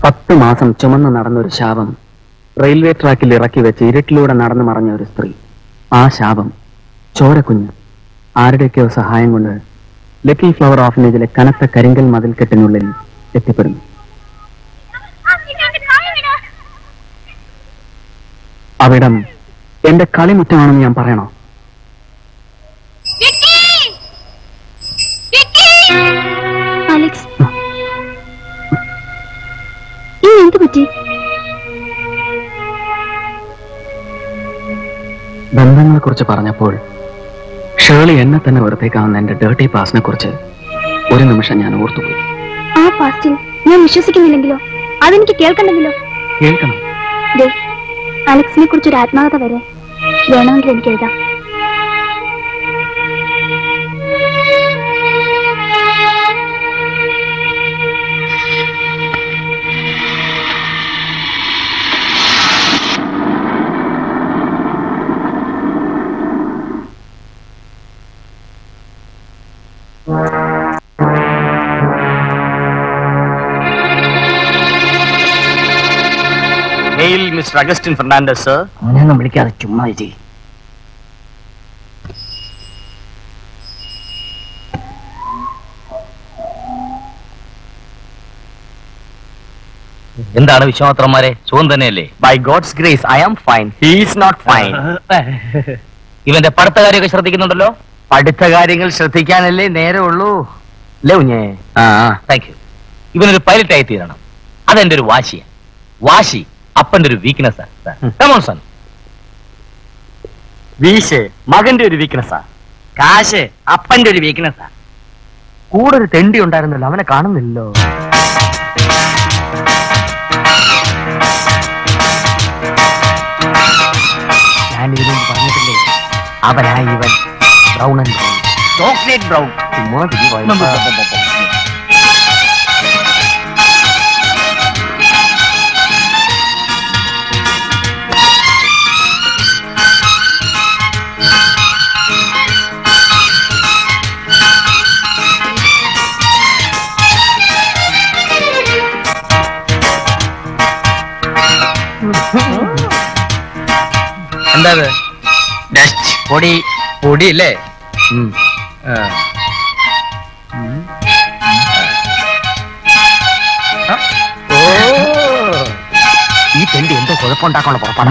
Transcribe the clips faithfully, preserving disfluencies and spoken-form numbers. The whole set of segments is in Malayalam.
പത്ത് മാസം ചുമന്ന് നടന്നൊരു ശാപം റെയിൽവേ ട്രാക്കിൽ ഇറക്കി വെച്ച് ഇരുട്ടിലൂടെ നടന്നു മറഞ്ഞ ഒരു സ്ത്രീ. ആ ശാപം ചോരക്കുഞ്ഞ് ആരുടെയൊക്കെയോ സഹായം കൊണ്ട് ലിറ്റിൽ ഫ്ലവർ ഓർഫനേജിലെ കനത്ത കരിങ്കൽ മതിൽക്കെട്ടിനുള്ളിൽ എത്തിപ്പെടുന്നു. അവിടം എന്റെ കളിമുറ്റമാണെന്ന് ഞാൻ പറയണോ? ബന്ധങ്ങളെ കുറിച്ച് പറഞ്ഞപ്പോൾ ഷേർലി എന്നെ തന്നെ വെറുതേക്കാവുന്ന എന്റെ ഡേർട്ടി പാസ്റ്റിനെ കുറിച്ച് ഒരു നിമിഷം ഞാൻ ഓർത്തുപോയി. ആ പാസ്റ്റിൽ ഞാൻ വിശ്വസിക്കുന്നില്ലെങ്കിലോ? അതെനിക്ക് കേൾക്കണ്ടെങ്കിലോ? കേൾക്കണം. അലക്സിനെ കുറിച്ചൊരു ആത്മാകഥ വരെ വേണമെങ്കിൽ എനിക്ക് എഴുതാം. Mister Augustine Fernandez sir. അവനെയൊന്നും വിളിക്കാതെ ചുമ്മാ ചെയ്. എന്താണ് വിശ്വാമിത്രന്മാരെ, സുഖം തന്നെയല്ലേ? By God's grace I am fine. He is not fine. ഇവന്റെ പഠിത്ത കാര്യമൊക്കെ ശ്രദ്ധിക്കുന്നുണ്ടല്ലോ? പഠിത്ത കാര്യങ്ങൾ ശ്രദ്ധിക്കാനല്ലേ നേരമുള്ളൂ അല്ലേ കുഞ്ഞേ? ആ താങ്ക് യു. ഇവനൊരു പൈലറ്റ് ആയി തീരണം, അതെന്റെ ഒരു വാശിയാണ്. വാശി അപ്പന്റെ ഒരു വീക്ക്നെസ്. വീശ് മകന്റെ ഒരു വീക്ക്നെസ്സാ. കാശ് അപ്പന്റെ ഒരു വീക്ക്നെസ്സാ. കൂടെ ഒരു തെണ്ടി ഉണ്ടായിരുന്നല്ലോ, അവനെ കാണുന്നില്ലല്ലോ. ഞാൻ ഇതിനു പറഞ്ഞിട്ടില്ലേ, അവനാ ഇവൻ. Brown and brown, chocolate brown. എന്താ പൊടി പൊടി അല്ലേ? ഓ, ഈ തെണ്ടി എന്തോ കുഴപ്പമുണ്ടാക്കാനുള്ള പുറപ്പാടാ.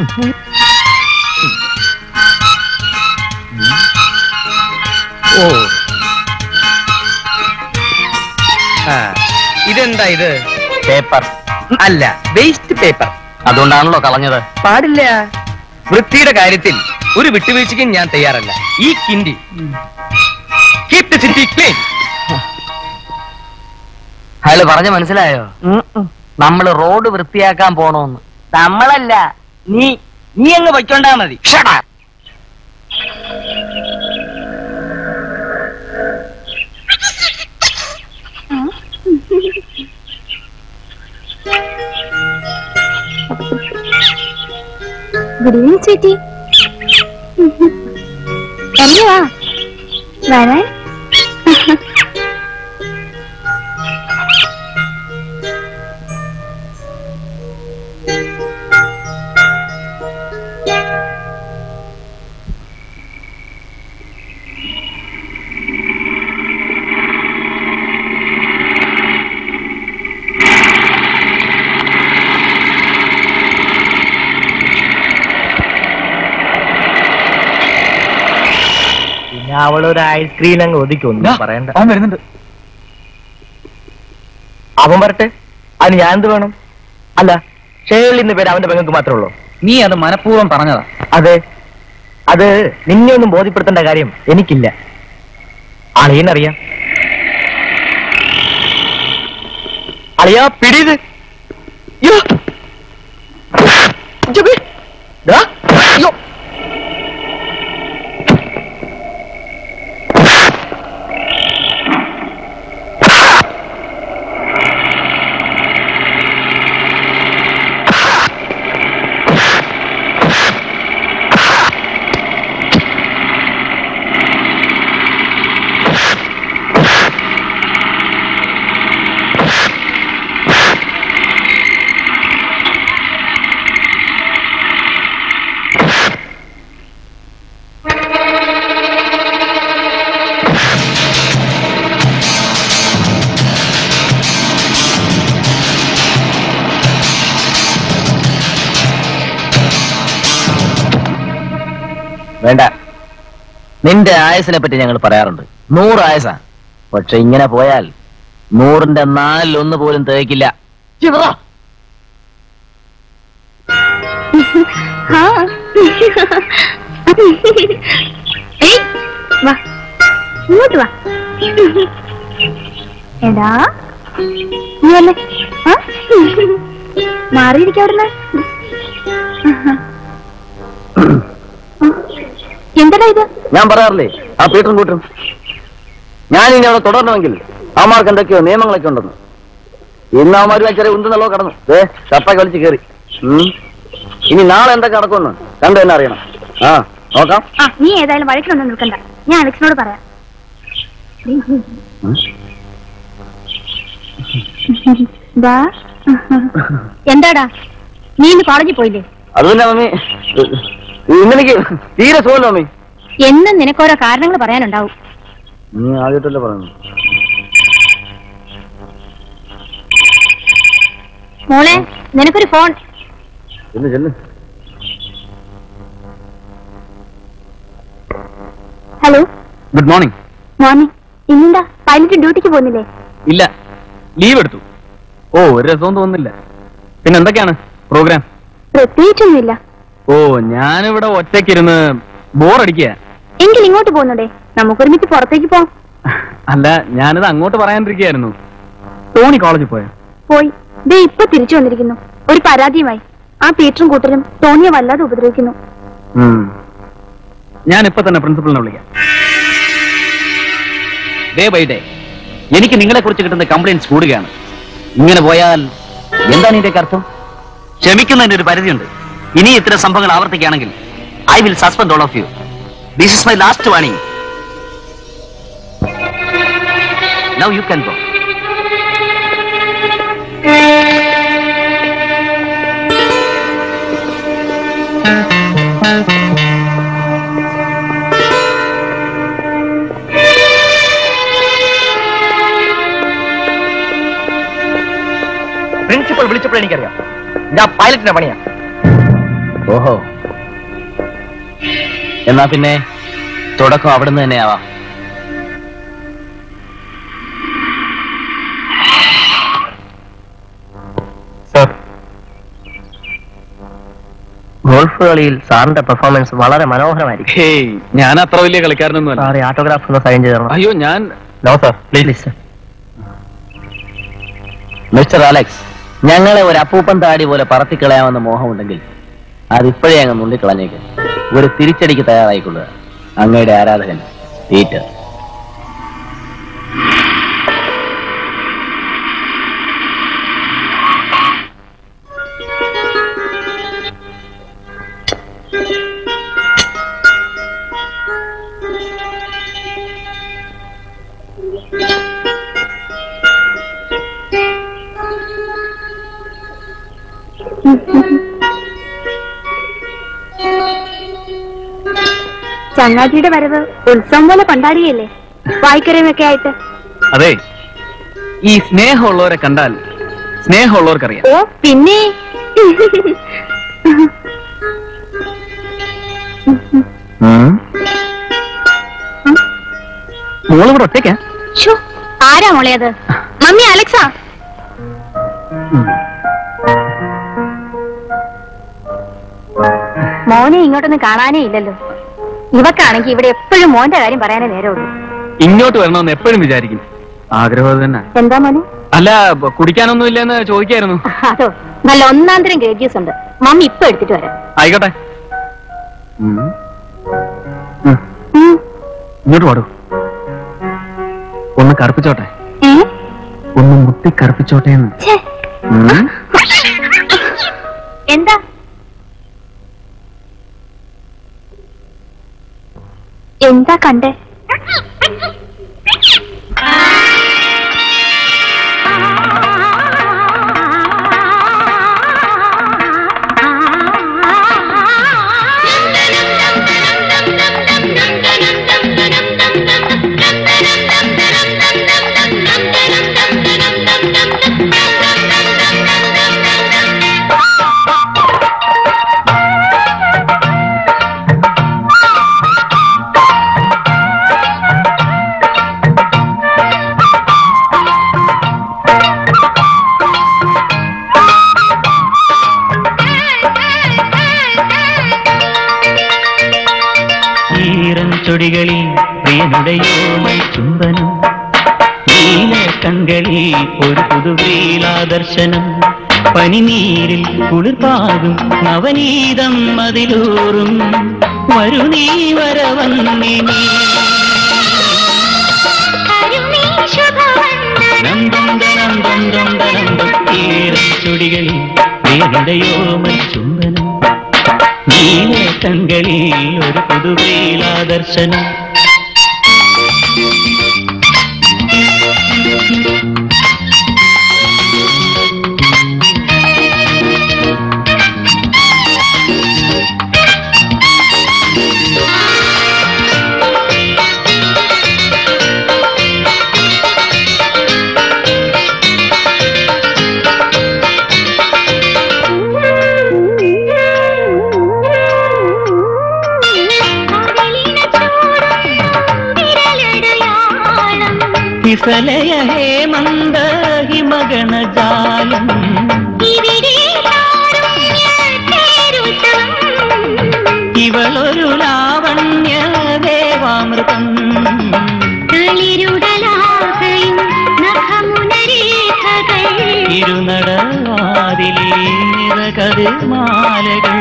ഓ, ഇതെന്താ ഇത്? പേപ്പർ അല്ല, വേസ്റ്റ് പേപ്പർ. അതുകൊണ്ടാണല്ലോ കളഞ്ഞത്. പാടില്ല. വൃത്തിയുടെ കാര്യത്തിൽ ഒരു വിട്ടുവീഴ്ചയ്ക്കും ഞാൻ തയ്യാറല്ല. ഈ കിണ്ടി കീപ് ദി സിറ്റി ക്ലീൻ. അയാള് പറഞ്ഞ മനസ്സിലായോ? നമ്മള് റോഡ് വൃത്തിയാക്കാൻ പോണോന്ന്. നമ്മളല്ല, നീ നീ അങ്ങ് വയ്ക്കൊണ്ടാ മതി. ഗുഡ് ഈവനിങ് ചേച്ചി. എന്തുവാ വരാൻ? അവളൊരു ഐസ്ക്രീം അങ്ങ് ഒതുക്കൊന്നും പറയണ്ട. അവൻ വരുന്നുണ്ട്. അവൻ വരട്ടെ, അതിന് ഞാൻ എന്ത് വേണം? അല്ല, ഷേർലിന്റെ പേര് അവന്റെ പെങ്ങൾക്ക് മാത്രമേ ഉള്ളൂ. നീ അത് മനഃപൂർവ്വം പറഞ്ഞതാ. അതെ, അത് നിന്നെ ഒന്നും ബോധ്യപ്പെടുത്തേണ്ട കാര്യം എനിക്കില്ല. അളിയനറിയാം. അളിയാ പിടിയത്. അയ്യോ, വേണ്ട, നിന്റെ ആയസിനെ പറ്റി ഞങ്ങൾ പറയാറുണ്ട്. നൂറ് ആയസാ. പക്ഷെ ഇങ്ങനെ പോയാൽ നൂറിന്റെ നാലിലൊന്ന് പോലും തികക്കില്ല. ഇങ്ങോട്ട് വാ. എടാ നീയല്ലേ മാറിയിരിക്കവിടുന്ന്. എന്താടാ ഇത്? ഞാൻ പറയാറില്ലേ ആ പീറ്ററും കൂട്ടരും. ഞാൻ ഇനി അവിടെ തുടരണമെങ്കിൽ അവന്മാർക്ക് എന്തൊക്കെയോ നിയമങ്ങളൊക്കെ ഉണ്ടെന്ന്. ഇന്ന് അവന്മാരും ചെറിയ ഉന്തുന്നല്ലോ കടന്നു ഏ ചപ്പ കളിച്ച് കയറി. ഇനി നാളെ എന്തൊക്കെ നടക്കുമെന്ന് കണ്ടു തന്നെ അറിയണം. ആ നോക്കാം. ആ നീ ഏതായാലും വഴക്കിലൊന്നും നിൽക്കണ്ട, ഞാൻ അലക്സിനോട് പറയാം. എന്താടാ നീ ഇന്ന് കോളേജിൽ പോയില്ലേ? അത് തന്നെ മമ്മി, ഇന്നെനിക്ക് തീരെ സുഖമല്ലോ മമ്മി. എന്നും നിനക്കോരോ കാരണങ്ങൾ പറയാനുണ്ടാവും. നീ ആദ്യമായിട്ടല്ലേ പറയുന്നു. മോളെ നിനക്കൊരു ഫോൺ. ചെല്ല് ചെല്ല്. Hello, good morning. മോർണിംഗ്. ഇന്നെന്താ പൈലറ്റ് ഡ്യൂട്ടിക്ക് പോകുന്നില്ലേ? ഇല്ല, ലീവ് എടുത്തു. ഓ, ഒരു രസവും തോന്നുന്നില്ല. പിന്നെ എന്തൊക്കെയാണ് പ്രോഗ്രാം? പ്രത്യേകിച്ചൊന്നുമില്ല. ഓ, ഞാനിവിടെ ഒറ്റയ്ക്കിരുന്ന് ബോറടിക്കുക. എങ്കിൽ ഇങ്ങോട്ട് പോകുന്നുണ്ടേ, നമുക്കൊരുമിച്ച് പുറത്തേക്ക് പോവാം. അല്ല, ഞാനിത് അങ്ങോട്ട് പറയാണ്ടിരിക്കുകയായിരുന്നു. ടോണി കോളേജിൽ പോയോ? പോയി. ദേ ഇപ്പൊ തിരിച്ചു വന്നിരിക്കുന്നു ഒരു പരാതിയുമായി. ആ പീറ്ററും കൂട്ടരും ടോണിയെ വല്ലാതെ ഉപദ്രവിക്കുന്നു. ഞാൻ ഇപ്പൊ തന്നെ പ്രിൻസിപ്പലിനെ വിളിക്കാം. ഡേ ബൈ ഡേ എനിക്ക് നിങ്ങളെ കുറിച്ച് കിട്ടുന്ന കംപ്ലൈന്റ്സ് കൂടുകയാണ്. ഇങ്ങനെ പോയാൽ എന്താണ് ഇതിന്റെ അർത്ഥം? ക്ഷമിക്കുന്നതിന്റെ ഒരു പരിധിയുണ്ട്. ഇനി ഇത്തരം സംഭവങ്ങൾ ആവർത്തിക്കുകയാണെങ്കിൽ I will suspend all of you. This is my last warning. Now you can go. Principal വിളിച്ചപ്പോൾ എനിക്കറിയാം ഞാൻ പൈലറ്റിന്റെ പണിയാ. ഓഹോ, എന്നാ പിന്നെ തുടക്കം അവിടുന്ന് തന്നെ ആവാം. ഗോൾഫ് കളിയിൽ സാറിന്റെ പെർഫോമൻസ് വളരെ മനോഹരമായിരിക്കും. ഞാൻ അത്ര വലിയ കളിക്കാരനൊന്നും സാറി ഓട്ടോഗ്രാഫ് ഒന്ന് സൈൻ ചെയ്തു തരണം. അയ്യോ, ഞാൻ no sir, please. Mister Alex, ഞങ്ങളെ ഒരു അപ്പൂപ്പൻ താടി പോലെ പറത്തിക്കളയാമെന്ന മോഹമുണ്ടെങ്കിൽ അതിപ്പോഴേ അങ്ങ് നുള്ളിക്കളഞ്ഞേക്ക്. ഒരു തിരിച്ചടിക്ക് തയ്യാറായിക്കൊള്ളുക. അങ്ങയുടെ ആരാധകൻ പീറ്റർ. ചങ്ങാതിയുടെ വരവ് ഉത്സവം പോലെ കൊണ്ടാടുകയല്ലേ, വായിക്കരയൊക്കെ ആയിട്ട്. അതെ, ഈ സ്നേഹമുള്ളവരെ കണ്ടാൽ സ്നേഹമുള്ളവർക്കറിയാം. ഓ പിന്നെ മോളിവിടെ ഒറ്റയ്ക്കാ? ആരാ മോളെ അത്? മമ്മി, അലക്സാ. മോനെ ഇങ്ങോട്ടൊന്നും കാണാനേ ഇല്ലല്ലോ. ഇവക്കാണെങ്കിൽ ഇവിടെ എപ്പോഴും മോന്റെ കാര്യം പറയാനേ നേരമുള്ളൂ. ഇങ്ങോട്ട് വരണമെന്ന് എപ്പോഴും വിചാരിക്കും. ആഗ്രഹം തന്നെ. എന്താ മോനെ? അല്ല, കുടിക്കാനൊന്നും ഇല്ലെന്ന് ചോദിക്കായിരുന്നു. അതോ, നല്ല ഒന്നാം തരം ഗ്രേപ്പ് ജ്യൂസ് ഉണ്ട്, മമ്മി ഇപ്പൊ എടുത്തിട്ട് വരാം. ആയിക്കോട്ടെ, ഇങ്ങോട്ട് പാടൂ. ഒന്ന് കറുപ്പിച്ചോട്ടെ, ഒന്ന് മുട്ടി കറുപ്പിച്ചോട്ടെ എന്ന്. എന്താ എന്താ കണ്ടേ? ചൊടികളിൽ പ്രിയനുടയോമൽ ചുംബനം, നീല കൺകളിൽ ഒരു പുതുവീലാദർശനം, പനിനീരിൽ കുളിർപ്പാകും നവനീതം അതിലൂറും വരു നീ വരവന്നി ചൊടികളിൽ പ്രിയനുടയോമൽ ചുംബനം, നീല കൺകളിൽ ഒരു പുതുവീലാദർശനം. വിഫലയ ഹേമന്ത ഹിമഗണജാലം, ഇവളൊരു ലാവണ്യ ദേവാമൃതം, ഇരുനടവാതിലേറകതിർ മാലകൾ,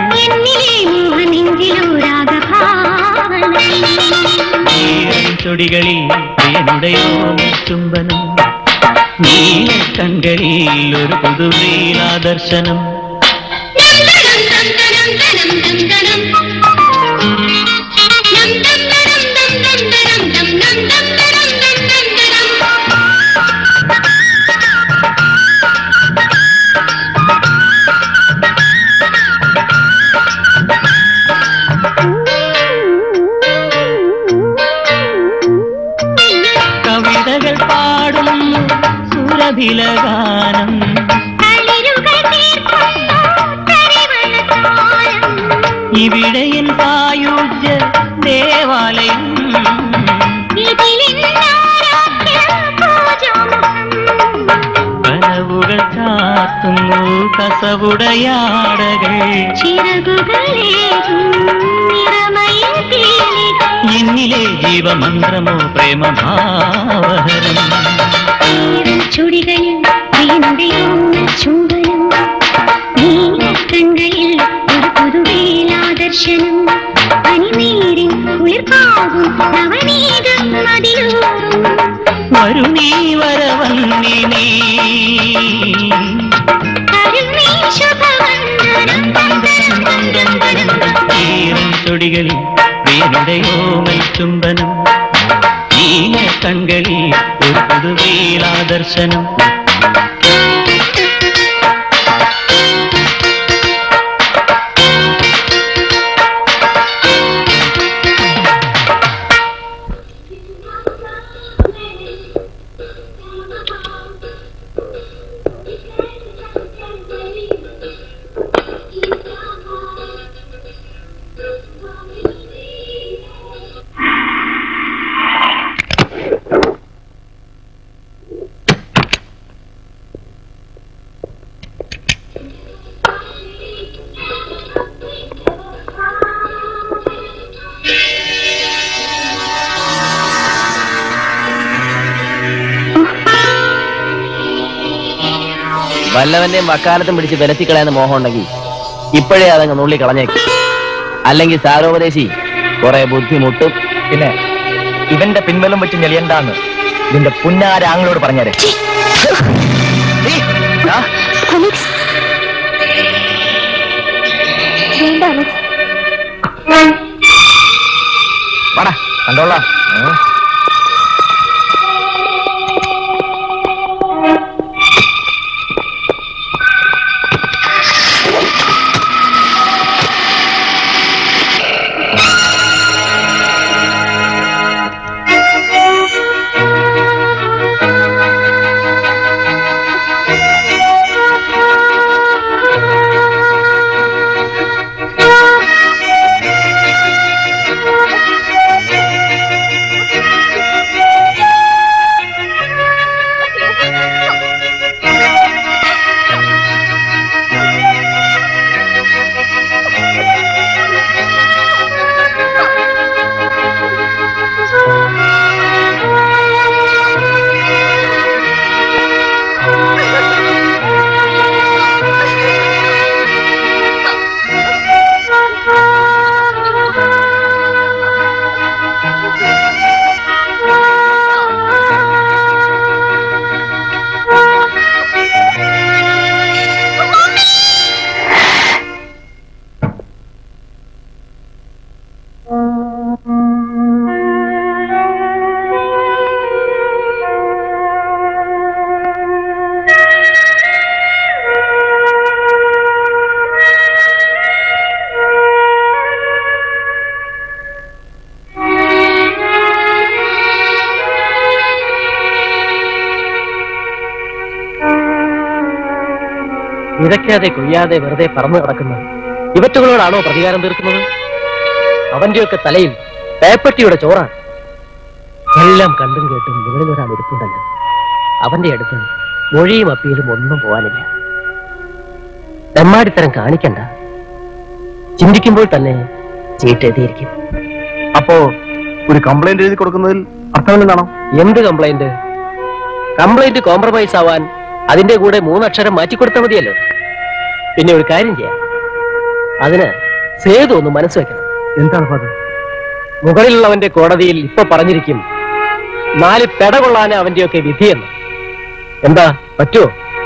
ചൊടികളിൽ പ്രിയനുടയോമൽ ചുംബനം, നീല കൺകളിൽ ഒരു പുതുവീലാദർശനം. കവിതകൾ പാടുന്നു സുരഭിലഗാനം, ഇവിടെയൻ സായുജ്യ ദേവാലയം, കനവുകൾ കാത്തുന്നു കസവുടയാടകൾ, എന്നിലെ ജീവമന്ത്രമോ പ്രേമഭാവഹരം. ചുടികളിൽ പ്രിയനുടയോമൽ ചുംബനം, നീല കൺകളിൽ ഒരു പുതുവീലാദർശനം, പനിനീരിൻ കുളിർപ്പാകും നവനീതം അതിലൂറും വരു നീ വരവന്നി നീ ചൊടികളിൽ പ്രിയനുടയോമൽ ചുംബനം, നീല കൺകളിൽ ഒരു പുതുവീലാദർശനം. വല്ലവന്റെയും വക്കാലത്തും പിടിച്ച് ബലത്തിക്കളയാന്ന് മോഹം ഉണ്ടെങ്കിൽ ഇപ്പോഴേ അതങ്ങ് നുള്ളി കളഞ്ഞേക്കും, അല്ലെങ്കിൽ സാരോപദേശി കുറെ ബുദ്ധിമുട്ടും. പിന്നെ ഇവന്റെ പിൻബലം വെച്ച് ഞെളിയണ്ടാന്ന് ഇതിന്റെ പുന്നാരാങ്ങളോട് പറഞ്ഞേരെ. വാടാ കണ്ടോളാം. വിതയ്ക്കാതെ കൊയ്യാതെ വെറുതെ പറന്നു കിടക്കുന്നത് ഇവറ്റുകളോടാണോ പ്രതികാരം തീർക്കുന്നത്? അവന്റെയൊക്കെ തലയിൽ പേപ്പട്ടിയുടെ ചോറാണ്. എല്ലാം കണ്ടും കേട്ടും മുകളിൽ ഒരാൾ ഇരിപ്പുണ്ടല്ലോ, അവന്റെ അടുത്ത് മൊഴിയും അപ്പീലും ഒന്നും പോകാനില്ല. തെമ്മാടിത്തരം കാണിക്കണ്ട. ചിന്തിക്കുമ്പോൾ തന്നെ ചീട്ടെഴുതിയിരിക്കും. അപ്പോ ഒരു കംപ്ലൈന്റ് എഴുതി കൊടുക്കുന്നതിൽ അർത്ഥമില്ലെന്നാണോ? എന്ത് കംപ്ലൈന്റ്? കംപ്ലൈന്റ് കോംപ്രമൈസ് ആവാൻ അതിന്റെ കൂടെ മൂന്നക്ഷരം മാറ്റിക്കൊടുത്താൽ മതിയല്ലോ. പിന്നെ ഒരു കാര്യം ചെയ്യാം, അതിന് സേതു ഒന്ന് മനസ്സ് വെക്കണം. എന്താണ് ഫാദർ? മുകളിലുള്ളവന്റെ കോടതിയിൽ ഇപ്പൊ പറഞ്ഞിരിക്കും നാല് പെട കൊള്ളാൻ അവന്റെയൊക്കെ വിധിയെന്ന്. എന്താ, പറ്റുമോ?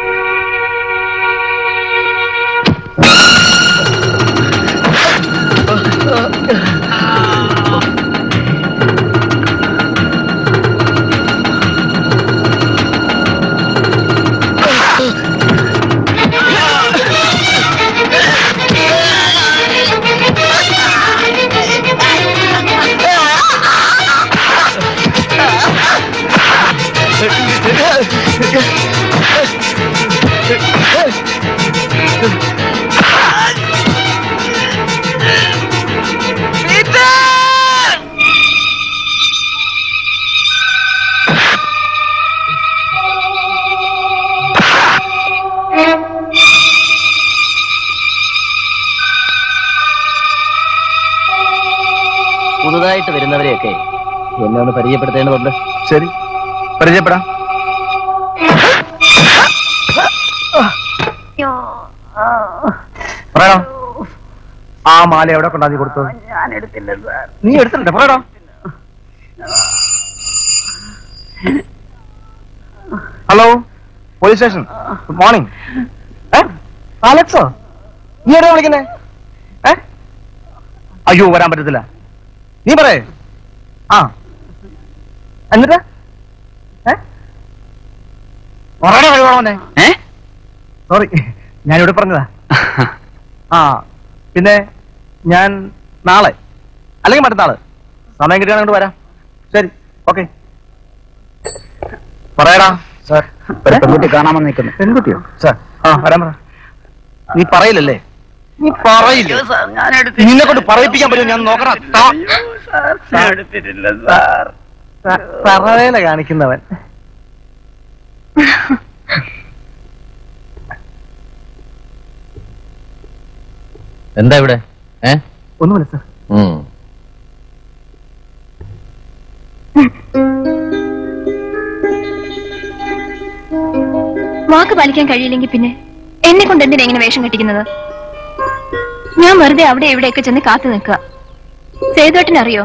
പുതുതായിട്ട് വരുന്നവരെയൊക്കെ എന്നെ ഒന്ന് പരിചയപ്പെടുത്തേണ്ടതുണ്ട്. ശരി, പരിചയപ്പെടാം. പറയണം, ആ മാല എവിടെ കൊണ്ടാ നീ കൊടുത്തത്? ഞാൻ എടുത്തില്ല സാർ. നീ എടുത്തില്ല? പറയണം. Hello, police station. Good morning. അലക്സോ, നീ എവിടെ വിളിക്കുന്നേ? ഏ അയ്യോ, വരാൻ പറ്റത്തില്ല. നീ പറയേ. ആ എന്നിട്ട് ഏ സോറി, ഞാനിവിടെ പറഞ്ഞതാ. ആ പിന്നെ ഞാൻ നാളെ അല്ലെങ്കിൽ മറ്റന്നാള് സമയം കിട്ടിയാൽ അങ്ങോട്ട് വരാം. ശരി, ഓക്കെ. പറയടാ. സാർ, പെൺകുട്ടി കാണാമെന്ന് നിൽക്കുന്നു. പെൺകുട്ടിയോ? സാർ, ആ വരാൻ പറ. നീ പറയില്ലല്ലേ? നീ പറയില്ല. നിന്നെ കൊണ്ട് പറയിപ്പിക്കാൻ പറ്റുമോ? ഞാൻ നോക്കണം. പറവേല കാണിക്കുന്നവൻ. എന്താ ഇവിടെ? ഏ ഒന്നുമില്ല സാർ. വാക്ക് പാലിക്കാൻ കഴിയില്ലെങ്കിൽ പിന്നെ എന്നെ കൊണ്ട് എന്തിനാ ഇങ്ങനെ വേഷം കെട്ടിക്കുന്നത്? ഞാൻ വെറുതെ അവിടെ എവിടെയൊക്കെ ചെന്ന് കാത്തു നിൽക്കുക. സേതുവേട്ടനറിയോ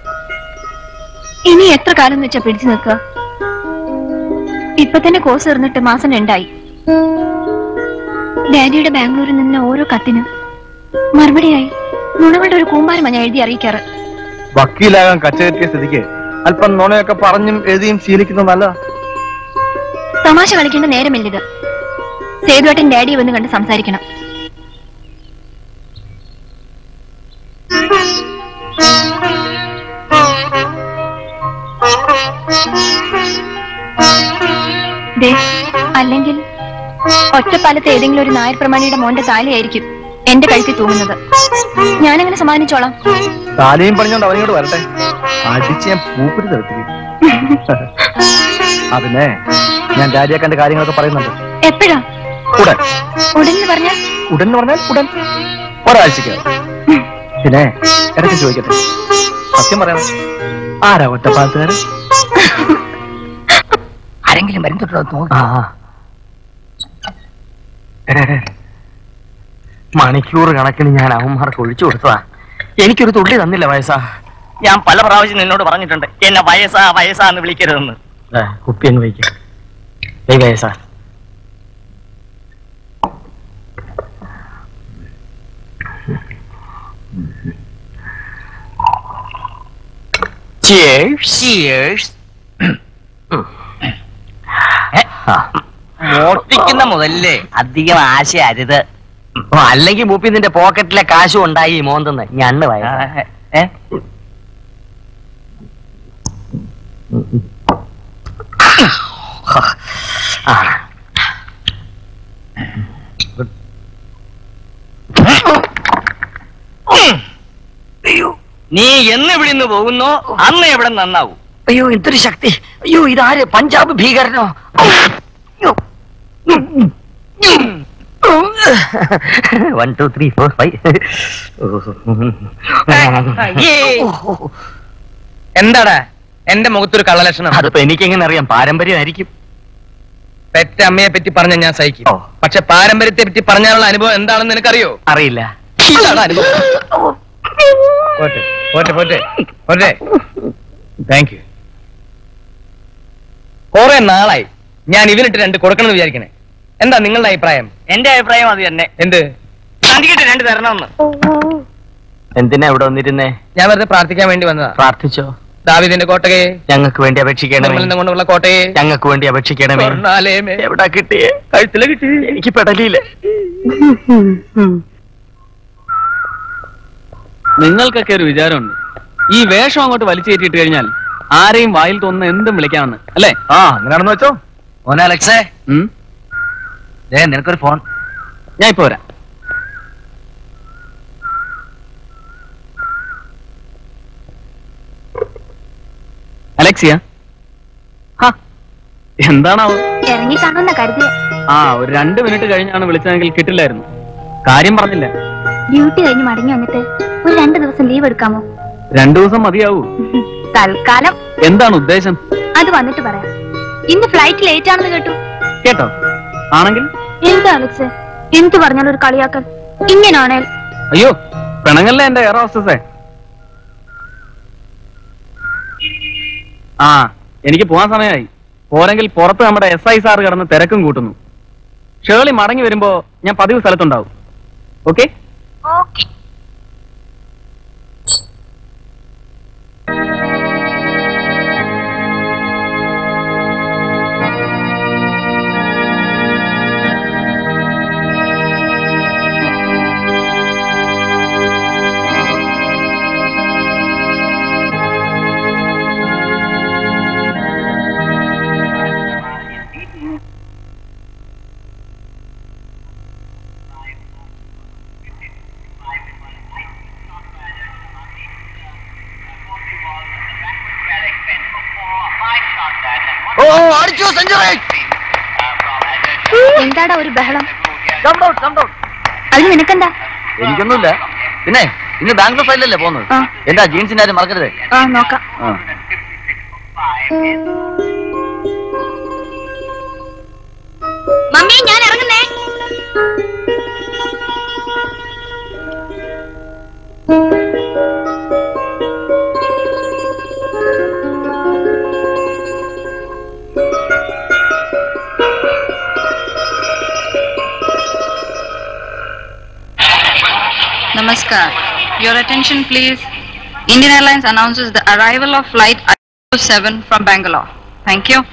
ഇനി എത്ര കാലം എന്ന് വെച്ചാ പിടിച്ചു നിൽക്കുക? ഇപ്പൊ തന്നെ കോഴ്സ് തീർന്നിട്ട് മാസം രണ്ടായി. ഡാഡിയുടെ ബാംഗ്ലൂരിൽ നിന്ന് ഓരോ കത്തിനും മറുപടിയായി നുണകളുടെ ഒരു കൂമ്പാരമാണ് ഞാൻ എഴുതി അറിയിക്കാറ്. വക്കീലാകാൻ കച്ചകെട്ടിയ സ്ഥിതിക്ക് അല്പം നുണയൊക്കെ പറഞ്ഞും എഴുതിയും ശീലിക്കുന്നത് നല്ലതാ. തമാശ കളിക്കേണ്ട നേരമില്ലിത്. സേതുവേട്ടൻ ഡാഡിയെ വന്ന് കണ്ട് സംസാരിക്കണം. അല്ലെങ്കിൽ ഒറ്റപ്പാലത്ത് ഏതെങ്കിലും ഒരു നായർ പ്രമാണിയുടെ മോന്റെ താലിയായിരിക്കും എന്റെ കഴുത്തിൽ തൂങ്ങുന്നത്. ഞാനങ്ങനെ സമാധാനിച്ചോളാം. താലിയും പറഞ്ഞോണ്ട് അവനോട് വരട്ടെ, അടിച്ച് ഞാൻ പൂപ്പരി തെറിപ്പിക്കും. അതിനെ ഞാൻ ഡാഡിയാക്കാന്റെ കാര്യങ്ങളൊക്കെ പറയുന്നുണ്ട്. എപ്പോഴാ? ഉടൻ. ഉടൻ പറഞ്ഞ ഉടൻ പറഞ്ഞാൽ ഉടൻ, ഒരാഴ്ചക്ക്. പിന്നെ ഇടയ്ക്ക് ചോദിക്കട്ടെ, സത്യം പറയണം, ആരാ ഒറ്റപ്പാലത്തുകാരൻ? ആരെങ്കിലും വരുന്നുണ്ടോ നോക്കി. മണിക്കൂർ കണക്കിന് ഞാൻ അവന്മാർക്ക് ഒഴിച്ചു കൊടുത്തതാ. എനിക്കൊരു തുള്ളി തന്നില്ല വയസ്സാ. ഞാൻ പല പ്രാവശ്യം എന്നോട് പറഞ്ഞിട്ടുണ്ട് എന്നെ വയസ്സാ വയസ്സാന്ന് വിളിക്കരുതെന്ന്. കുപ്പി അങ്ങ് വയ്ക്കാം. വയസ്സാ Cheers. Cheers. മോഷ്ടിക്കുന്ന മുതലേ അധികം ആശ അരുത്. അല്ലെങ്കിൽ മൂപ്പി നിന്റെ പോക്കറ്റിലെ കാശും ഉണ്ടായി മോന്തെന്ന് ഞണ്ണ് വയസ്സാ. നീ എന്ന് ഇവിടെ നിന്ന് പോകുന്നോ അന്ന് എവിടെ നന്നാവും. അയ്യോ എന്തൊരു ശക്തി! അയ്യോ ഇതാര്? പഞ്ചാബ് ഭീകരനോ? One two three four five. എന്താടാ എന്റെ മുഖത്തൊരു കള്ളലക്ഷണം? അതിപ്പോ എനിക്കെങ്ങനെ അറിയാം? പാരമ്പര്യമായിരിക്കും. പെറ്റമ്മയെ പറ്റി പറഞ്ഞ ഞാൻ സഹിക്കും, പക്ഷെ പാരമ്പര്യത്തെ പറ്റി പറഞ്ഞാലുള്ള അനുഭവം എന്താണെന്ന് നിനക്കറിയോ? അറിയില്ല. ഇതാണ് അനുഭവം. പോട്ടെ പോട്ടെ പോട്ടെ പോട്ടെ. Thank you. കുറെ നാളായി ഞാൻ ഇവനിട്ട് രണ്ട് കൊടുക്കണം എന്ന് വിചാരിക്കണേ. എന്താ നിങ്ങളുടെ അഭിപ്രായം? എന്റെ അഭിപ്രായം അത് തന്നെ. എന്ത്? സന്ധിക്കിട്ട് രണ്ട് തരണമെന്ന്. എന്തിനാ ഇവിടെ വന്നിരുന്നേ? ഞാൻ വെറുതെ പ്രാർത്ഥിക്കാൻ വേണ്ടി വന്നതാ. പ്രാർത്ഥിച്ചോ? ദാവീദിന്റെ കോട്ടയെ ഞങ്ങൾക്ക് വേണ്ടി അപേക്ഷിക്കണമേ. കൊണ്ടുള്ള കോട്ടയെ ഞങ്ങൾക്ക് വേണ്ടി അപേക്ഷിക്കണമേ. എവിടാ കിട്ടിയേ? കഴുത്തില് കിട്ടി. എനിക്ക് പെടലിയില്ല. നിങ്ങൾക്കൊക്കെ ഒരു വിചാരമുണ്ട്, ഈ വേഷം അങ്ങോട്ട് വലിച്ചേറ്റിട്ട് കഴിഞ്ഞാൽ ആരെയും വായിൽ തോന്നുന്ന എന്തും വിളിക്കാമെന്ന് അല്ലേ? ആ അങ്ങനെയാണെന്ന് വെച്ചോ. മോനെ അലക്സേ, ദേ നിനക്കൊരു ഫോൺ. ഞാൻ ഇപ്പൊ വരാം. അലക്സിയ, എന്താണാവോ? ഇറങ്ങി കാണുന്ന കരുതിയ ആ ഒരു രണ്ട് മിനിറ്റ് കഴിഞ്ഞാണ് വിളിച്ചതെങ്കിൽ കിട്ടില്ലായിരുന്നു. കാര്യം പറഞ്ഞില്ല. ഡ്യൂട്ടി കഴിഞ്ഞ് മടങ്ങി വന്നിട്ട് ഒരു രണ്ടു ദിവസം ലീവ് എടുക്കാമോ? രണ്ടു ദിവസം മതിയാവൂ. തൽക്കാലം. എന്താണ് ഉദ്ദേശം? അത് വന്നിട്ട് പറയാം. ഇന്ന് ഫ്ലൈറ്റ് ലേറ്റ് ആണെന്ന് കേട്ടു. കേട്ടോ? ആണെങ്കിൽ എന്താ അലക്സ്, എന്ത് പറഞ്ഞാലും ഒരു കളിയാക്കൽ. ഇങ്ങനാണേൽ അയ്യോ പിണങ്ങല്ലേ എന്റെ എയർ ഹോസ്റ്റസേ. ആ എനിക്ക് പോവാൻ സമയമായി. പോരെങ്കിൽ പുറത്ത് നമ്മുടെ എസ് ഐ സാർ കിടന്ന് തിരക്കും കൂട്ടുന്നു. ഷേർലി മടങ്ങി വരുമ്പോ ഞാൻ പതിവ് സ്ഥലത്തുണ്ടാവും. ഓക്കെ? എന്താടാ ഒരു ബഹളം? അതിന് നിനക്കെന്താ? എനിക്കൊന്നുമില്ല. പിന്നെ ഇന്ന് ബാംഗ്ലൂർ സൈഡിലല്ലേ പോകുന്നത്? എന്താ ജീൻസിന്റെ ആരും മറക്കരുത്. ആ നോക്കാം. മമ്മി ഞാൻ ഇറങ്ങുന്നേ. Namaskar. Your attention please. Indian Airlines announces the arrival of flight I two seven from Bangalore. Thank you.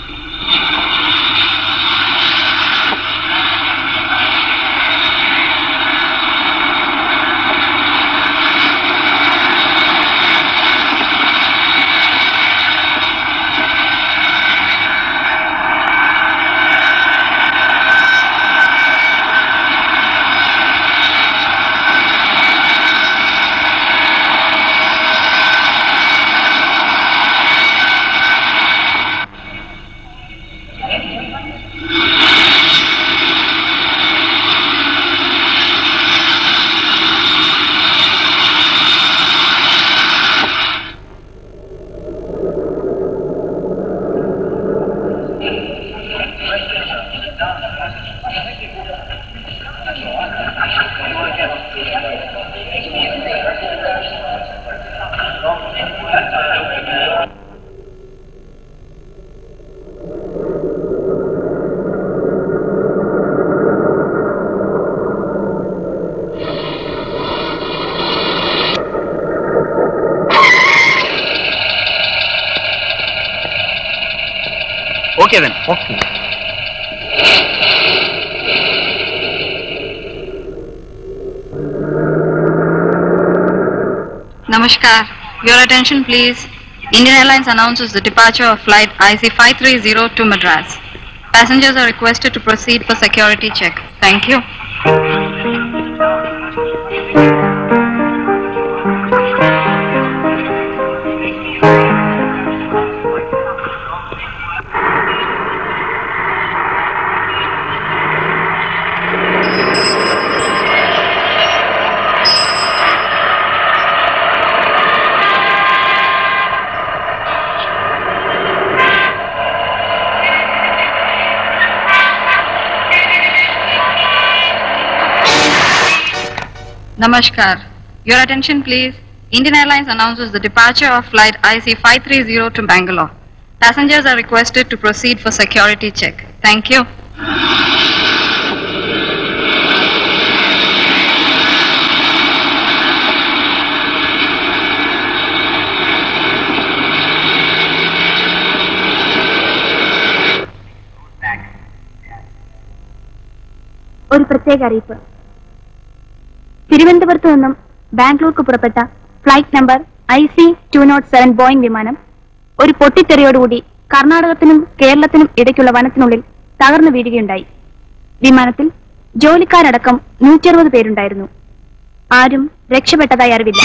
Okay then. Okay. Namaskar. Your attention please. Indian Airlines announces the departure of flight I C five three zero to Madras. Passengers are requested to proceed for security check. Thank you. Namaskar. Your attention please. Indian Airlines announces the departure of flight I C five three zero to Bangalore. Passengers are requested to proceed for security check. Thank you. ഒരു പ്രത്യേക അറിയിപ്പ്. തിരുവനന്തപുരത്ത് നിന്നും ബാംഗ്ലൂർക്ക് പുറപ്പെട്ട flight number I C two nought seven Boeing വിമാനം ഒരു പൊട്ടിത്തെറിയോടുകൂടി കർണാടകത്തിനും കേരളത്തിനും ഇടയ്ക്കുള്ള വനത്തിനുള്ളിൽ തകർന്നു വീഴുകയുണ്ടായി. വിമാനത്തിൽ ജോലിക്കാരടക്കം നൂറ്റി അറുപത് പേരുണ്ടായിരുന്നു. ആരും രക്ഷപ്പെട്ടതായി അറിവില്ല.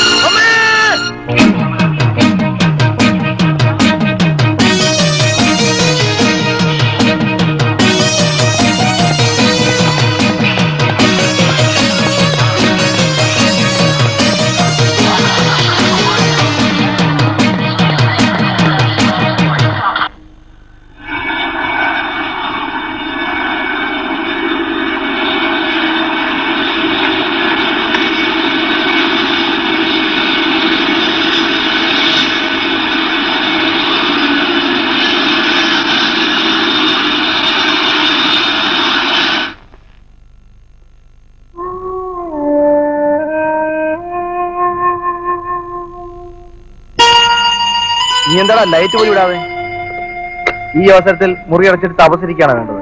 നീ എന്താ ലൈറ്റ് പോയി വിടാതെ? ഈ അവസരത്തിൽ മുറി അടച്ചിട്ട് തപസ്സിരിക്കുകയാണ് വേണ്ടത്.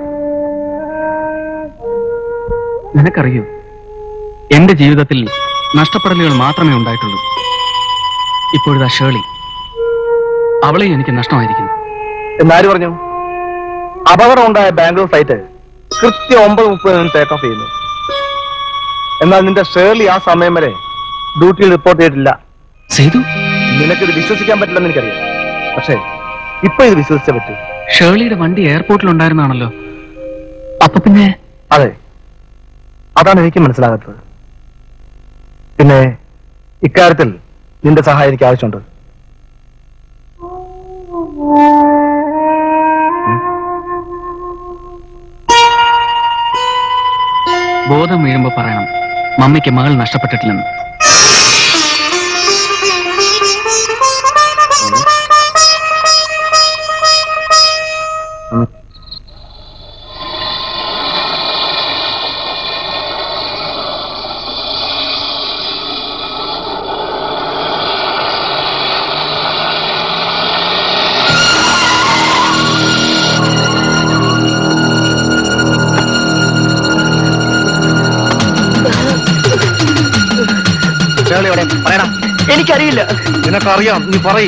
നിനക്കറിയൂ, എന്റെ ജീവിതത്തിൽ നഷ്ടപ്പെടലുകൾ മാത്രമേ ഉണ്ടായിട്ടുള്ളൂ. ഇപ്പോഴത്തെ ഷേർലി, അവളെ എനിക്ക് നഷ്ടമായിരിക്കുന്നു. എന്നാര് പറഞ്ഞു? അപകടം ഉണ്ടായ ബാംഗ്ലൂർ ഫ്ലൈറ്റ് കൃത്യം ഒമ്പത് മുപ്പതിന് ടേക്ക് ഓഫ് ചെയ്യുന്നു. എന്നാൽ നിന്റെ ഷേർലി ആ സമയം വരെ ഡ്യൂട്ടിയിൽ റിപ്പോർട്ട് ചെയ്തിട്ടില്ല. സേതു, നിനക്കിത് വിശ്വസിക്കാൻ പറ്റില്ലെന്ന് എനിക്കറിയാം. പക്ഷേ ഇപ്പൊ ഇത് വിശ്വസിച്ചേ പറ്റൂ. ഷേർലിയുടെ വണ്ടി എയർപോർട്ടിൽ ഉണ്ടായിരുന്നാണല്ലോ. അപ്പൊ പിന്നെ? അതെ, അതാണ് എനിക്ക് മനസ്സിലാകാത്തത്. പിന്നെ ഇക്കാര്യത്തിൽ നിന്റെ സഹായം എനിക്ക് ആവശ്യമുണ്ട്. ബോധം വീഴുമ്പോ പറയണം മമ്മിക്ക് മകൾ നഷ്ടപ്പെട്ടിട്ടില്ലെന്ന്. എനിക്കറിയില്ല. നിനക്കറിയാം, നീ പറയും.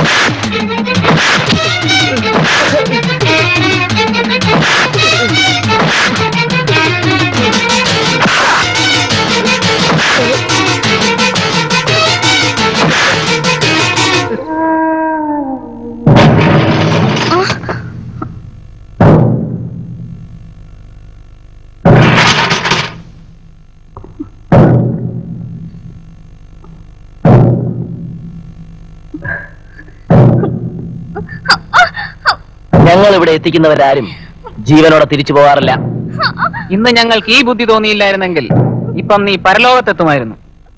ഞങ്ങൾ ഇവിടെ എത്തിക്കുന്നവരാരും ജീവനോടെ തിരിച്ചു പോകാറില്ല. ഇന്ന് ഞങ്ങൾക്ക് ഈ ബുദ്ധി തോന്നിയില്ലായിരുന്നെങ്കിൽ ഇപ്പം നീ പരലോകത്തെത്തുമായിരുന്നു.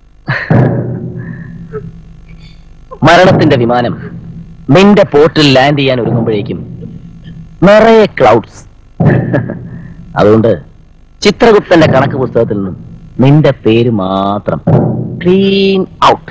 മരണത്തിന്റെ വിമാനം നിന്റെ പോർട്ടിൽ ലാൻഡ് ചെയ്യാൻ ഒരുങ്ങുമ്പോഴേക്കും നിറയെ ക്ലൗഡ്സ്. അതുകൊണ്ട് ചിത്രഗുപ്തന്റെ കണക്ക് പുസ്തകത്തിൽ നിന്നും നിന്റെ പേര് മാത്രം ക്ലീൻ ഔട്ട്.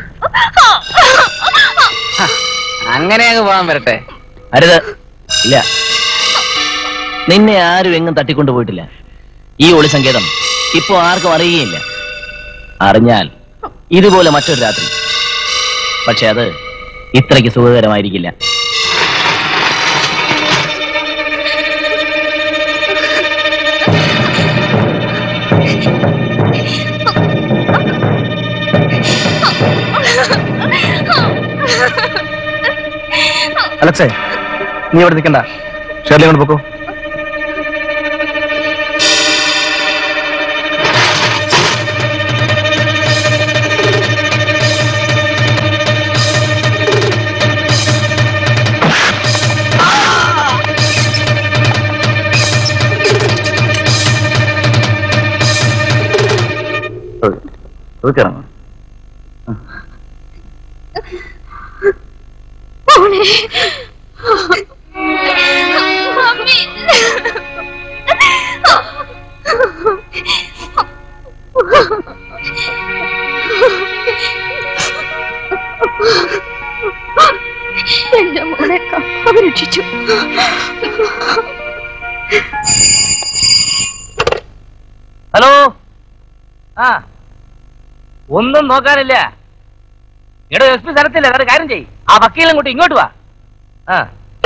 അങ്ങനെ അങ്ങ് പോകാൻ വരട്ടെ. അരുത്, ഇല്ല. നിന്നെ ആരും എങ്ങും തട്ടിക്കൊണ്ടുപോയിട്ടില്ല. ഈ ഒളി സങ്കേതം ഇപ്പോ ആർക്കും അറിയുകയില്ല. അറിഞ്ഞാൽ ഇതുപോലെ മറ്റൊരു രാത്രി. പക്ഷെ അത് ഇത്രയ്ക്ക് സുഖകരമായിരിക്കില്ല. അലക്സേ, നീ അവിടെ നിൽക്കണ്ട, ഷേർലി കൊണ്ട് പോക്കോ. എന്റെ മോനെ അപരക്ഷിച്ചു. ഹലോ. ആ, ഒന്നും നോക്കാനില്ല. എടോ എസ് പി സ്ഥലത്തില്ല, വേറെ കാര്യം ചെയ്യ്. ആ വക്കീലും കൂട്ടി ഇങ്ങോട്ട് വാ. ആ,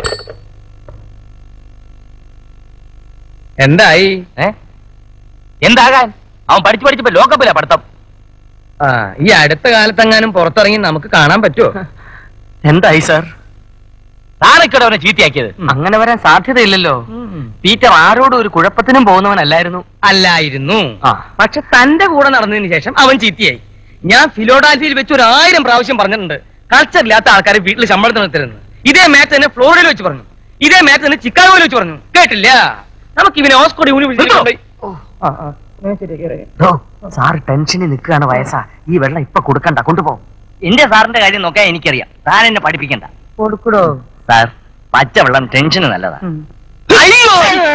എന്തായി? ഏ എന്താകാൻ? അവൻ പഠിച്ചു പഠിച്ചപ്പോ ലോക്കപ്പില്ല പഠിത്തം. ആ, ഈ അടുത്ത കാലത്തെങ്ങാനും പുറത്തിറങ്ങി നമുക്ക് കാണാൻ പറ്റുമോ? എന്തായി സാർ? താനൊക്കെ അവനെ ചീത്തയാക്കിയത്? അങ്ങനെ വരാൻ സാധ്യതയില്ലല്ലോ. പീറ്റർ ആരോടും ഒരു കുഴപ്പത്തിനും പോകുന്നവനല്ലായിരുന്നു. അല്ലായിരുന്നു. ആ, പക്ഷെ തന്റെ കൂടെ നടന്നതിന് ശേഷം അവൻ ചീത്തയായി. ഞാൻ ഫിലോഡാൽഫിയയിൽ വെച്ച് ഒരു ആയിരം പ്രാവശ്യം പറഞ്ഞിട്ടുണ്ട്, കൾച്ചർ ഇല്ലാത്ത ആൾക്കാരെ വീട്ടിൽ ശമ്പളത്തിന് നിർത്തരുന്ന്. ഇതേ മാച്ച് തന്നെ ഫ്ലോറിഡയിൽ വെച്ച് പറഞ്ഞു, ഇതേ മാച്ച് തന്നെ ചിക്കാഗോയിൽ വെച്ച് പറഞ്ഞു. കേട്ടില്ല? നമുക്ക് ഇവനെ ഓക്സ്ഫോർഡ് യൂണിവേഴ്സിറ്റി. സാർ ടെൻഷനിൽ നിൽക്കുകയാണ് വയസ്സാ. ഈ വെള്ളം ഇപ്പൊ കൊടുക്കണ്ട, കൊണ്ടുപോകും. എന്റെ സാറിന്റെ കാര്യം നോക്കാൻ എനിക്കറിയാം, താൻ എന്നെ പഠിപ്പിക്കണ്ട. കൊടുക്കടോ സാർ, പച്ചവെള്ളം ടെൻഷന് നല്ലതാ. അയ്യോ,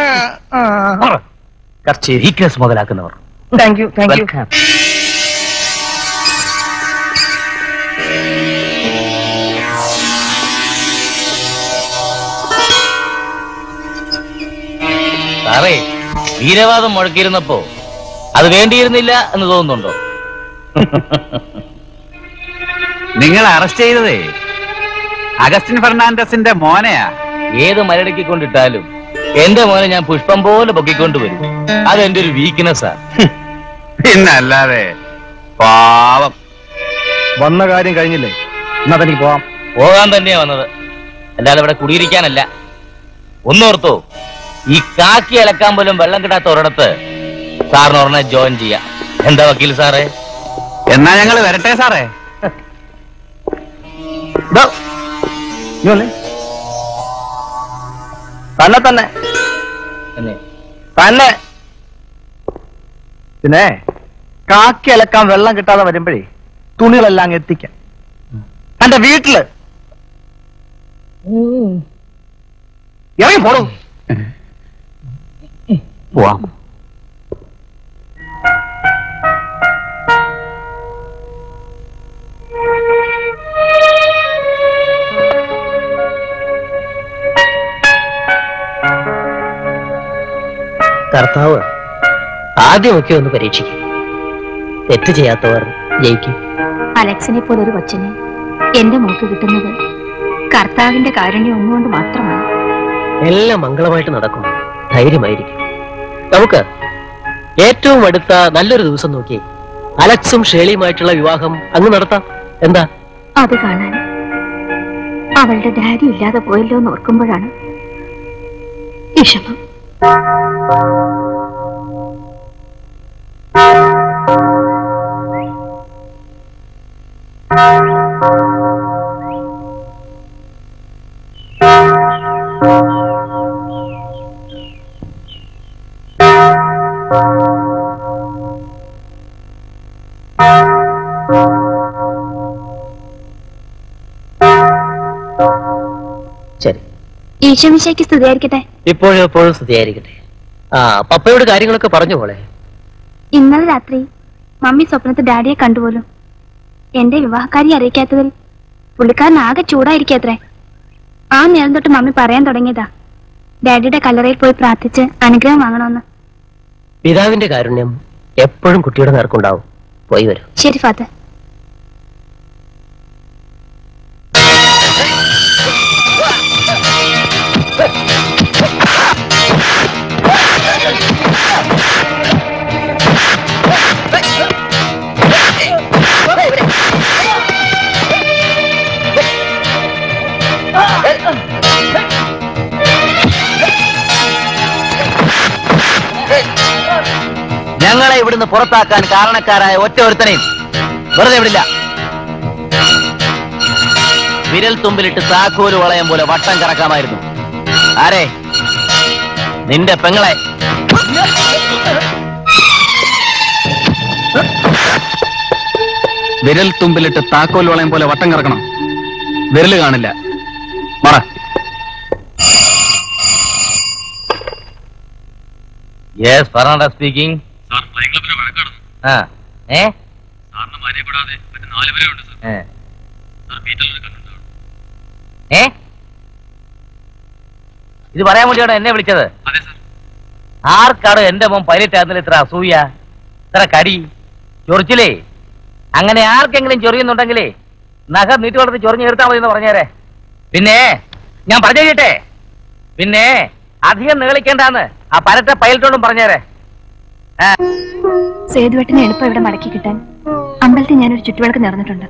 കുറച്ച് വീക്ക്നെസ് മുതലാക്കുന്നവർ. Thank you thank you. സാറേ, വീരവാദം മുഴക്കിയിരുന്നപ്പോ അത് വേണ്ടിയിരുന്നില്ല എന്ന് തോന്നുന്നുണ്ടോ? നിങ്ങൾ അറസ്റ്റ് ചെയ്തതേ അഗസ്റ്റിൻ ഫെർണാണ്ടസിന്റെ മോനെയാ. ഏത് മരടക്കി കൊണ്ടിട്ടാലും എന്റെ മോനെ ഞാൻ പുഷ്പം പോലെ പൊക്കിക്കൊണ്ടുവരും. അതെന്റെ ഒരു വീക്ക്നെസ്സാ. പിന്നല്ലാതെ. പാവം. വന്ന കാര്യം കഴിഞ്ഞില്ലേ? എന്നാ തനിക്ക് പോവാം. പോകാൻ തന്നെയാ വന്നത്, അല്ലാതെ ഇവിടെ കുടിയിരിക്കാനല്ല. ഒന്നോർത്തോ, ഈ കാക്കി അലക്കാൻ പോലും വെള്ളം കിട്ടാത്ത ഒരിടത്ത് സാറിന് ഉടനെ ജോയിൻ ചെയ്യാം. എന്താ വക്കീൽ സാറേ? എന്നാ ഞങ്ങൾ വരട്ടെ സാറേ. തന്നെ തന്നെ തന്നെ. പിന്നെ കാക്കി അലക്കാൻ വെള്ളം കിട്ടാതെ വരുമ്പോഴേ തുണികളെല്ലാം അങ്ങ് എത്തിക്കാം തന്റെ വീട്ടില്. ഇറങ്ങി പോടൂ. പോവാം. കർത്താവ് ആദ്യമൊക്കെ ഒന്ന് പരീക്ഷിക്കും. തെറ്റ് ചെയ്യാത്തവർ ജയിക്കും. അലക്സിനെ പോലെ ഒരു കൊച്ചനെ എന്റെ മോക്ക് കിട്ടുന്നത് കർത്താവിന്റെ കാരുണ്യം ഒന്നുകൊണ്ട് മാത്രമാണ്. എല്ലാം മംഗളമായിട്ട് നടക്കും. ധൈര്യമായിരിക്കും. നമുക്ക് ഏറ്റവും അടുത്ത നല്ലൊരു ദിവസം നോക്കി അലക്സും ഷേളിയുമായിട്ടുള്ള വിവാഹം അങ്ങ് നടത്താം. എന്താ? അത് കാണാൻ അവളുടെ ഡാഡി ഇല്ലാതെ പോയല്ലോ എന്ന് ഓർക്കുമ്പോഴാണ് വിഷമം. ശരി, ഈശോമിശിഹായ്ക്ക് സ്തുതിയായിരിക്കട്ടെ. ഇപ്പോഴും എപ്പോഴും സ്തുതിയായിരിക്കട്ടെ. ആ, പപ്പയോട് കാര്യങ്ങളൊക്കെ പറഞ്ഞു പോളെ. ഇന്നലെ രാത്രി മമ്മി സ്വപ്നത്തിൽ ഡാഡിയെ കണ്ടുപോലും. എന്റെ വിവാഹക്കാരി അറിയിക്കാത്തതിൽ പുള്ളിക്കാരൻ ആകെ ചൂടായിരിക്കത്രേ. ആ നേരം തൊട്ട് മമ്മി പറയാൻ തുടങ്ങിയതാ ഡാഡിയുടെ കല്ലറയിൽ പോയി പ്രാർത്ഥിച്ച് അനുഗ്രഹം വാങ്ങണമെന്ന്. പിതാവിന്റെ കാരുണ്യം എപ്പോഴും കുട്ടിയുടെ നേർക്കുണ്ടാവും. പോയി വരും. ശരി ഫാദർ. നിങ്ങളെ ഇവിടുന്ന് പുറത്താക്കാൻ കാരണക്കാരായ ഒറ്റ ഒരുത്തനെയും വെറുതെ വിടില്ല. വിരൽ തുമ്പിലിട്ട് താക്കോല് വളയം പോലെ വട്ടം കറക്കാമായിരുന്നു. ആരെ? നിന്റെ പെങ്ങളെ. വിരൽ തുമ്പിലിട്ട് താക്കോൽ വളയം പോലെ വട്ടം കറക്കണം. വിരല് കാണില്ല. മറ. Yes, Fernando speaking. ആ ഏ ഏ ഇത് പറയാൻ വേണ്ടിയാണോ എന്നെ വിളിച്ചത്? ആർക്കാണ് എന്റെ മോൻ പൈലറ്റ് ആകുന്നതിൽ ഇത്ര അസൂയ, ഇത്ര കടി, ചൊറിച്ചിലേ? അങ്ങനെ ആർക്കെങ്കിലും ചൊറിയുന്നുണ്ടെങ്കിലേ നഖം നീട്ടി വളർത്തി ചൊറിഞ്ഞു നിർത്താൻ മതി എന്ന് പറഞ്ഞേരെ. പിന്നെ ഞാൻ പറഞ്ഞു കേട്ടെ, പിന്നെ അധികം നീളിക്കേണ്ടാന്ന് ആ പരട്ട പൈലറ്റോടും പറഞ്ഞേരെ. സേതുവേട്ടനെ എളുപ്പം ഇവിടെ മടക്കി കിട്ടാൻ അമ്പലത്തിൽ ഞാനൊരു ചുറ്റുവിളക്ക് നേർന്നിട്ടുണ്ട്.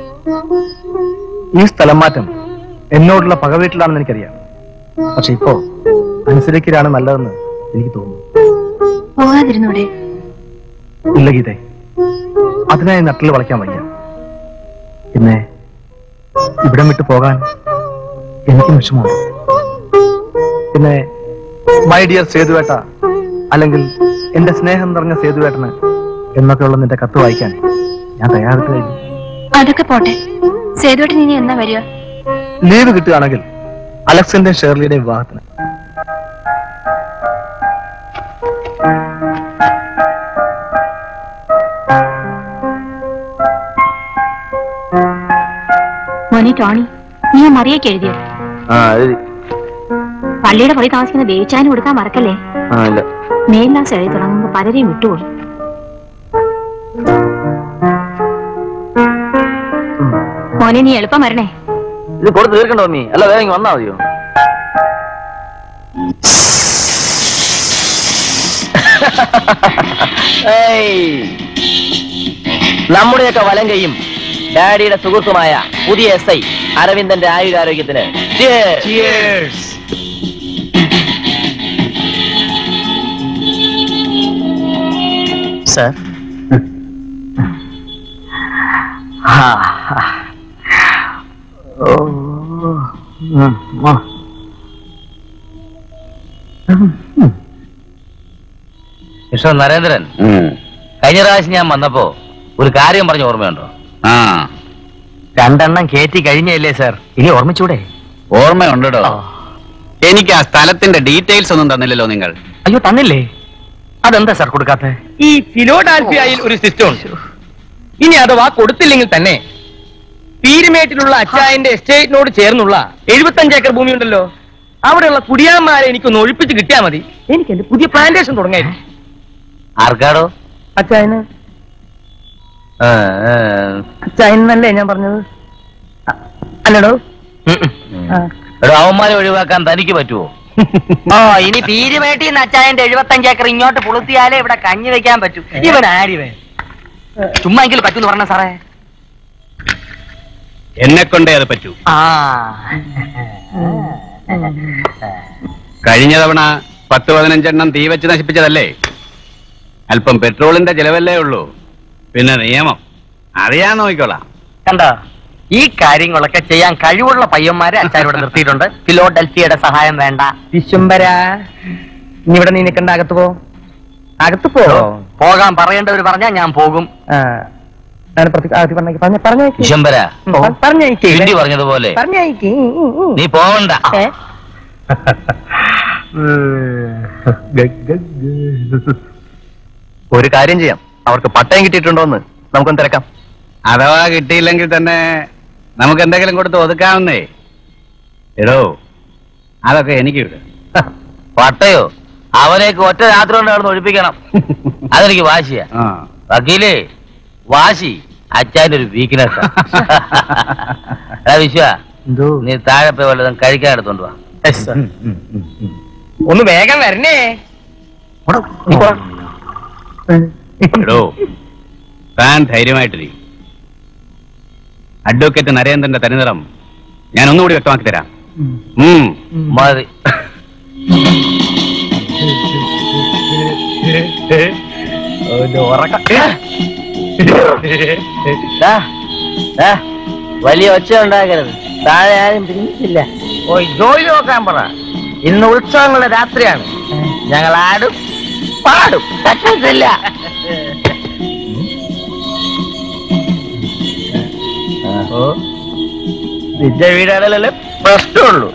ഈ സ്ഥലം മാറ്റം എന്നോടുള്ള പകവീട്ടിലാണെന്ന് എനിക്കറിയാം. പക്ഷെ ഇപ്പോ അനുസരിക്കലാണ് നല്ലതെന്ന് എനിക്ക് തോന്നുന്നു. പോകാതിരുന്നൂടെ? ഇല്ല ഗീതേ, അതിനായി നട്ടിൽ വളയ്ക്കാൻ വയ്യ. പിന്നെ ഇവിടം വിട്ടു പോകാൻ എനിക്ക് വിഷമമാണ്. പിന്നെ മൈ ഡിയർ സേതുവേട്ട, അല്ലെങ്കിൽ എന്റെ സ്നേഹം നിറഞ്ഞ സേതുവേട്ടന് എന്നൊക്കെയുള്ള നിന്റെ കത്ത് വായിക്കാൻ ഞാൻ തയ്യാറെടുത്ത് കഴിഞ്ഞു. അതൊക്കെ പോട്ടെ, സേതുവേട്ടൻ ഇനി എന്നാ വരിക? ലീവ് കിട്ടുകയാണെങ്കിൽ അലക്സിന്റെയും ഷേർലിയുടെയും വിവാഹത്തിന്. മോനെ ടോണി, നീ മറിയൊക്കെ എഴുതിയോ? പള്ളിയുടെ പുറകെ താമസിക്കുന്ന ദേച്ചാനും കൊടുക്കാൻ മറക്കല്ലേ. മേൽലാസ് എഴുതി തുടങ്ങുമ്പോ പലരെയും വിട്ടുപോയി. മോനെ നീ എളുപ്പം വരണേ. ഇത് കൊടുത്ത് തീർക്കണ്ടോ മമ്മി? അല്ല വേഗം വന്നാ മതിയോ? നമ്മുടെയൊക്കെ വലം കൈയും ഡാഡിയുടെ സുഹൃത്തുമായ പുതിയ എസ് ഐ അരവിന്ദന്റെ ആയുരാരോഗ്യത്തിന് സർ. മിസ്റ്റർ നരേന്ദ്രൻ, കഴിഞ്ഞ പ്രാവശ്യം ഞാൻ വന്നപ്പോ ഒരു കാര്യം പറഞ്ഞ ഓർമ്മയുണ്ടോ? ആ, രണ്ടെണ്ണം കേറ്റി കഴിഞ്ഞല്ലേ സാർ, ഇനി ഓർമ്മിച്ചൂടെ? ഓർമ്മയുണ്ടോ? എനിക്ക് ആ സ്ഥലത്തിന്റെ ഡീറ്റെയിൽസ് ഒന്നും തന്നില്ലല്ലോ നിങ്ങൾ. അയ്യോ, തന്നില്ലേ? അതെന്താ സാർ കൊടുക്കാത്ത? ഈ ഫിലോഡാൽഫിയയിൽ ഒരു സിസ്റ്റം ഉണ്ട്. ഇനി അഥവാ കൊടുത്തില്ലെങ്കിൽ തന്നെ പീരുമേട്ടിലുള്ള അച്ചായന്റെ എസ്റ്റേറ്റിനോട് ചേർന്നുള്ള എഴുപത്തഞ്ച് ഏക്കർ ഭൂമി ഉണ്ടല്ലോ, അവിടെയുള്ള കുടിയാന്മാരെ എനിക്കൊന്ന് ഒഴിപ്പിച്ച് കിട്ടിയാൽ മതി. എനിക്ക് എന്റെ പുതിയ പ്ലാന്റേഷൻ തുടങ്ങായിരുന്നു. ആർക്കാടോ? അച്ചായന്. അച്ചായനല്ലേ ഞാൻ പറഞ്ഞത്? അല്ലടോ. അവന്മാരെ ഒഴിവാക്കാൻ തനിക്ക് പറ്റുമോ? ഓ, ഇനി പീരുമേട്ടിൽ നിന്ന് അച്ചായന്റെ എഴുപത്തഞ്ച് ഏക്കർ ഇങ്ങോട്ട് പുളുത്തിയാലേ ഇവിടെ കഞ്ഞി വെക്കാൻ പറ്റൂ. ഇവൻ ആരിവൻ? ചുമ്മാ എങ്കിലും പറ്റൂന്ന് പറഞ്ഞ സാറേ. എന്നെ കൊണ്ടേ അത് പറ്റൂ. ആ, കഴിഞ്ഞ തവണ പത്ത് പതിനഞ്ചെണ്ണം തീ വെച്ച് നശിപ്പിച്ചതല്ലേ? അല്പം പെട്രോളിന്റെ ചെലവല്ലേ ഉള്ളൂ, പിന്നെ നിയമം അറിയാൻ നോക്കിക്കോളാം. കണ്ടോ, ഈ കാര്യങ്ങളൊക്കെ ചെയ്യാൻ കഴിവുള്ള പയ്യന്മാരെ അച്ചാരോട് നിർത്തിയിട്ടുണ്ട്. ഫിലോഡൽഫിയയുടെ സഹായം വേണ്ട. വിശ്വംബര, ഇനി ഇവിടെ നീ നിൽക്കണ്ട, അകത്ത് പോ. അകത്ത് പോ. പോകാൻ പറയേണ്ടവർ പറഞ്ഞാ ഞാൻ പോകും. വിശ്വംബര, ഹിന്ദി പറഞ്ഞതുപോലെ നീ പോവണ്ട. ഒരു കാര്യം ചെയ്യാം, അവർക്ക് പട്ടയം കിട്ടിയിട്ടുണ്ടോന്ന് നമുക്കൊന്ന് തിരക്കാം. അഥവാ കിട്ടിയില്ലെങ്കിൽ തന്നെ നമുക്ക് എന്തെങ്കിലും കൊടുത്ത് ഒതുക്കാവുന്നേ. എടോ, അതൊക്കെ എനിക്ക് വിട്. പട്ടയോ? അവനേക്ക് ഒറ്റ രാത്രി കൊണ്ട് നടന്ന് ഒഴിപ്പിക്കണം. അതെനിക്ക് വാശിയാ. വക്കീലേ, വാശി അച്ചാന്റെ ഒരു വീക്ക്നെസ്. വിശ്വ, നീ താഴെ പോയി വല്ലതും കഴിക്കാൻ എടുത്തോണ്ട് വാ. ഒന്ന് വേഗം വരണേ. എടോ, താൻ ധൈര്യമായിട്ടിരി. അഡ്വക്കേറ്റ് നരേന്ദ്രന്റെ തനിനിറം ഞാൻ ഒന്നുകൂടി വ്യക്തമാക്കി തരാം. മതി. വലിയ ഒച്ച ഉണ്ടാക്കരുത്, താഴെ ആരും പിന്നിട്ടില്ല. ഓ ജോലി നോക്കാൻ പറ. ഇന്ന് ഉത്സവങ്ങളുടെ രാത്രിയാണ്. ഞങ്ങൾ ആടും പാടും, പറ്റത്തില്ല. നിന്റെ വീടാണല്ലേ പ്രശ്നമുള്ളൂ.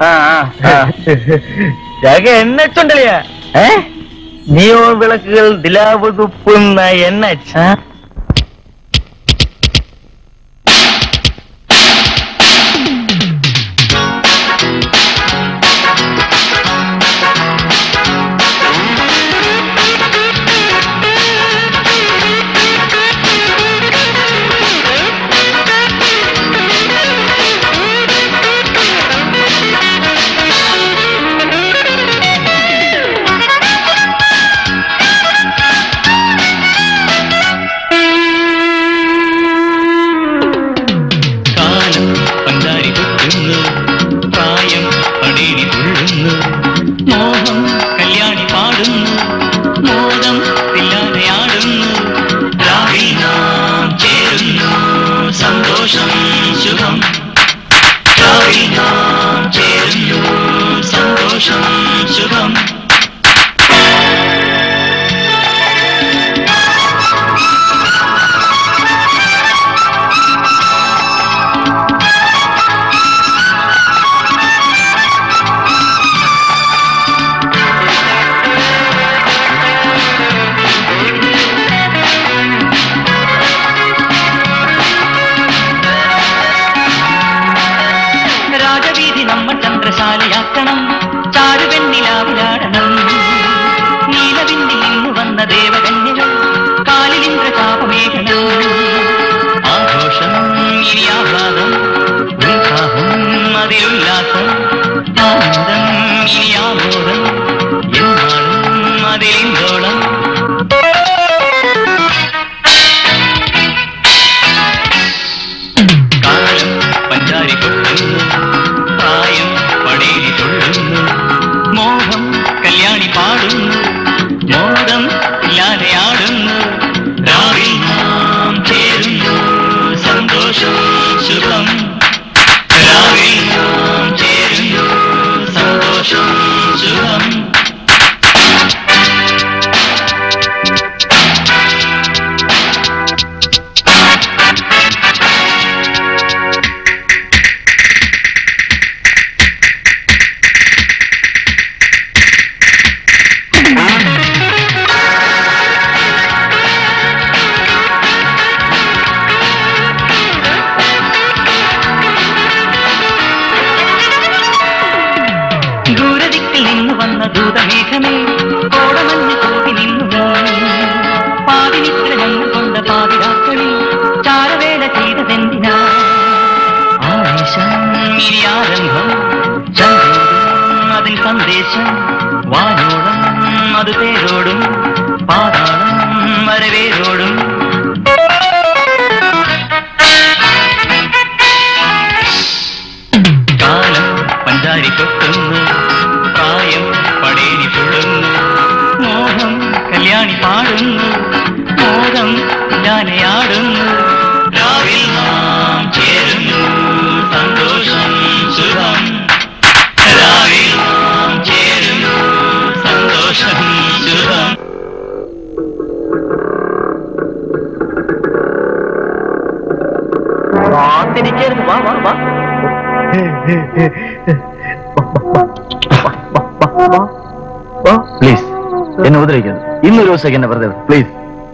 എണ്ണച്ചുണ്ടല്ലേ ഏ നീയോ വിളക്കുകൾ ദിലാവ് തുപ്പുന്ന എണ്ണ. പ്ലീസ് എന്നെ ഉപദ്രവിക്കരുത്. ഇന്നൊരു ദിവസം എന്നെ വെറുതെ പ്ലീസ്.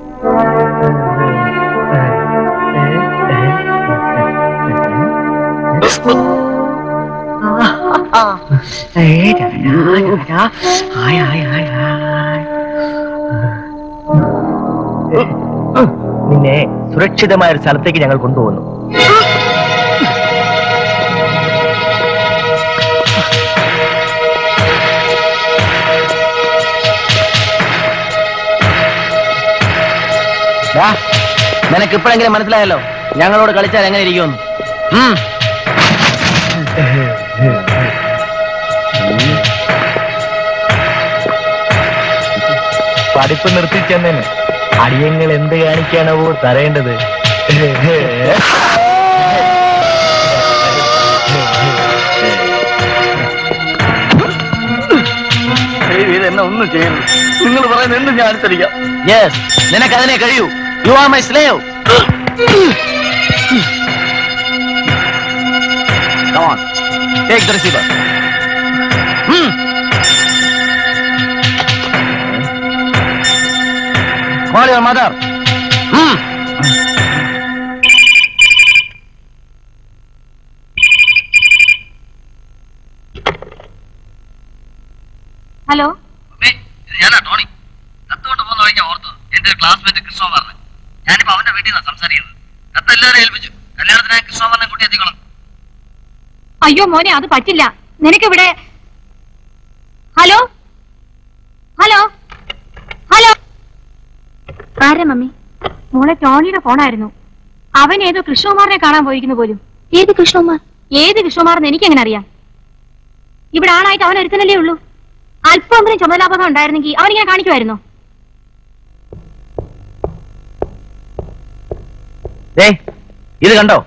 നിന്നെ സുരക്ഷിതമായ ഒരു സ്ഥലത്തേക്ക് ഞങ്ങൾ കൊണ്ടുപോകുന്നു. നിനക്ക് ഇപ്പോഴെങ്കിലും മനസ്സിലായല്ലോ ഞങ്ങളോട് കളിച്ചാൽ എങ്ങനെ ഇരിക്കുമെന്ന്. പഠിപ്പ് നിർത്തിച്ചെന്നേന് അടിയങ്ങൾ എന്ത് കാണിക്കാണോ തരേണ്ടത്? എന്നെ ഒന്നും ചെയ്യരുത്. നിങ്ങൾ പറയുന്നത് എന്തും ഞാൻ അനുസരിക്കാം. യെസ്, നിനക്ക് അതിനെ കഴിയൂ. You are my slave. Come on, take the receiver. Hmm. Call your mother. Hmm. Hello, ഞാനാ ടോണി. കത്തുകൊണ്ട് പോകുന്ന വഴിക്കാ ഓർത്തത്. എന്റെ ഒരു ക്ലാസ്മേറ്റ് കൃഷ്ണകുമാറിനെ. ഞാനിപ്പോ അവന്റെ വീട്ടിൽ നിന്നാണ് സംസാരിക്കുന്നത്. കത്ത് എല്ലാവരും ഏൽപ്പിച്ചു. കല്യാണത്തിനായി കൃഷ്ണകുമാറിനെ കൂട്ടി എത്തിക്കോളാം. അയ്യോ മോനെ, അത് പറ്റില്ല. നിനക്കിവിടെ ഹലോ ഹലോ ഹലോ ആരാ മമ്മി? മോളെ ടോണിയുടെ ഫോണായിരുന്നു. അവൻ ഏതോ കൃഷ്ണകുമാറിനെ കാണാൻ പോയിരിക്കുന്നു പോലും. ഏത് കൃഷ്ണകുമാർ? ഏത് കൃഷ്ണകുമാറെന്ന് എനിക്കെങ്ങനെ അറിയാം? ഇവിടെ ആളായിട്ട് അവൻ ഒരുത്തനല്ലേ ഉള്ളൂ. അല്പമെങ്കിലും ചുമതലാബോധം ഉണ്ടായിരുന്നെങ്കിൽ അവനിങ്ങനെ കാണിക്കുമായിരുന്നോ? ഇത് കണ്ടോ?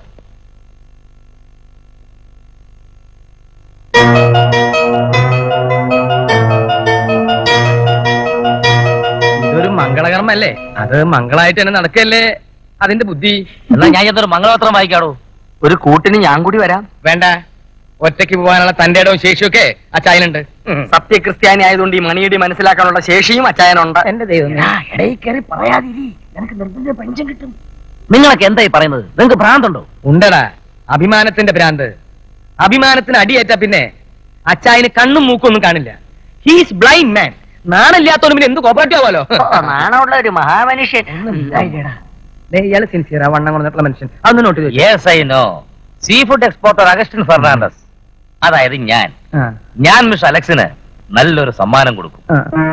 ഇതൊരു മംഗളകർമ്മല്ലേ? അത് മംഗളായിട്ട് തന്നെ നടക്കല്ലേ അതിന്റെ ബുദ്ധി. എന്നാ ഞാൻ ഇതൊരു മംഗളപത്രം വായിക്കാടോ. ഒരു കൂട്ടിന് ഞാൻ കൂടി വരാം. വേണ്ട, ഒറ്റയ്ക്ക് പോകാനുള്ള തന്റെ ഇടവും ശേഷിയൊക്കെ അച്ചായനുണ്ട്. സത്യക്രിസ്ത്യാനി ആയതുകൊണ്ട് ഈ മണിയടി മനസ്സിലാക്കാനുള്ള ശേഷിയും അച്ചായനുണ്ട്. എന്റെ ദൈവം, ഇടയിൽ കയറി പറയാതിരി. നിനക്ക് നിർബന്ധ പെൻഷൻ കിട്ടും. നിങ്ങളൊക്കെ എന്തായി പറയുന്നത്? നിങ്ങൾക്ക് ഭ്രാന്തുണ്ടോ? ഉണ്ടടാ, അഭിമാനത്തിന്റെ ഭ്രാന്ത്. അഭിമാനത്തിന് അടിയേറ്റ പിന്നെ അച്ചായന് കണ്ണും മൂക്കും ഒന്നും കാണില്ല. ഹീസ് ബ്ലൈൻഡ് മാൻ. നാണില്ലാത്തോണ്ട് പിന്നെ എന്ത് കോപ്പറേറ്റീവ് ആവാലോ. നാണമുള്ള ഒരു മഹാമനുഷ്യൻ. ഇയാള് സിൻസിയറാ, വണ്ണം കൊണ്ടിട്ടുള്ള മനുഷ്യൻ. അതൊന്ന് നോട്ട് ചെയ്തു. Yes I know. Sea food exporter Augustine Fernandez, അതായത് ഞാൻ ഞാൻ മിസ് അലക്സിന് നല്ലൊരു സമ്മാനം കൊടുക്കും.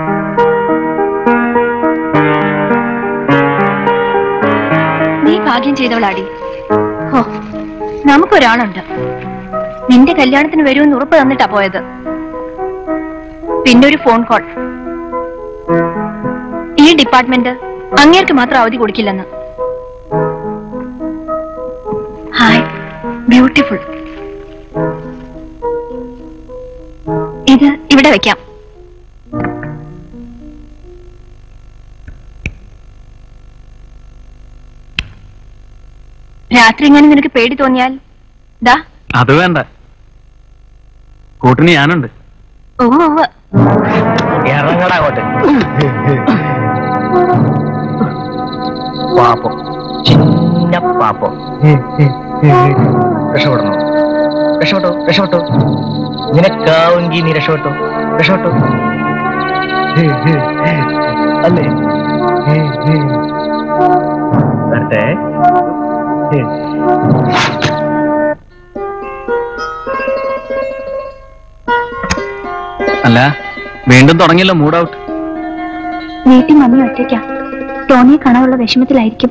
നീ ഭാഗ്യം ചെയ്തവളാടി. ഓ, നമുക്കൊരാളുണ്ട്. നിന്റെ കല്യാണത്തിന് വരുമെന്ന് ഉറപ്പ് തന്നിട്ടാ പോയത്. പിന്നെ ഒരു ഫോൺ കോൾ. ഈ ഡിപ്പാർട്ട്മെന്റ് അങ്ങേർക്ക് മാത്രം അവധി കൊടുക്കില്ലെന്ന്. Hi, beautiful. ഇത് ഇവിടെ വെക്കാം. രാത്രി ഇങ്ങനെ നിനക്ക് പേടി തോന്നിയാൽ ദാ. അത് വേണ്ട, കൂട്ടിന് ഞാനുണ്ട്. ഓ, ഇറങ്ങടാകോട്ടെ. പാപ്പോ, ചിന്ന പാപ്പോ. രക്ഷപ്പെടണോ? രക്ഷപ്പെട്ടോ, രക്ഷപ്പെട്ടോ. നിനക്കാവെങ്കിൽ നീ രക്ഷപ്പെട്ടോ, രക്ഷപ്പെട്ടോ. അല്ലേ? വരട്ടെ. അല്ല, വീണ്ടും തുടങ്ങിയല്ലോ മൂഡ് ഔട്ട്. വീട്ടിൽ മമ്മി ഒറ്റയ്ക്കാ. ടോണിയെ കാണാനുള്ള വിഷമത്തിലായിരിക്കും.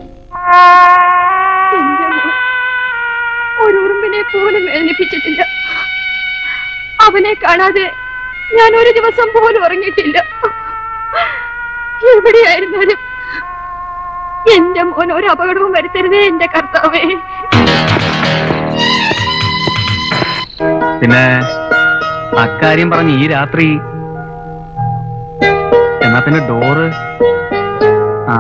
ഒരു ഉറുമ്പിനെ പോലും എഴുന്നേപ്പിച്ചിട്ടില്ല. അവനെ കാണാതെ ഞാൻ ഒരു ദിവസം പോലും ഉറങ്ങിയിട്ടില്ല. എവിടെയായിരുന്നാലും എന്റെ മോൻ ഒരു അപകടവും വരുത്തരുതേ എന്റെ കർത്താവേ. പിന്നെ അക്കാര്യം പറഞ്ഞ് ഈ രാത്രി എന്നാ പിന്നെ ഡോറ്. ആ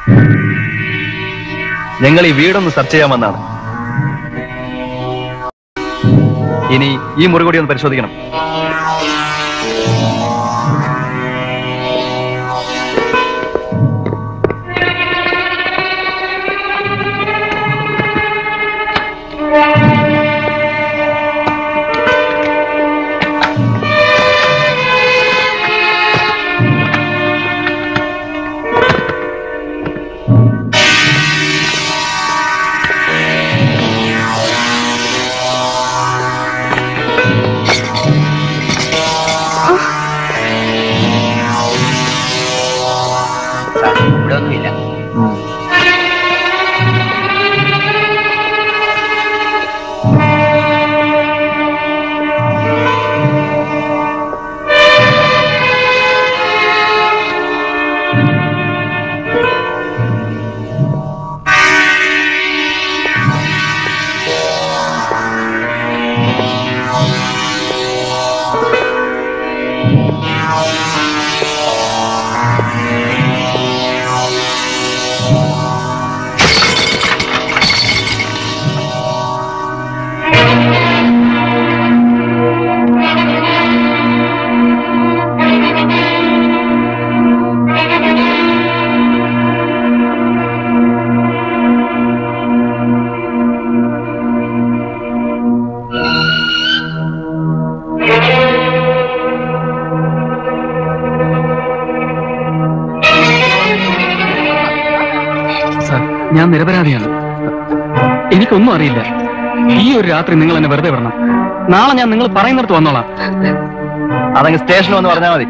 ഞങ്ങൾ ഈ വീടൊന്ന് സെർച്ച് ചെയ്യാൻ വന്നാണ്. ഇനി ഈ മുറി കൂടി ഒന്ന് പരിശോധിക്കണം. ഞാൻ നിരപരാധിയാണ്. എനിക്കൊന്നും അറിയില്ല. ഈ ഒരു രാത്രി നിങ്ങൾ എന്നെ വെറുതെ വിടണം. നാളെ ഞാൻ നിങ്ങൾ പറയുന്നിടത്ത് വന്നോളാം. അതങ്ങ് സ്റ്റേഷനിൽ വന്ന് പറഞ്ഞാൽ മതി.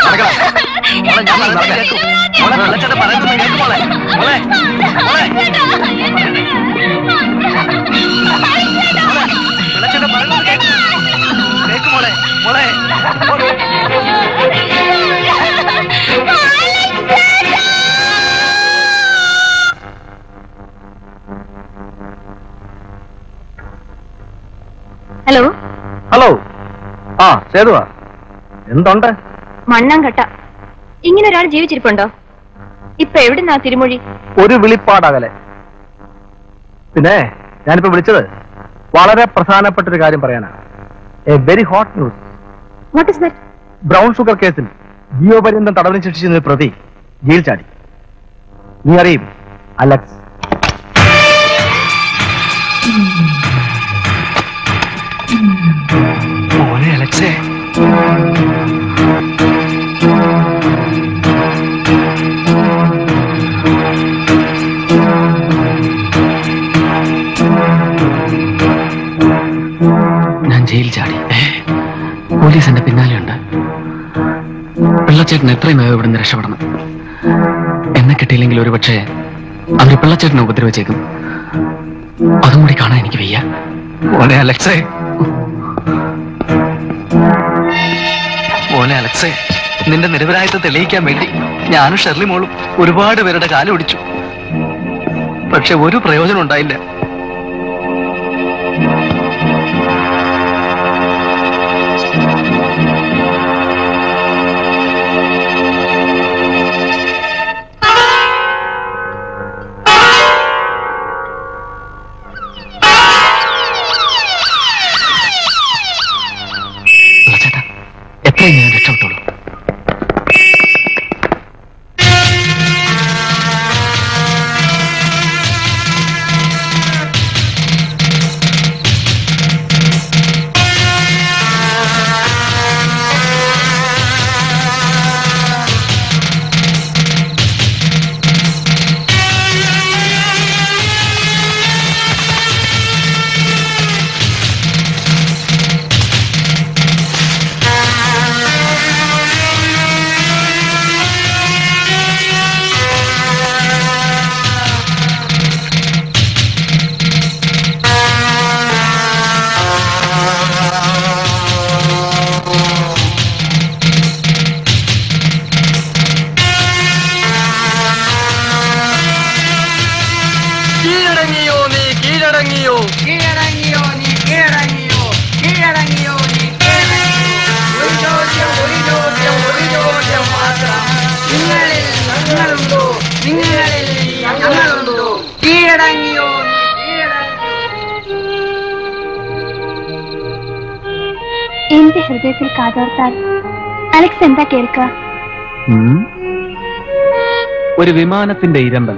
Hello hello. ആ സേതുവാ, എന്തുണ്ട്? മണ്ണാങ്കട്ട. ഇങ്ങനെ ഒരാൾ ജീവിച്ചിരിപ്പുണ്ടോ? ഇപ്പൊ എവിടുന്നാ തിരുമൊഴി? ഒരു വിളിപ്പാടകലെ. പിന്നെ ഞാനിപ്പോ വിളിച്ചത് വളരെ പ്രധാനപ്പെട്ട ഒരു കാര്യം പറയാനാണ്. A very hot news. What is that? Brown sugar കേസിൽ ജീവപര്യന്തം തടവിന് ശിക്ഷിച്ചതിന് പ്രതി ജയിൽ ചാടി. നീ അറിയും, അലക്സ്. മോനെ അലക്സേ, ഞാൻ ജയിൽ ചാടി. പോലീസ് എന്റെ പിന്നാലെയുണ്ട്. പിള്ളച്ചേട്ടൻ എത്രയും വേഗം ഇവിടുന്ന് രക്ഷപ്പെടണം. എന്നെ കിട്ടിയില്ലെങ്കിൽ ഒരുപക്ഷെ അവര് പിള്ളച്ചേട്ടനെ ഉപദ്രവിച്ചേക്കും. അതും കൂടി കാണാൻ എനിക്ക് വയ്യ. മോനെ അലക്സേ, മോനെ അലക്സേ, നിന്റെ നിരപരാധിത്വം തെളിയിക്കാൻ വേണ്ടി ഞാനും ഷെർലി മോളും ഒരുപാട് പേരുടെ കാലം ഒടിച്ചു. പക്ഷെ ഒരു പ്രയോജനം ഉണ്ടായില്ല. എത്രയും ഞാൻ രക്ഷപ്പെട്ടോളൂ. നിങ്ങളിൽ ഹൃദയത്തിൽ കാതോർത്താൽ അലക്സ് എന്താ കേൾക്കുക? ഒരു വിമാനത്തിന്റെ ഇരമ്പൽ.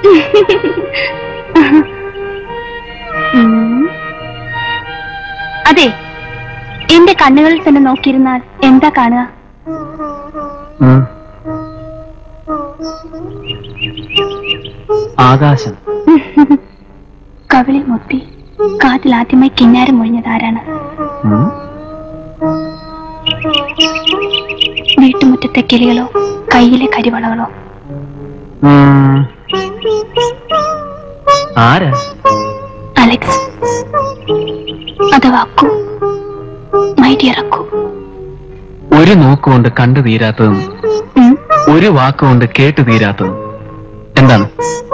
അതെ, എന്റെ കണ്ണുകളിൽ തന്നെ നോക്കിയിരുന്നാൽ എന്താ കാണുക? ആകാശം. കവിളിൽ മുത്തി കാറ്റിൽ ആദ്യമായി കിന്നാരം ഒഴിഞ്ഞത് ആരാണ്? വീട്ടുമുറ്റത്തെ കിളികളോ കയ്യിലെ കരിവളകളോ? ആരാ? അലക്സ് അഥവാ അക്കു, മൈ ഡിയർ അക്കു. ഒരു നോക്കുകൊണ്ട് കണ്ടു തീരാത്തതും ഒരു വാക്കുകൊണ്ട് കേട്ടു തീരാത്തതും എന്താണ്?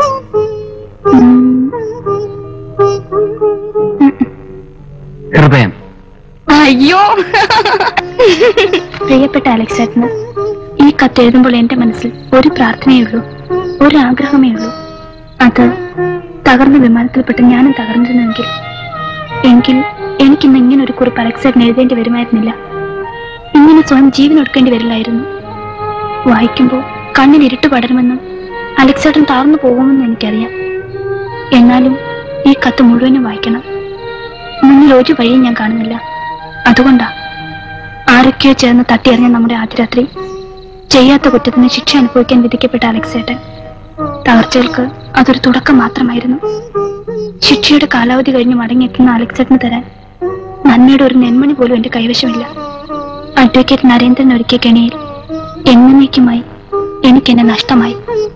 ഹൃദയം. അയ്യോ, പ്രിയപ്പെട്ട അലക്സേട്ടന്, ഈ കത്തെഴുതുമ്പോൾ എന്റെ മനസ്സിൽ ഒരു പ്രാർത്ഥനയുള്ളൂ, ഒരു ആഗ്രഹമേ ഉള്ളൂ. അത് തകർന്ന വിമാനത്തിൽപ്പെട്ട് ഞാനും തകർന്നിരുന്നെങ്കിൽ എങ്കിൽ എനിക്കിന്ന് ഇങ്ങനെ ഒരു കുറിപ്പ് അലക്സേട്ടന് എഴുതേണ്ടി വരുമായിരുന്നില്ല. ഇങ്ങനെ സ്വയം ജീവൻ ഒടുക്കേണ്ടി വരില്ലായിരുന്നു. വായിക്കുമ്പോൾ കണ്ണിൽ ഇരുട്ട് പടരുമെന്നും അലക്സേട്ടൻ താഴ്ന്നു പോകുമെന്നും എനിക്കറിയാം. എന്നാലും ഈ കത്ത് മുഴുവനും വായിക്കണം. മുന്നിൽ ഒരു വഴിയും ഞാൻ കാണുന്നില്ല. അതുകൊണ്ടാ ആരൊക്കെയോ ചേർന്ന് തട്ടിയെറിഞ്ഞ നമ്മുടെ ആദ്യരാത്രി ചെയ്യാത്ത കുറ്റത്തിന് ശിക്ഷ അനുഭവിക്കാൻ വിധിക്കപ്പെട്ട അലക്സേട്ടൻ. തകർച്ചകൾക്ക് അതൊരു തുടക്കം മാത്രമായിരുന്നു. ശിക്ഷയുടെ കാലാവധി കഴിഞ്ഞ് മടങ്ങിയെത്തുന്ന അലക്സേട്ടന് തരാൻ നന്മയുടെ ഒരു നെന്മണി പോലും എന്റെ കൈവശമില്ല. അഡ്വക്കേറ്റ് നരേന്ദ്രൻ ഒരുക്കിയ കെണിയിൽ എന്നേക്കുമായി എനിക്കെന്നെ നഷ്ടമായി.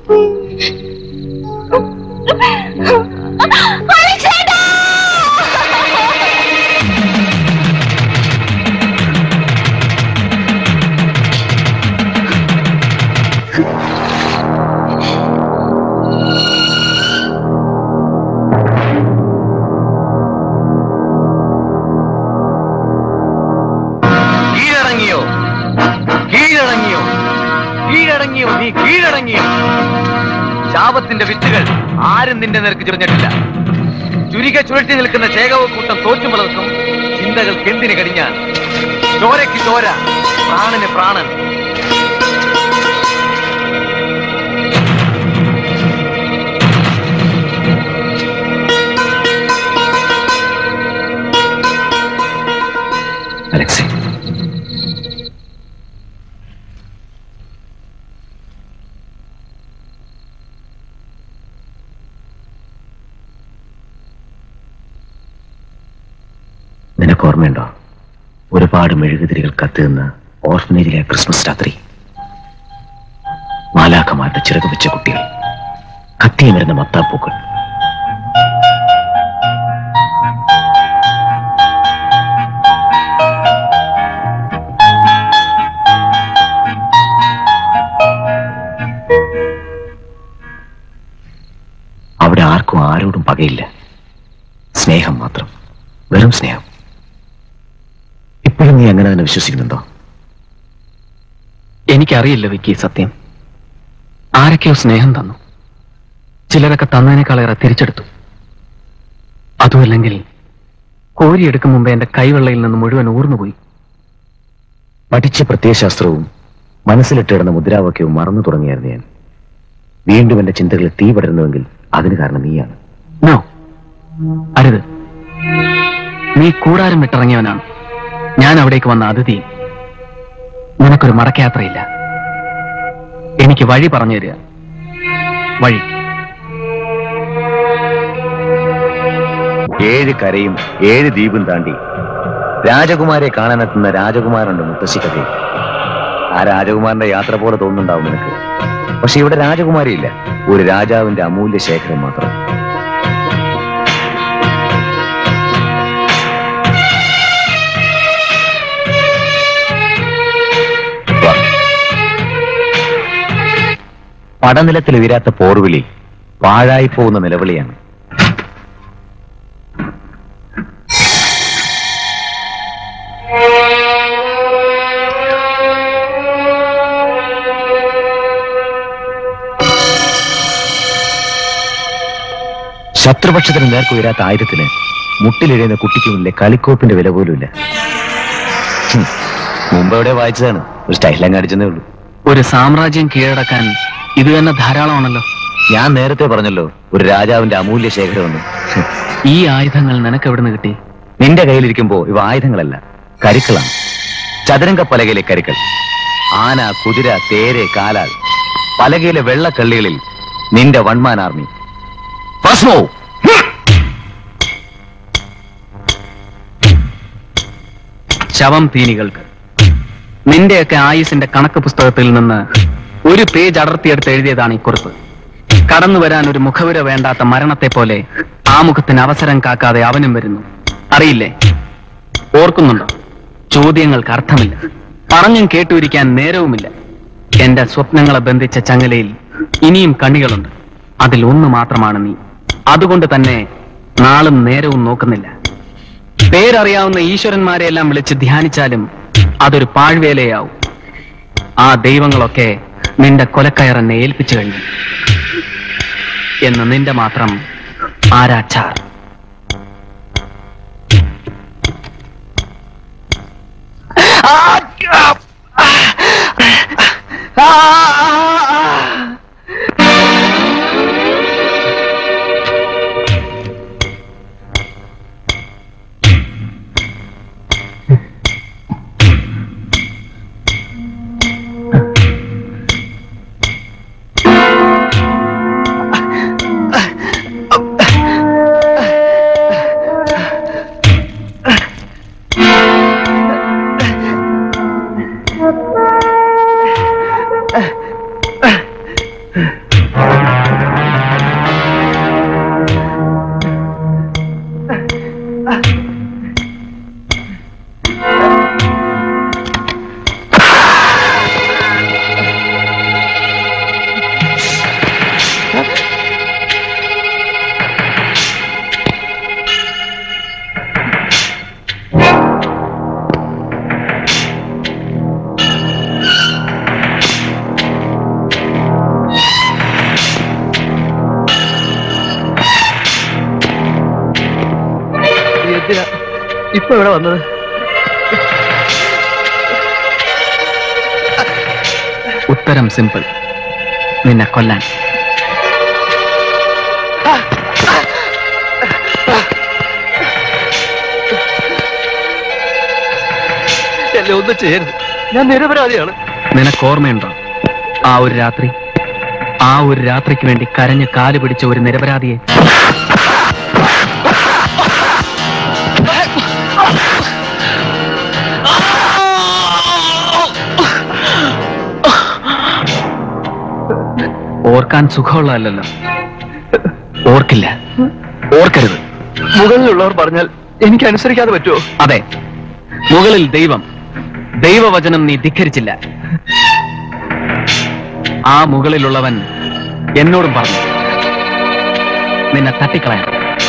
നീ കീഴടങ്ങിയോ? ശാപത്തിന്റെ വിത്തുകൾ ആരും നിന്റെ നേർക്ക് ചുരഞ്ഞിട്ടില്ല. ചുരിക ചുഴറ്റി നിൽക്കുന്ന ചേകവ കൂട്ടം തോറ്റു വളർത്തും ചിന്തകൾക്ക് എന്തിന് കടിഞ്ഞാൽ? ചോരയ്ക്ക് ചോര, പ്രാണന് പ്രാണൻ. അലക്സേ, നിനക്ക് ഓർമ്മയുണ്ടോ ഒരുപാട് മെഴുകുതിരികൾ കത്തുന്ന ഓർഫനേജിലെ ക്രിസ്മസ് രാത്രി? മാലാഖമാരുടെ ചിറക് വെച്ച കുട്ടികൾ, കത്തിയമരുന്ന മത്താപ്പൂക്കൾ. അവിടെ ആർക്കും ആരോടും പകയില്ല, സ്നേഹം മാത്രം, വെറും സ്നേഹം. ഇപ്പോഴും നീ അങ്ങനെ തന്നെ വിശ്വസിക്കുന്നുണ്ടോ? എനിക്കറിയില്ല വിക്കി, സത്യം. ആരൊക്കെയോ സ്നേഹം തന്നു, ചിലരൊക്കെ തന്നതിനേക്കാളേറെ തിരിച്ചെടുത്തു. അതുമല്ലെങ്കിൽ കോരിയെടുക്കും മുമ്പേ എന്റെ കൈവെള്ളയിൽ നിന്ന് മുഴുവൻ ഊർന്നുപോയി. പഠിച്ച പ്രത്യയശാസ്ത്രവും മനസ്സിലിട്ടിടുന്ന മുദ്രാവാക്യവും മറന്നു തുടങ്ങിയായിരുന്നു ഞാൻ. വീണ്ടും എന്റെ ചിന്തകളിൽ തീ പടരുന്നുവെങ്കിൽ അതിന് കാരണം നീയാണ്. നോ, അരുത്. നീ കൂടാരം വിട്ടിറങ്ങിയവനാണ്, ഞാൻ അവിടേക്ക് വന്ന അതിഥി. നിനക്കൊരു മടക്കയാത്രയില്ല. എനിക്ക് വഴി പറഞ്ഞു തരിക, വഴി. ഏഴ് കരയും ഏഴ് ദ്വീപും താണ്ടി രാജകുമാരെ കാണാനെത്തുന്ന രാജകുമാരുണ്ട് മുത്തശ്ശിക്കഥയിൽ. ആ രാജകുമാരന്റെ യാത്ര പോലെ തോന്നുന്നുണ്ടാവും നിനക്ക്. പക്ഷെ ഇവിടെ രാജകുമാരിയില്ല, ഒരു രാജാവിന്റെ അമൂല്യ ശേഖരം മാത്രം. പടനിലത്തിൽ വീരാത്ത പോർവിളി പാഴായി പോകുന്ന നിലവിളിയാണ്. ശത്രുപക്ഷത്തിന് നേർക്കുയരാത്ത ആയുധത്തിന് മുട്ടിലിഴയുന്ന കുട്ടിക്ക് മുന്നിലെ കളിക്കോപ്പിന്റെ വില പോലുമില്ല. മുമ്പ് എവിടെ വായിച്ചതാണ്, ഒരു സ്റ്റൈലങ്ങ് അടിച്ചതേ ഉള്ളൂ. ഒരു സാമ്രാജ്യം കീഴടക്കാൻ ഇത് തന്നെ ധാരാളമാണല്ലോ. ഞാൻ നേരത്തെ പറഞ്ഞല്ലോ ഒരു രാജാവിന്റെ അമൂല്യ ശേഖരമെന്ന്. ഈ ആയുധങ്ങൾ നിനക്ക് എവിടുന്ന് കിട്ടി? നിന്റെ കയ്യിലിരിക്കുമ്പോ ഇവ ആയുധങ്ങളല്ല, കരുക്കളാണ്. ചതുരംഗ പലകയിലെ കരുക്കൾ. ആന, കുതിര, തേര്, കാലാൽ. പലകയിലെ വെള്ളക്കള്ളികളിൽ നിന്റെ വൺമാൻ ആർമി. First move. ശവം തീനികൾക്ക് നിന്റെയൊക്കെ ആയുസിന്റെ കണക്ക് പുസ്തകത്തിൽ നിന്ന് ഒരു പേജ് അടർത്തിയെടുത്ത് എഴുതിയതാണ് ഈ കുറിപ്പ്. കടന്നു വരാൻ ഒരു മുഖവുര വേണ്ടാത്ത മരണത്തെ പോലെ ആ മുഖത്തിന് അവസരം കാക്കാതെ അവനും വരുന്നു. അറിയില്ലേ? ഓർക്കുന്നുണ്ടോ? ചോദ്യങ്ങൾക്ക് അർത്ഥമില്ല, പറഞ്ഞും കേട്ടുരിക്കാൻ നേരവുമില്ല. എന്റെ സ്വപ്നങ്ങളെ ബന്ധിച്ച ചങ്ങലയിൽ ഇനിയും കണികളുണ്ട്. അതിൽ ഒന്ന് മാത്രമാണ് നീ. അതുകൊണ്ട് തന്നെ നാളും നേരവും നോക്കുന്നില്ല. പേരറിയാവുന്ന ഈശ്വരന്മാരെയെല്ലാം വിളിച്ച് ധ്യാനിച്ചാലും അതൊരു പാഴ്വേലയാവും. ആ ദൈവങ്ങളൊക്കെ നിന്റെ കൊലക്കയറെന്നെ ഏൽപ്പിച്ചു കഴിഞ്ഞു എന്ന് നിന്റെ മാത്രം ആരാച്ചാർ. ഇപ്പൊ ഇവിടെ വന്നത് ഉത്തരം സിമ്പിൾ. നിന്നെ കൊല്ലാൻ. എന്നെ ഒന്നും ചെയ്യരുത്, ഞാൻ നിരപരാധിയാണ്. നിനക്ക് ഓർമ്മയുണ്ടോ ആ ഒരു രാത്രി? ആ ഒരു രാത്രിക്ക് വേണ്ടി കരഞ്ഞ് കാല് പിടിച്ച ഒരു നിരപരാധിയെ. ഓർക്കാൻ സുഖമുള്ളതല്ലോ. ഓർക്കില്ല, ഓർക്കരുത്. മുകളിലുള്ളവർ പറഞ്ഞാൽ എനിക്ക് അനുസരിക്കാതെ പറ്റുമോ? അതെ, മുകളിൽ ദൈവം, ദൈവവചനം നീ ധിക്കരിച്ചില്ല. ആ മുകളിലുള്ളവൻ എന്നോടും പറഞ്ഞു നിന്നെ തട്ടിക്കളയാൻ.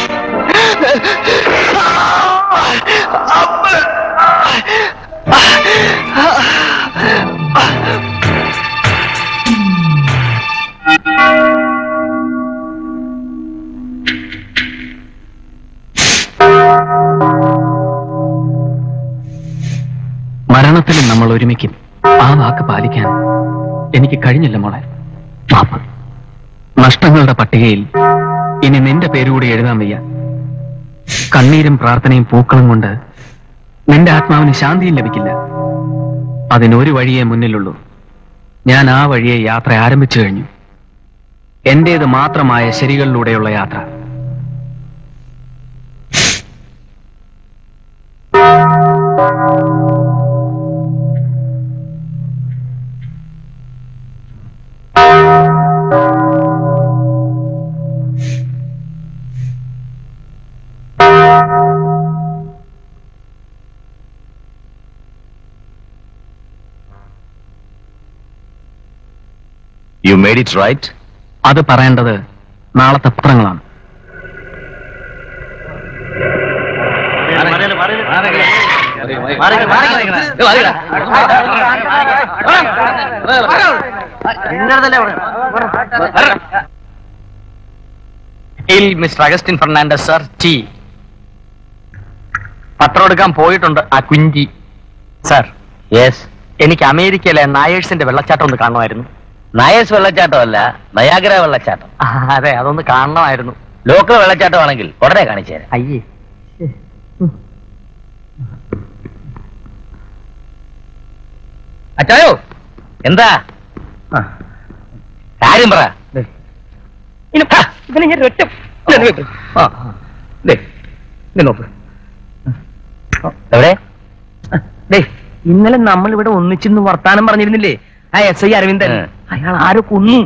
മരണത്തിലും നമ്മൾ ഒരുമിക്കും. ആ വാക്ക് പാലിക്കാൻ എനിക്ക് കഴിഞ്ഞില്ല മോളെ. മാപ്പ്. നഷ്ടങ്ങളുടെ പട്ടികയിൽ ഇനി നിന്റെ പേരുകൂടി എഴുതാൻ വയ്യ. കണ്ണീരും പ്രാർത്ഥനയും പൂക്കളും കൊണ്ട് നിന്റെ ആത്മാവിന് ശാന്തിയും ലഭിക്കില്ല. അതിനൊരു വഴിയേ മുന്നിലുള്ളൂ. ഞാൻ ആ വഴിയെ യാത്ര ആരംഭിച്ചു കഴിഞ്ഞു. എന്റേത് മാത്രമായ ശരികളിലൂടെയുള്ള യാത്ര. You made it right? അത് പറയേണ്ടത് നാളത്തെ പത്രങ്ങളാണ്. മിസ്റ്റർ അഗസ്റ്റിൻ ഫെർണാണ്ടസ് സർ, ടി. പത്രം എടുക്കാൻ പോയിട്ടുണ്ട് ആ കുഞ്ചി. Sir, yes. എനിക്ക് അമേരിക്കയിലെ നായേഴ്സിന്റെ വെള്ളച്ചാട്ടം ഒന്ന് കാണണമായിരുന്നു. നായേഴ്സ് വെള്ളച്ചാട്ടം അല്ല, നയാഗ്ര വെള്ളച്ചാട്ടം. അതെ, അതൊന്ന് കാണണമായിരുന്നു. ലോക്കൽ വെള്ളച്ചാട്ടം ആണെങ്കിൽ ഉടനെ കാണിച്ചു തരാം. അയ്യേ, അച്ചായോ എന്താ കാര്യം പറ. ഇവനെ ഞാൻ ഒറ്റ നോക്ക്. എവിടെ? ഇന്നലെ നമ്മൾ ഇവിടെ ഒന്നിച്ചിന്ന് വർത്താനം പറഞ്ഞിരുന്നില്ലേ ആ എസ് ഐ അരവിന്ദൻ? അയാൾ ആരോ കൊന്നു.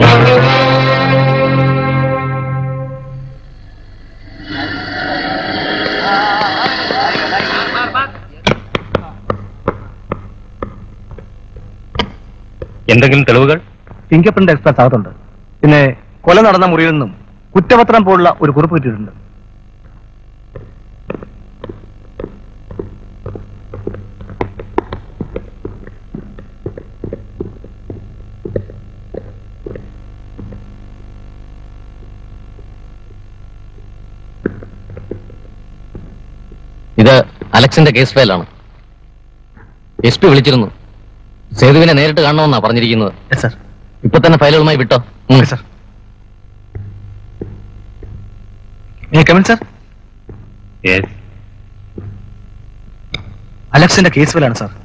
എന്തെങ്കിലും തെളിവുകൾ? ഫിംഗർ പ്രിന്റ് എക്സ്പ്രസ് അകത്തുണ്ട്. പിന്നെ കൊല നടന്ന മുറിയിൽ നിന്നും കുറ്റപത്രം പോലുള്ള ഒരു കുറിപ്പ് കിട്ടിയിട്ടുണ്ട്. ഇത് അലക്സിന്റെ കേസ് ഫയലാണ്. എസ് പി വിളിച്ചിരുന്നു. സേതുവിനെ നേരിട്ട് കാണണമെന്നാ പറഞ്ഞിരിക്കുന്നത്. ഇപ്പൊ തന്നെ ഫയലുകളുമായി വിട്ടോ. സർ അലക്സിന്റെ കേസ് ഫയലാണ് സാർ.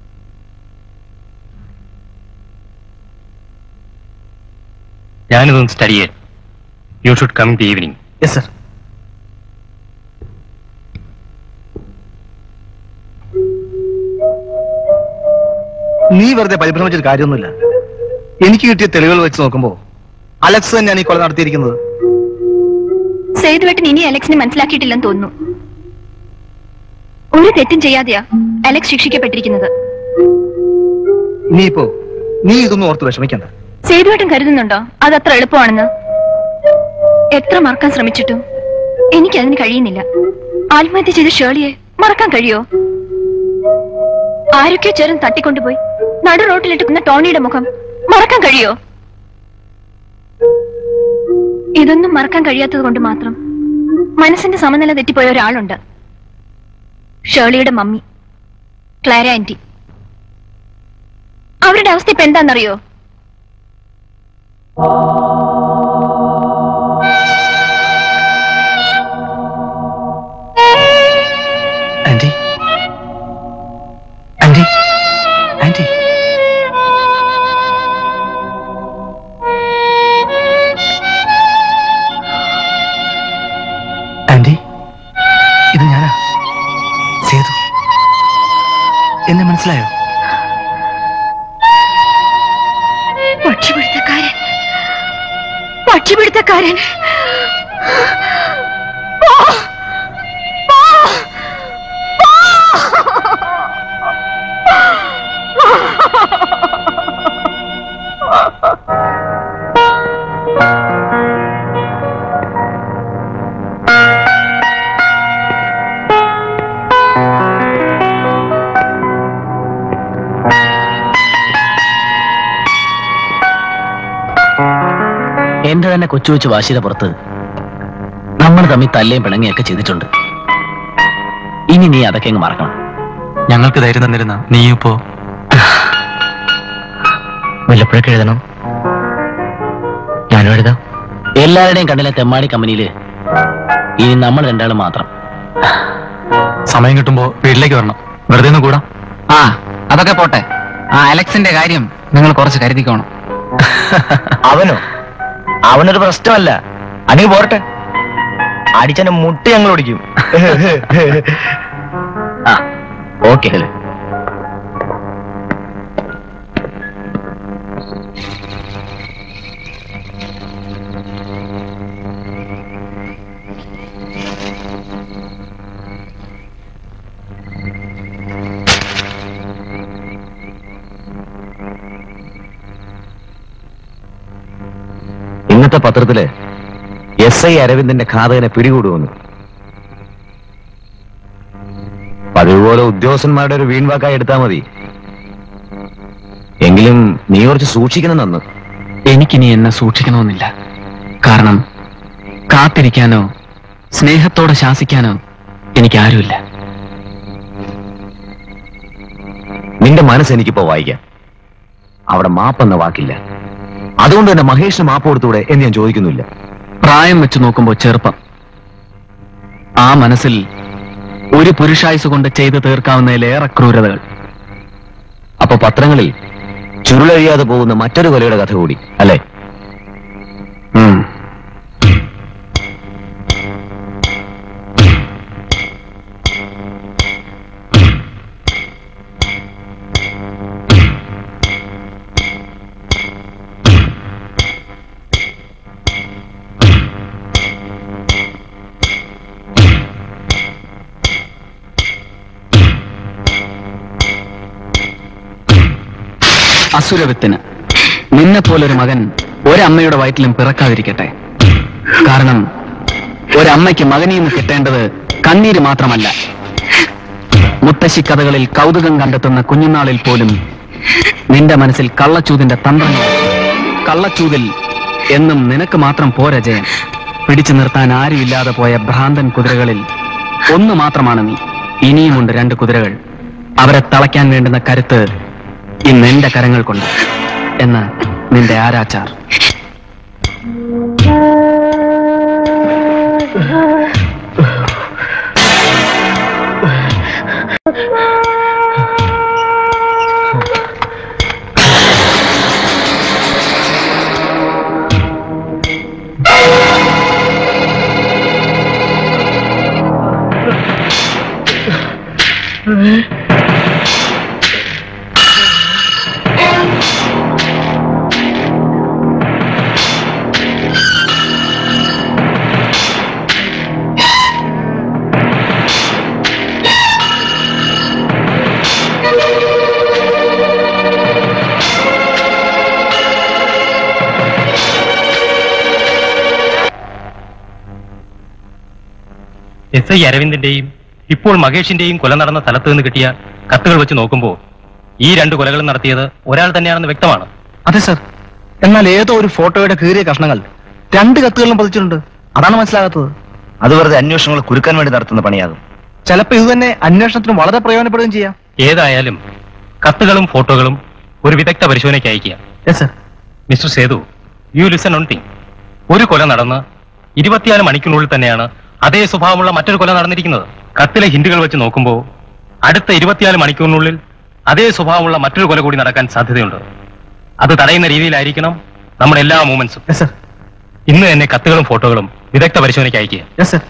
ഞാനിതൊന്ന് സ്റ്റഡി ചെയ്യാൻ. You should come the evening. Yes sir. നീ വെറുതെ പരിഭ്രമിച്ചൊരു കാര്യമൊന്നുമില്ല. എനിക്ക് കിട്ടിയ തെളിവുകൾ വെച്ച് നോക്കുമ്പോ അലക്സ് തന്നെയാണ് ഈ കൊല നടത്തിയിരിക്കുന്നത്. സേതുവേട്ടൻ ഇനി അലക്സിനെ മനസ്സിലാക്കിയിട്ടില്ലെന്ന് തോന്നുന്നു. ഒരു തെറ്റും ചെയ്യാതെയാ അലക്സ് ശിക്ഷിക്കപ്പെട്ടിരിക്കുന്നത്. ഇനിയിപ്പോ നീ ഇതൊന്നും ഓർത്ത് വിഷമിക്കണ്ട. സേതുവേട്ടൻ കരുതുന്നുണ്ടോ അത് അത്ര എളുപ്പമാണെന്ന്? എത്ര മറക്കാൻ ശ്രമിച്ചിട്ടും എനിക്കതിന് കഴിയുന്നില്ല. ആത്മഹത്യ ചെയ്ത ഷേളിയെ മറക്കാൻ കഴിയോ? ആരൊക്കെയോ ചേർന്ന് തട്ടിക്കൊണ്ടുപോയി നടു റോട്ടിലിട്ടുന്ന ടോണിയുടെ മുഖം മറക്കാൻ കഴിയോ? ഇതൊന്നും മറക്കാൻ കഴിയാത്തത് കൊണ്ട് മാത്രം മനസ്സിന്റെ സമനില തെറ്റിപ്പോയ ഒരാളുണ്ട്. ഷേളിയുടെ മമ്മി ക്ലാര ആന്റി. അവരുടെ അവസ്ഥ ഇപ്പൊ എന്താണെന്നറിയോ? ആന്റി ആന്റി ആന്റി ആന്റി ഇത് ഞാനാ, സേതു. എന്നെ മനസ്സിലായോ? പക്ഷിപിടുത്തക്കാരൻ പക്ഷിപിടുത്തക്കാരൻ എന്റെ തന്നെ കൊച്ചു കൊച്ചു വാശിയുടെ പുറത്ത് നമ്മൾ തമ്മിൽ തല്ലേം പിണങ്ങിയൊക്കെ ചെയ്തിട്ടുണ്ട്. ഇനി നീ അതൊക്കെ അങ്ങ് മറക്കണം. ഞങ്ങൾക്ക് ധൈര്യം തന്നിരുന്ന നീ ഇപ്പോ വല്ലപ്പോഴൊക്കെ എഴുതണം. ഞാനും എഴുതാം. എല്ലാവരുടെയും കണ്ണിലെ തെമ്മാടി കമ്പനിയില് ഇനി നമ്മൾ രണ്ടാളും മാത്രം. സമയം കിട്ടുമ്പോ വീട്ടിലേക്ക് വരണം. വെറുതെ ഒന്ന് കൂടാ. ആ അതൊക്കെ പോട്ടെ. ആ അലക്സിന്റെ കാര്യം നിങ്ങൾ കുറച്ച് കരുതിക്കോണം. അവനോ? അവനൊരു പ്രശ്നമല്ല. അനീ പോരട്ടെ, അടിച്ചെന്നെ മുട്ടി ഞങ്ങൾ ഓടിക്കും. ആ ഓക്കെ. ഇന്നത്തെ പത്രത്തില് എസ് ഐ അരവിന്ദന്റെ ഘാതകനെ പിടികൂടുവന്നു. പതിവുപോലെ ഉദ്യോഗസ്ഥന്മാരുടെ ഒരു വീൺവാക്കായി എടുത്താൽ മതി. എങ്കിലും നീ കുറച്ച് സൂക്ഷിക്കണം. നന്ന്. എനിക്കിനി എന്നെ സൂക്ഷിക്കണമെന്നില്ല. കാരണം കാത്തിരിക്കാനോ സ്നേഹത്തോടെ ശാസിക്കാനോ എനിക്കാരുമില്ല. നിന്റെ മനസ്സ് എനിക്കിപ്പോ വായിക്കാം. അവിടെ മാപ്പെന്ന വാക്കില്ല. അതുകൊണ്ട് തന്നെ മഹേഷിന് മാപ്പ് കൊടുത്തൂടെ എന്ന് ഞാൻ ചോദിക്കുന്നില്ല. പ്രായം വെച്ച് നോക്കുമ്പോൾ ചെറുപ്പം. ആ മനസ്സിൽ ഒരു പുരുഷായുസ് കൊണ്ട് ചെയ്തു തീർക്കാവുന്നതിലേറെ ക്രൂരതകൾ. അപ്പൊ പത്രങ്ങളിൽ ചുരുളഴിയാതെ പോകുന്ന മറ്റൊരു കൊലയുടെ കഥ കൂടി അല്ലേ? അസുരവിത്തിന് നിന്നെ പോലൊരു മകൻ ഒരമ്മയുടെ വയറ്റിലും പിറക്കാതിരിക്കട്ടെ. കാരണം ഒരമ്മയ്ക്ക് മകനിൽ നിന്ന് കിട്ടേണ്ടത് കണ്ണീര് മാത്രമല്ല. മുത്തശ്ശി കഥകളിൽ കൗതുകം കണ്ടെത്തുന്ന കുഞ്ഞുനാളിൽ പോലും നിന്റെ മനസ്സിൽ കള്ളച്ചൂതിന്റെ തന്ത്രങ്ങൾ. കള്ളച്ചൂതിൽ എന്നും നിനക്ക് മാത്രം പോരാ ജയൻ. പിടിച്ചു നിർത്താൻ ആരുമില്ലാതെ പോയ ഭ്രാന്തൻ കുതിരകളിൽ ഒന്ന് മാത്രമാണ് നീ. ഇനിയുമുണ്ട് രണ്ട് കുതിരകൾ. അവരെ തളയ്ക്കാൻ വേണ്ടുന്ന കരുത്ത് ഇന്ന് എന്റെ കരങ്ങൾ കൊണ്ട് എന്ന് നിന്റെ ആരാച്ചാർ. എസ് ഐ അരവിന്ദിന്റെയും ഇപ്പോൾ മഹേഷിന്റെയും കൊല നടന്ന സ്ഥലത്ത് നിന്ന് കിട്ടിയ കത്തുകൾ വെച്ച് നോക്കുമ്പോൾ ഈ രണ്ട് കൊലകളും നടത്തിയത് ഒരാൾ തന്നെയാണെന്ന് വ്യക്തമാണ്. അതെ സർ. എന്നാൽ ഏതോ ഒരു ഫോട്ടോയുടെ കീറിയ കഷ്ണങ്ങൾ രണ്ട് കത്തുകളിലും പതിച്ചിട്ടുണ്ട്. അതാണ് മനസ്സിലാകാത്തത്. അത് വെറുതെ അന്വേഷണങ്ങൾ കുരുക്കാൻ വേണ്ടി നടത്തുന്ന പണിയാകും. ചിലപ്പോൾ ഇത് തന്നെ അന്വേഷണത്തിന് വളരെ പ്രയോജനപ്പെടുകയും ചെയ്യാം. ഏതായാലും കത്തുകളും ഫോട്ടോകളും ഒരു വിദഗ്ധ പരിശോധനയ്ക്ക് അയക്കുക. Yes sir. Mister Sethu, you listen on thing. ഒരു കൊല നടന്ന് ഇരുപത്തിനാല് മണിക്കൂറിനുള്ളിൽ തന്നെയാണ് അതേ സ്വഭാവമുള്ള മറ്റൊരു കൊല നടന്നിരിക്കുന്നത്. കത്തിലെ ഹിന്റുകൾ വെച്ച് നോക്കുമ്പോൾ അടുത്ത ഇരുപത്തിനാല് മണിക്കൂറിനുള്ളിൽ അതേ സ്വഭാവമുള്ള മറ്റൊരു കൊല കൂടി നടക്കാൻ സാധ്യതയുണ്ട്. അത് തടയുന്ന രീതിയിലായിരിക്കണം നമ്മുടെ എല്ലാ മൂവ്മെന്റ്സും. ഇന്ന് തന്നെ കത്തുകളും ഫോട്ടോകളും വിദഗ്ധ പരിശോധനയ്ക്ക് അയക്കുക.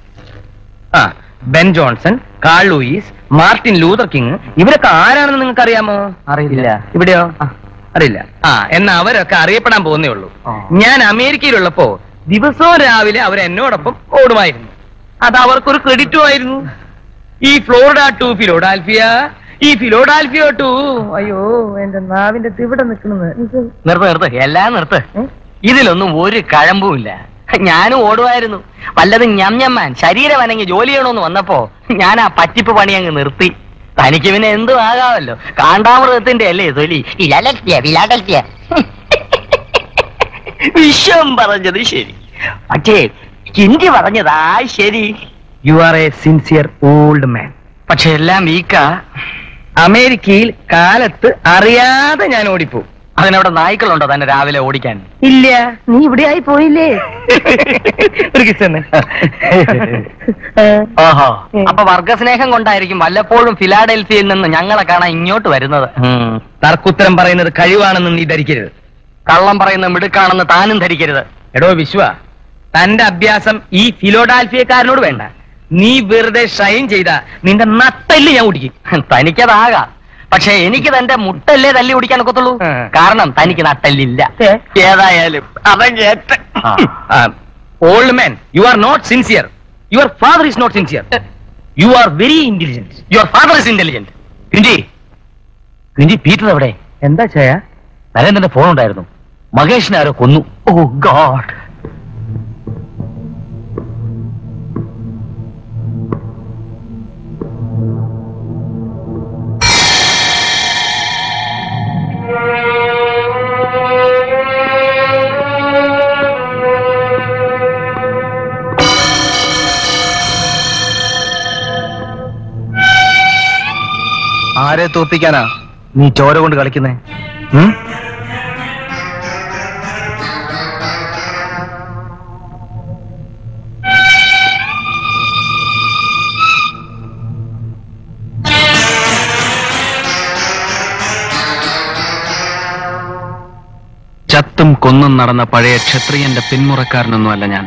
ആ Ben Johnson, Carl Lewis, Martin Luther King ഇവരൊക്കെ ആരാണെന്ന് നിങ്ങൾക്ക് അറിയാമോ? അറിയില്ല. ഇവിടെയോ? അറിയില്ല. ആ എന്നാ അവരൊക്കെ അറിയപ്പെടാൻ പോകുന്നേ ഉള്ളൂ. ഞാൻ അമേരിക്കയിലുള്ളപ്പോ ദിവസവും രാവിലെ അവർ എന്നോടൊപ്പം ഓടുമായിരുന്നു. അത് അവർക്കൊരു ക്രെഡിറ്റും ആയിരുന്നു. ഈ ഫ്ലോറിഡ ടു ഫിലോഡാൽഫിയ, ഈ ഫിലോഡാൽഫിയ ടു, അയ്യോ എന്റെ നാവിന്റെ ഇവിടെ നിൽക്കുന്നത്. നിർത്ത് നിർത്ത് എല്ലാം നിർത്ത്. ഇതിലൊന്നും ഒരു കഴമ്പുമില്ല. ഞാനും ഓടുമായിരുന്നു. വല്ലതും ഞം ഞമ്മാൻ ശരീരം അനങ്ങി ജോലി ചെയ്യണമെന്ന് വന്നപ്പോ ഞാൻ ആ പറ്റിപ്പ് പണി അങ്ങ് നിർത്തി. തനിക്ക് പിന്നെ എന്തും ആകാമല്ലോ. കാണ്ടാമൃഗത്തിന്റെ അല്ലേ തൊലി. വിലാടൽത്തിയ വിലാടൽത്തിയ വിശ്വം പറഞ്ഞത് ശരി, പക്ഷേ ഹിന്ദി പറഞ്ഞതാ ശരി. You are a sincere old man. പക്ഷെ എല്ലാം വീക്കാ. അമേരിക്കയിൽ കാലത്ത് അറിയാതെ ഞാൻ ഓടിപ്പോ. അതിനവിടെ നായ്ക്കളുണ്ടോ തന്നെ രാവിലെ ഓടിക്കാൻ? ഇല്ല. നീ ഇവിടെ ആയി പോയില്ലേ? ഒരു കിസ് തന്നെ. ഓഹോ, അപ്പൊ വർഗസ്നേഹം കൊണ്ടായിരിക്കും വല്ലപ്പോഴും ഫിലാഡൽഫിയയിൽ നിന്ന് ഞങ്ങളെ കാണാൻ ഇങ്ങോട്ട് വരുന്നത്. തർക്കുത്തരം പറയുന്നത് കഴിവാണെന്ന് നീ ധരിക്കരുത്. കള്ളം പറയുന്ന മിടുക്കാണെന്ന് താനും ധരിക്കരുത്. എടോ വിശ്വ, തന്റെ അഭ്യാസം ഈ ഫിലോഡാൽഫിയക്കാരനോട് വേണ്ട. നീ വെറുതെ ഷൈൻ ചെയ്ത നിന്റെ നട്ടല് ഞാൻ ഓടിക്കും. തനിക്കതാകാം, പക്ഷെ എനിക്ക് തന്റെ മുട്ടല്ലേ തല്ലി ഓടിക്കാൻ ഒക്കത്തുള്ളൂ. കാരണം തനിക്ക് നട്ടല്ലില്ല. ഏതായാലും അതങ്ങേറ്റ. Old man, you are not sincere. Your father is not sincere. You are very intelligent. Your father is intelligent. Kunchi Kunchi Peter എവിടെ? എന്താ ചായ? നരേന്ദ്രന്റെ ഫോൺ ഉണ്ടായിരുന്നു. മഹേഷിനെ ആരോ കൊന്നു. Oh God. ആരെ തോപ്പിക്കാനാ നീ ചോര കൊണ്ട് കളിക്കുന്നേ? ചത്തും കൊന്നും നടന്ന പഴയ ക്ഷത്രിയന്റെ പിന്മുറക്കാരനൊന്നുമല്ല ഞാൻ.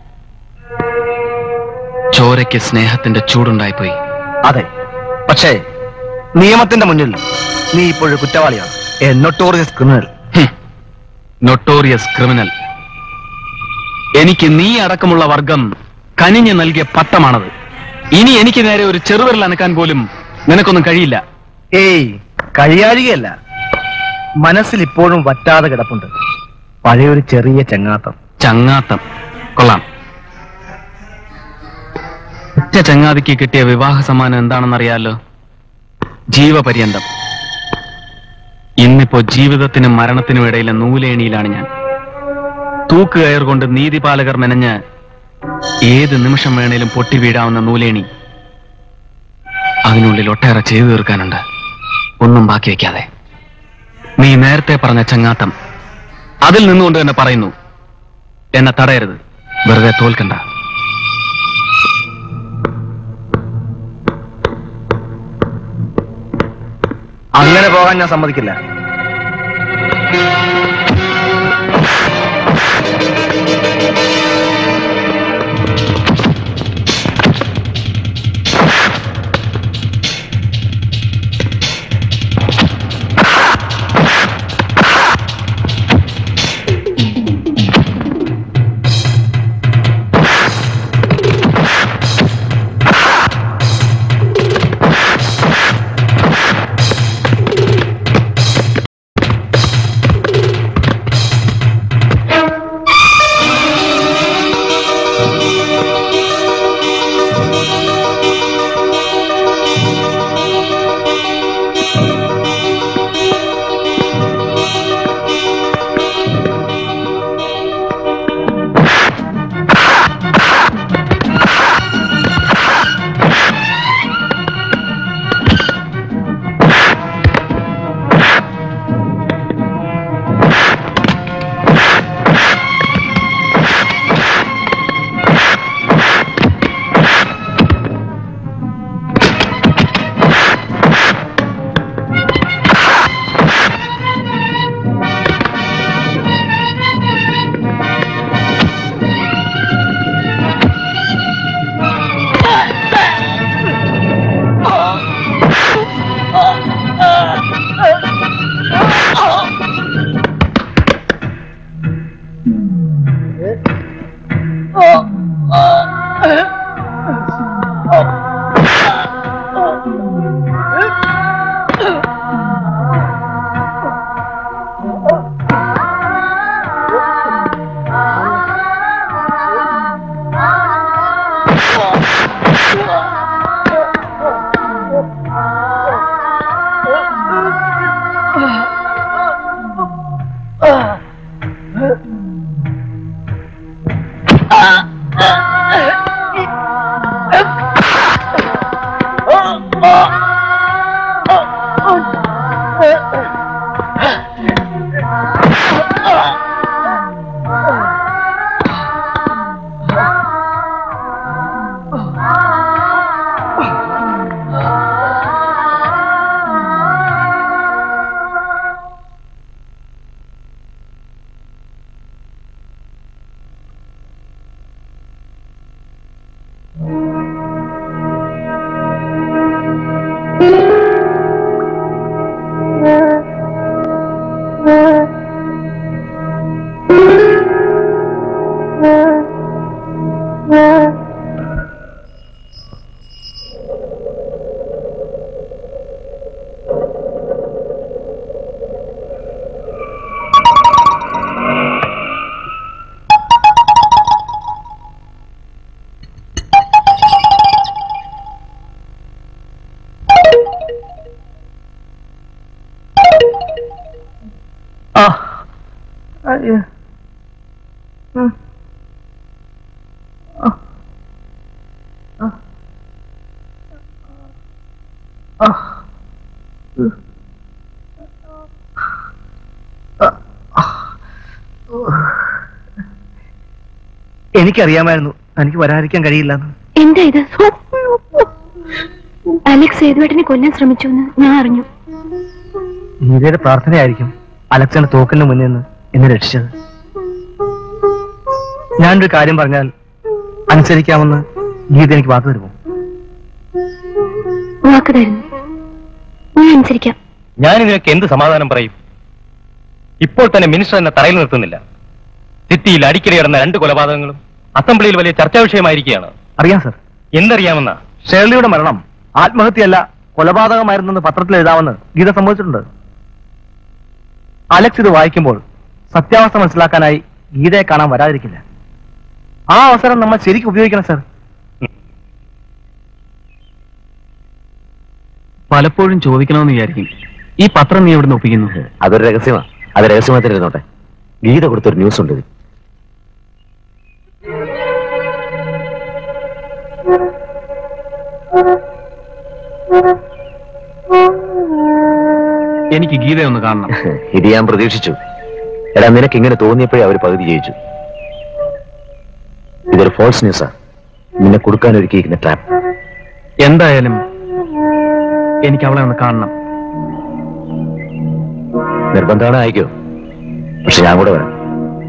ചോരയ്ക്ക് സ്നേഹത്തിന്റെ ചൂടുണ്ടായിപ്പോയി. അതെ, പക്ഷേ നിയമത്തിന്റെ മുന്നിൽ നീ ഇപ്പോഴും കുറ്റവാളിയാണ്. A notorious criminal. Notorious criminal. എനിക്ക് നീ അടക്കമുള്ള വർഗം കനിഞ്ഞു നൽകിയ പട്ടമാണത്. ഇനി എനിക്ക് നേരെ ഒരു ചെറുവിരൽ അനക്കാൻ പോലും നിനക്കൊന്നും കഴിയില്ല. ഏയ്, കഴിയാഴികയല്ല, മനസ്സിൽ ഇപ്പോഴും വറ്റാതെ കിടപ്പുണ്ട് പഴയൊരു ചെറിയ ചങ്ങാത്തം. ചങ്ങാത്തം കൊള്ളാം. ഒറ്റ ചങ്ങാതിക്ക് കിട്ടിയ വിവാഹ സമ്മാനം എന്താണെന്നറിയാലോ? ജീവപര്യന്തം. ഇന്നിപ്പോ ജീവിതത്തിനും മരണത്തിനും ഇടയിലെ നൂലേണിയിലാണ് ഞാൻ. തൂക്കുകയർ കൊണ്ട് നീതിപാലകർ മെനഞ്ഞ് ഏത് നിമിഷം വേണേലും പൊട്ടി വീഴാവുന്ന നൂലേണി. അതിനുള്ളിൽ ഒട്ടേറെ ചെയ്തു തീർക്കാനുണ്ട്, ഒന്നും ബാക്കി വയ്ക്കാതെ. നീ നേരത്തെ പറഞ്ഞ ചങ്ങാത്തം, അതിൽ നിന്നുകൊണ്ട് തന്നെ പറയുന്നു, എന്നെ തടയരുത്, വെറുതെ തോൽക്കണ്ട. അങ്ങനെ പോകാൻ ഞാൻ സമ്മതിക്കില്ല. എനിക്കറിയാമായിരുന്നു തനിക്ക് വരാതിരിക്കാൻ കഴിയില്ലെന്ന്. എന്താ ഇത്? അലക്സ് സേതുവേട്ടനെ കൊല്ലാൻ ശ്രമിച്ചു എന്ന് ഞാൻ അറിഞ്ഞു. ഗീതയുടെ പ്രാർത്ഥനയായിരിക്കും അലക്സിന്റെ തോക്കിന് മുന്നിൽ നിന്ന് എന്നെ രക്ഷിച്ചത്. ഞാനൊരു കാര്യം പറഞ്ഞാൽ അനുസരിക്കാമെന്ന് ഗീത എനിക്ക് വാക്ക് തരുമോ? വാക്ക് തരുന്നു, ഞാൻ അനുസരിക്കാം. ഞാൻ ഇതിനൊക്കെ എന്ത് സമാധാനം പറയും? ഇപ്പോൾ തന്നെ മിനിസ്റ്റർ എന്നെ തറയിൽ നിർത്തുന്നില്ല. സിറ്റിയിൽ അടിക്കടി കിടന്ന രണ്ട് കൊലപാതകങ്ങളും അസംബ്ലിയിൽ വലിയ ചർച്ചാ വിഷയമായിരിക്കുകയാണ്. അറിയാം സർ. എന്തറിയാമെന്ന? ഷേർലിയുടെ മരണം ആത്മഹത്യയല്ല കൊലപാതകമായിരുന്നെന്ന് പത്രത്തിൽ എഴുതാമെന്ന് ഗീത സമ്മതിച്ചിട്ടുണ്ട്. അലക്സ് ഇത് വായിക്കുമ്പോൾ സത്യാവസ്ഥ മനസ്സിലാക്കാനായി ഗീതയെ കാണാൻ വരാതിരിക്കില്ല. ആ അവസരം നമ്മൾ ശരിക്കും ഉപയോഗിക്കണം സർ. പലപ്പോഴും ചോദിക്കണമെന്ന് വിചാരിക്കും, ഈ പത്രം നീ എവിടെ നിന്ന് ഒപ്പിക്കുന്നു? അതൊരു രഹസ്യമാണ്. അത് രഹസ്യമായിട്ടിരുന്നോട്ടെ. ഗീത കൊടുത്തൊരു ന്യൂസ് ഉണ്ട്. എനിക്ക് ഗീതയൊന്ന് കാണണം. ഇത് ഞാൻ പ്രതീക്ഷിച്ചു. എടാ, നിനക്ക് ഇങ്ങനെ തോന്നിയപ്പോഴേ അവർ പകുതി ജയിച്ചു. ഇതൊരു ഫോൾസ് ന്യൂസാ. നിന്നെ കൊടുക്കാൻ ഒരുക്കിയിരിക്കുന്ന ട്രാപ്പ്. എന്തായാലും എനിക്ക് അവളെ ഒന്ന് കാണണം. നിർബന്ധമാണ്, അയക്കോ. പക്ഷെ ഞാൻ കൂടെ വരാം.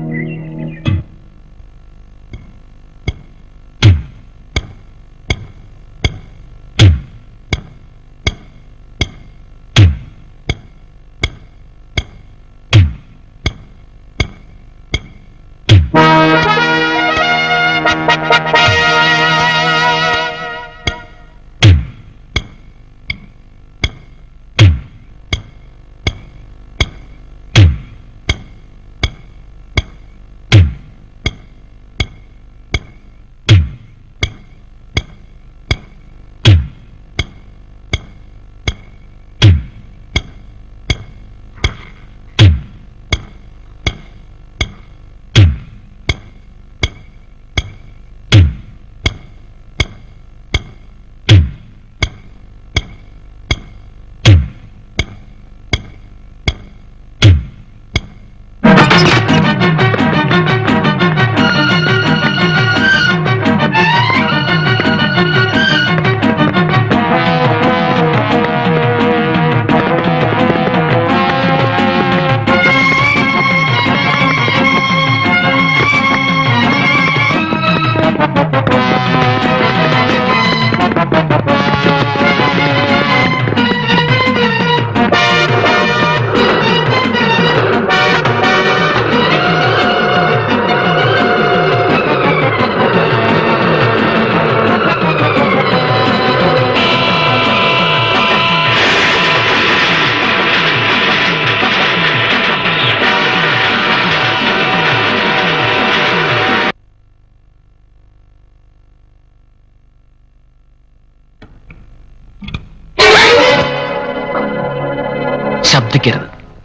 ശബ്ദിക്കരുത്.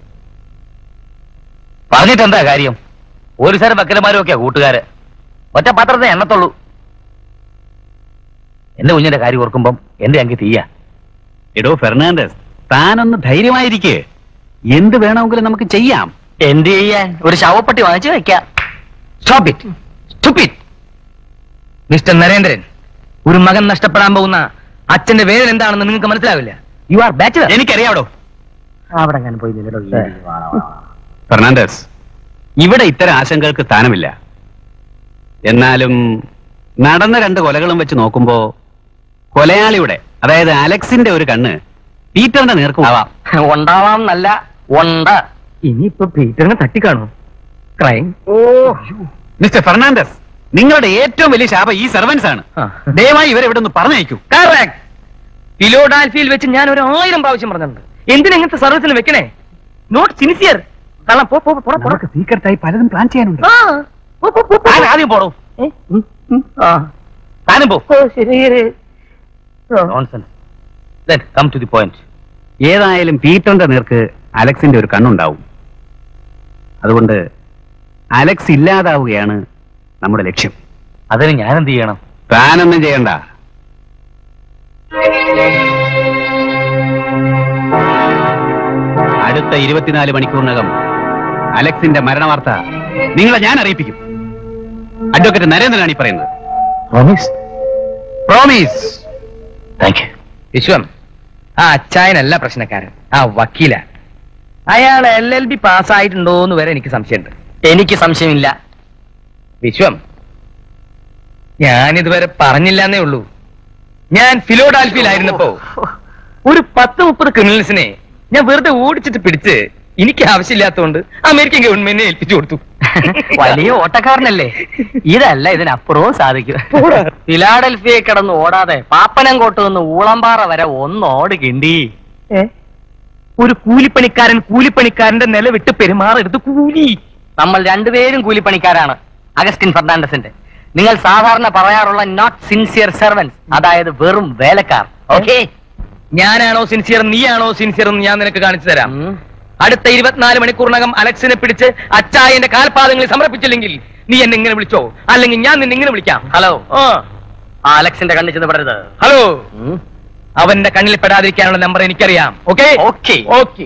പറഞ്ഞിട്ട് എന്താ കാര്യം? പോലീസുകാരും വക്കീലന്മാരും ഒക്കെയാ കൂട്ടുകാര്. ഒറ്റ പത്രത്തെ എണ്ണത്തുള്ളൂ. എന്റെ കുഞ്ഞിന്റെ കാര്യം ഓർക്കുമ്പം എന്റെ അങ്കി തീയ. എടോ ഫെർണാണ്ടസ്, താനൊന്ന് ധൈര്യമായിരിക്കേ. എന്ത് വേണമെങ്കിലും നമുക്ക് ചെയ്യാം. എന്ത് ചെയ്യാൻ? ഒരു ശവപ്പെട്ടി വാങ്ങിച്ചു വെക്കാം. Stop it, stupid. Mister Narendran, ഒരു മകൻ നഷ്ടപ്പെടാൻ പോകുന്ന അച്ഛന്റെ വേദന എന്താണെന്ന് നിങ്ങൾക്ക് മനസ്സിലാവില്ല. You are bachelor. എനിക്കറിയാവടോ. അവിടെ ഞാൻ പോയി ഫെർണാണ്ടസ്, ഇവിടെ ഇത്തരം ആശങ്കകൾക്ക് സ്ഥാനമില്ല. എന്നാലും നടന്ന രണ്ട് കൊലകളും വെച്ച് നോക്കുമ്പോ കൊലയാളിയുടെ, അതായത് അലക്സിന്റെ ഒരു കണ്ണ് പീറ്ററിന്റെ നേർക്കും ആവാം. ഉണ്ടാവാം എന്നല്ല, ഉണ്ട്. ഇനിയിപ്പോ പീറ്ററിനെ തട്ടിക്കാണോ? ക്രൈം. ഓ മിസ്റ്റർ ഫെർണാണ്ടസ്, നിങ്ങളുടെ ഏറ്റവും വലിയ ശാപം ഈ സെർവൻസ് ആണ്. ദയവായി ഇവരെ ഇവിടെ ഒന്ന് പറഞ്ഞയക്കൂ. ഫിലോഡാൽഫിയയിൽ വെച്ച് ഞാൻ ഒരു ആയിരം പ്രാവശ്യം പറഞ്ഞിട്ടുണ്ട്, എന്തിനെങ്ങനത്തെ സർവീസിന് വെക്കണേ? Not sincere. കാരണം സീക്രട്ടായി പലതും പ്ലാൻ ചെയ്യാനുണ്ട്. ആദ്യം പോടോ. താനും പോ. Come to the point. ഏതായാലും പീറ്ററിന്റെ നേർക്ക് അലക്സിന്റെ ഒരു കണ്ണുണ്ടാവും. അതുകൊണ്ട് അലക്സ് ഇല്ലാതാവുകയാണ് നമ്മുടെ ലക്ഷ്യം. അതിന് ഞാൻ എന്ത് ചെയ്യണം? താനൊന്നും ചെയ്യണ്ട. അടുത്ത ഇരുപത്തിനാല് മണിക്കൂറിനകം അലക്സിന്റെ മരണവാർത്ത നിങ്ങളെ ഞാൻ അറിയിപ്പിക്കും. അഡ്വക്കേറ്റ് നരേന്ദ്രനാണ് ഈ പറയുന്നത്. Promise? Promise. Thank you. Vishwam, ആ അച്ചായനല്ല പ്രശ്നക്കാരൻ, ആ വക്കീല. അയാൾ എൽ എൽ ബി പാസ്സായിട്ടുണ്ടോ എന്ന് വരെ എനിക്ക് സംശയമുണ്ട്. എനിക്ക് സംശയമില്ല. വിശ്വം, ഞാനിതുവരെ പറഞ്ഞില്ലെന്നേ ഉള്ളൂ. ഞാൻ ഫിലോഡാൽഫിയിലായിരുന്നപ്പോ ഒരു പത്ത് മുപ്പത് ക്രിമിനൽസിനെ ഞാൻ വെറുതെ ഓടിച്ചിട്ട് പിടിച്ച് എനിക്ക് ആവശ്യമില്ലാത്തതുകൊണ്ട് അമേരിക്കൻ ഗവൺമെന്റിനെ ഏൽപ്പിച്ചു കൊടുത്തു. വലിയ ഓട്ടക്കാരനല്ലേ? ഇതല്ല ഇതിനപ്പുറവും സാധിക്കും. ഫിലാഡൽഫിയെ കിടന്ന് ഓടാതെ പാപ്പനംകോട്ട് നിന്ന് ഊളംപാറ വരെ ഒന്നോട് കിണ്ടി. ഒരു കൂലിപ്പണിക്കാരൻ കൂലിപ്പണിക്കാരന്റെ നില വിട്ട് പെരുമാറരുത്. കൂലി. നമ്മൾ രണ്ടുപേരും കൂലിപ്പണിക്കാരാണ്. അഗസ്റ്റിൻ ഫെർണാണ്ടസിന്റെ നിങ്ങൾ സാധാരണ പറയാറുള്ള നോട്ട് സിൻസിയർ സെർവൻസ്, അതായത് വെറും വേലക്കാർ. ഓക്കെ, ഞാനാണോ സിൻസിയർ നീയാണോ സിൻസിയർ എന്ന് ഞാൻ നിനക്ക് കാണിച്ചു തരാം. അടുത്ത ഇരുപത്തിനാല് മണിക്കൂറിനകം അലക്സിനെ പിടിച്ച് അച്ചായന്റെ കാൽപാദങ്ങളിൽ സമർപ്പിച്ചില്ലെങ്കിൽ നീ എന്നെ ഇങ്ങനെ വിളിച്ചോ, അല്ലെങ്കിൽ ഞാൻ നിന്നെ ഇങ്ങനെ വിളിക്കാം. ഹലോ, ആ അലക്സിന്റെ കണ്ണിൽ ചെന്ന് പെടരുത്. ഹലോ, അവന്റെ കണ്ണിൽ പെടാതിരിക്കാനുള്ള നമ്പർ എനിക്കറിയാം. Okay okay okay.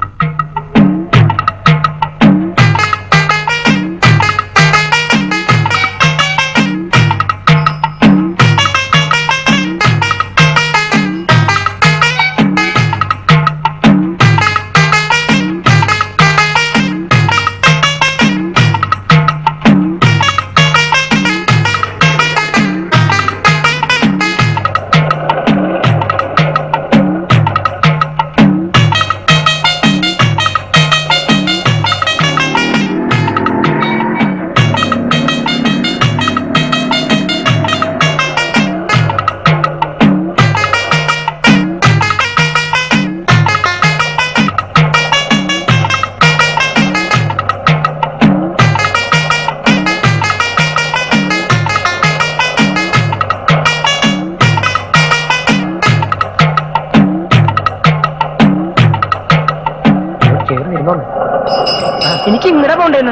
എനിക്ക് ഇങ്ങനെ പോണ്ടേന്ന്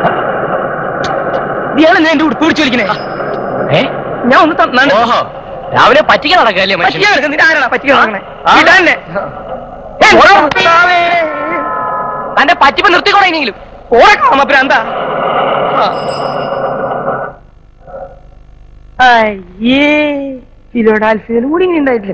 ഇയാളെ ഞാൻ എന്റെ ഉടുപ്പ് പിടിച്ചു വലിക്കണേ. ഏ ഞാൻ ഒന്ന് തന്നാണ്. ഓഹോ, രാവിലെ പറ്റിക്കാൻ നടക്കല്ലേ? പറ്റിക്കാൻ നടക്കുന്ന ആരാണ് പറ്റിക്കാൻ നടക്കണേ? തന്റെ പറ്റിപ്പ് നിർത്തിക്കോണെങ്കിലും ഓടക്കാമ പ്രാന്താ. അയ്യേ, ഫിലോഡാൽഫിയയിൽ കൂടി ഇങ്ങനെ ഉണ്ടായിട്ടില്ല.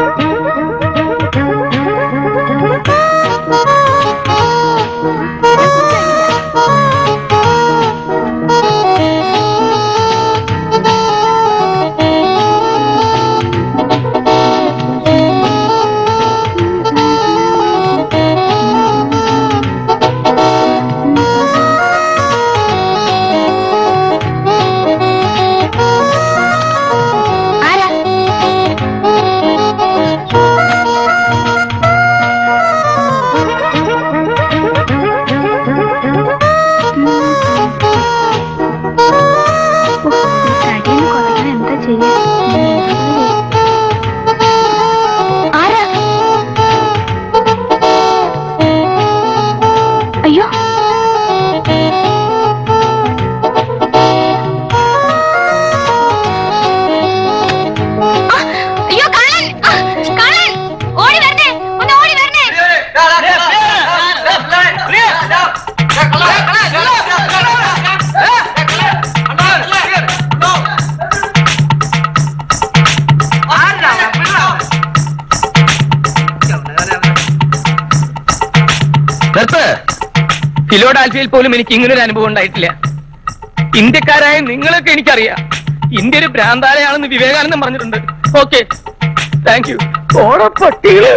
ഫിലോഡാൽഫിയയിൽ പോലും എനിക്ക് ഇങ്ങനൊരു അനുഭവം ഉണ്ടായിട്ടില്ല. ഇന്ത്യക്കാരായ നിങ്ങളൊക്കെ എനിക്കറിയാം. ഇന്ത്യ ഒരു ഭ്രാന്താലയാണെന്ന് വിവേകാനന്ദൻ പറഞ്ഞിട്ടുണ്ട്. Okay, thank you. ഓരോ പട്ടികളെ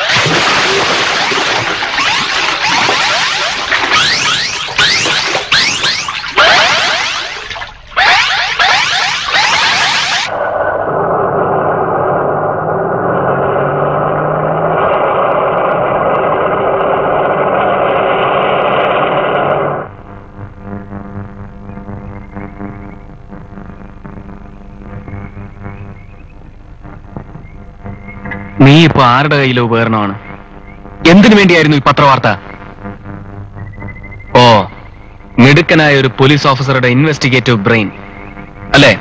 നീ ഇപ്പൊ ആരുടെ കയ്യിലെ ഉപകരണമാണ്? എന്തിനു വേണ്ടിയായിരുന്നു ഈ പത്രവാർത്ത? ഓ, മിടുക്കനായ ഒരു പോലീസ് ഓഫീസറുടെ ഇൻവെസ്റ്റിഗേറ്റീവ് ബ്രെയിൻ അല്ലേ?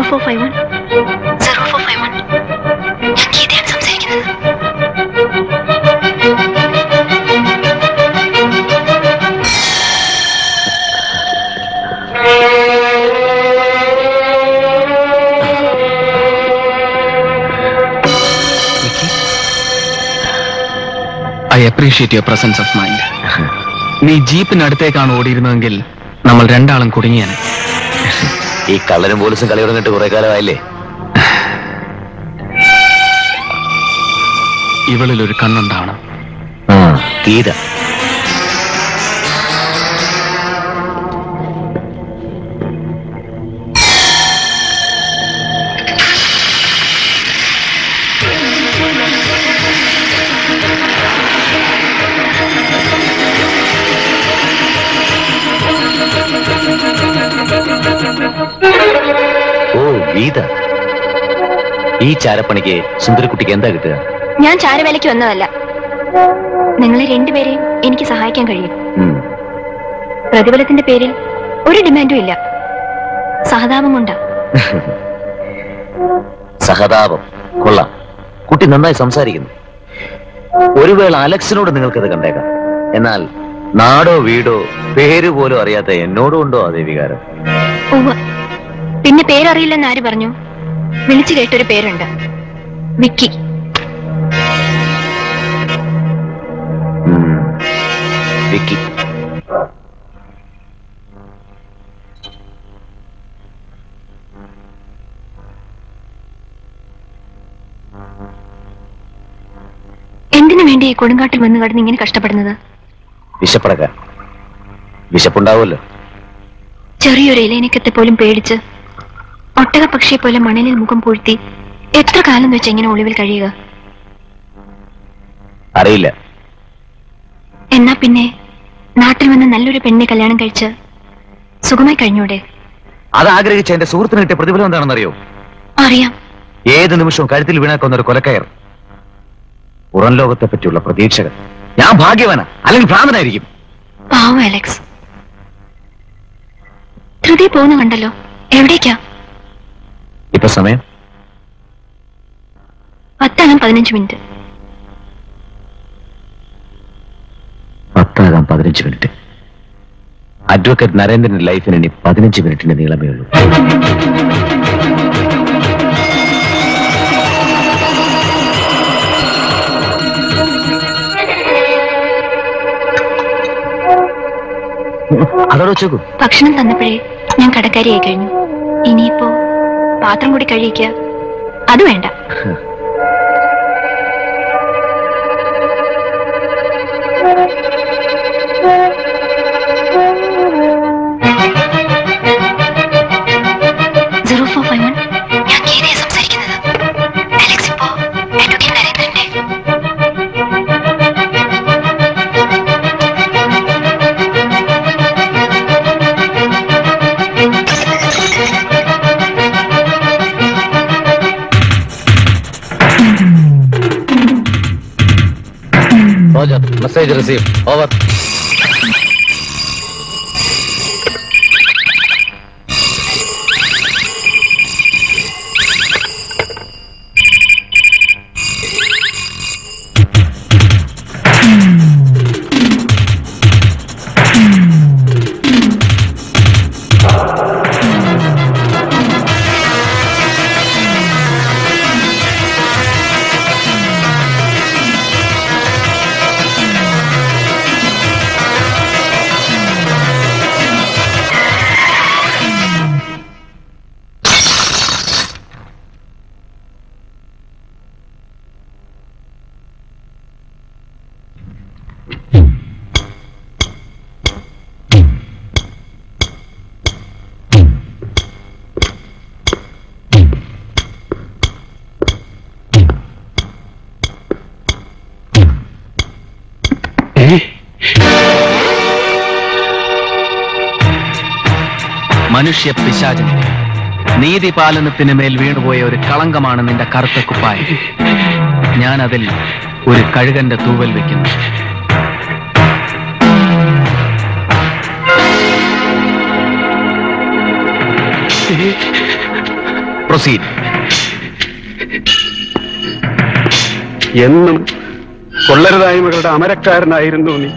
Four five one zero four five one ഞാൻ ഗീതയാണ് സംസാരിക്കുന്നത്. I appreciate your presence of mind. നീ ജീപ്പിനടുത്തേക്കാണ് ഓടിയിരുന്നതെങ്കിൽ നമ്മൾ രണ്ടാളും കുടുങ്ങിയാണ്. ഈ കള്ളനും പോലീസും കളി തുടങ്ങിട്ട് കുറെ കാലമായില്ലേ? ഇവളിൽ ഒരു കണ്ണുണ്ടാവണം. ഗീത ഓ ഗീത, ഈ ചാരപ്പണിക്ക് സുന്ദരക്കുട്ടിക്ക് എന്താ കിട്ടുക? ഞാൻ ചാരവേലയ്ക്ക് വന്നതല്ല. നിങ്ങളെ രണ്ടുപേരെയും എനിക്ക് സഹായിക്കാൻ കഴിയും. പ്രതിഫലത്തിന്റെ പേരിൽ ഒരു ഡിമാൻഡും ഇല്ല. സഹതാപം കൊണ്ടാ. സഹതാപം കൊള്ളാം. കുട്ടി നന്നായി സംസാരിക്കുന്നു. ഒരു വേള അലക്സിനോട് നിങ്ങൾക്കത് കണ്ടേക്കാം. എന്നാൽ നാടോ വീടോ പേര് പോലും അറിയാത്ത എന്നോടും ഉണ്ടോ അതേ വികാരം? ഉവ്വ്. പിന്നെ പേരറിയില്ലെന്ന് ആര് പറഞ്ഞു? വിളിച്ചു കേട്ടൊരു പേരുണ്ട്, വിക്കി. വിക്കി. എന്തിനു വേണ്ടി ഈ കൊടുങ്കാട്ടിൽ വന്ന് കടന്ന് ഇങ്ങനെ കഷ്ടപ്പെടുന്നത്? വിശപ്പടക്കാൻ. വിശപ്പുണ്ടാവുമല്ലോ. ചെറിയൊരു ഇലയിനക്കത്തെ പോലും പേടിച്ച് ഒട്ടക പക്ഷിയെ പോലെ മണലിൽ മുഖം പൂഴ്ത്തി എത്ര കാലം വെച്ച് എങ്ങനെ ഒളിവിൽ കഴിയുക? അറിയില്ല. എന്നാ പിന്നെ നാട്ടിൽ വന്ന് നല്ലൊരു പെണ്ണിനെ കല്യാണം കഴിച്ച് സുഖമായി കഴിഞ്ഞൂടെ? അത് ആഗ്രഹിച്ച എന്റെ സുഹൃത്തിന് കിട്ടിയ പ്രതിഫലം എന്താണെന്നറിയോ? അറിയാം. ഏത് നിമിഷവും കഴുത്തിൽ വീണാക്കുന്ന ഒരു കൊലക്കയർ. പുറം ലോകത്തെ പറ്റിയുള്ള പ്രതീക്ഷകൾ. ഞാൻ ഭാഗ്യവാന അല്ലെങ്കിൽ ഭ്രാന്തനായിരിക്കും. പാവം അലക്സ്. ധൃതി പോകുന്ന കണ്ടല്ലോ. എവിടേക്കാ ഇപ്പൊ സമയം? പത്താകാൻ പതിനഞ്ച് മിനിറ്റ്. പത്താകാൻ പതിനഞ്ച് മിനിറ്റ്. അഡ്വക്കേറ്റ് നരേന്ദ്രന്റെ ലൈഫിന് ഇനി പതിനഞ്ച് മിനിറ്റിന്റെ നീളമേ ഉള്ളൂ. അതോടെ വെച്ചേക്കൂ. ഭക്ഷണം തന്നപ്പോഴേ ഞാൻ കടക്കാരിയായി കഴിഞ്ഞു. ഇനിയിപ്പോ പാത്രം കൂടി കഴിയിക്കുക, അത് വേണ്ട. സീറോ ഫോർ ഫൈവ് വൺ ഞാൻ ഗീതയെ സംസാരിക്കുന്നത്. അലക്സ് ഇപ്പോ അഡ്വക്കേറ്റ് നരേന്ദ്രന്റെ. Roger, message received. Over. മനുഷ്യ പിശാചൻ, നീതിപാലനത്തിന് മേൽ വീണുപോയ ഒരു കളങ്കമാണ് നിന്റെ കറുത്ത കുപ്പായം. ഞാൻ അതിൽ ഒരു കഴുകന്റെ തൂവൽ വെക്കുന്നു. പ്രൊസീഡ്. എന്നും കൊള്ളരുതായ്മകളുടെ അമരക്കാരനായിരുന്നു നീ.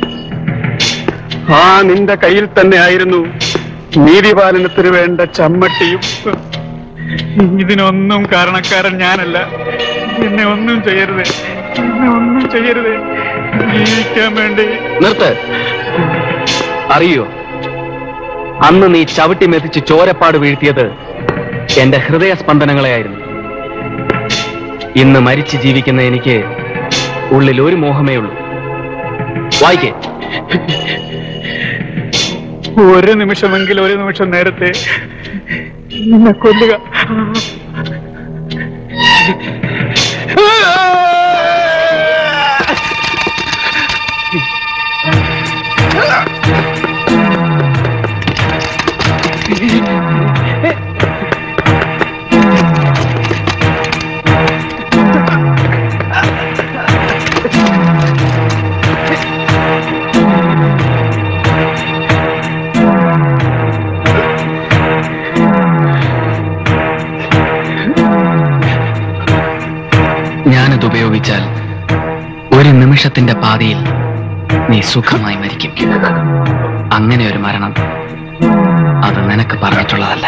ആ നിന്റെ കയ്യിൽ തന്നെ ആയിരുന്നു നീതിപാലനത്തിന് വേണ്ട ചമ്മട്ടിയും. ഇതിനൊന്നും കാരണക്കാരൻ ഞാനല്ല. എന്നെ ഒന്നും ചെയ്യരുത്, എന്നെ ഒന്നും ചെയ്യരുത്. ജീവിക്കാൻ വേണ്ടി. നിർത്ത്. അറിയോ, അന്ന് നീ ചവിട്ടി മെതിച്ച് ചോരപ്പാട് വീഴ്ത്തിയത് എന്റെ ഹൃദയസ്പന്ദനങ്ങളെയായിരുന്നു. ഇന്ന് മരിച്ച് ജീവിക്കുന്ന എനിക്ക് ഉള്ളിൽ ഒരു മോഹമേ ഉള്ളൂ. വായിക്കേ. ഒരു നിമിഷമെങ്കിൽ ഒരു നിമിഷം നേരത്തെ നിന്നെ കൊല്ലുക. ഞാനത് ഉപയോഗിച്ചാൽ ഒരു നിമിഷത്തിന്റെ പാതിയിൽ നീ സുഖമായി മരിക്കും. അങ്ങനെ ഒരു മരണം അത് നിനക്ക് പറഞ്ഞിട്ടുള്ളതല്ല.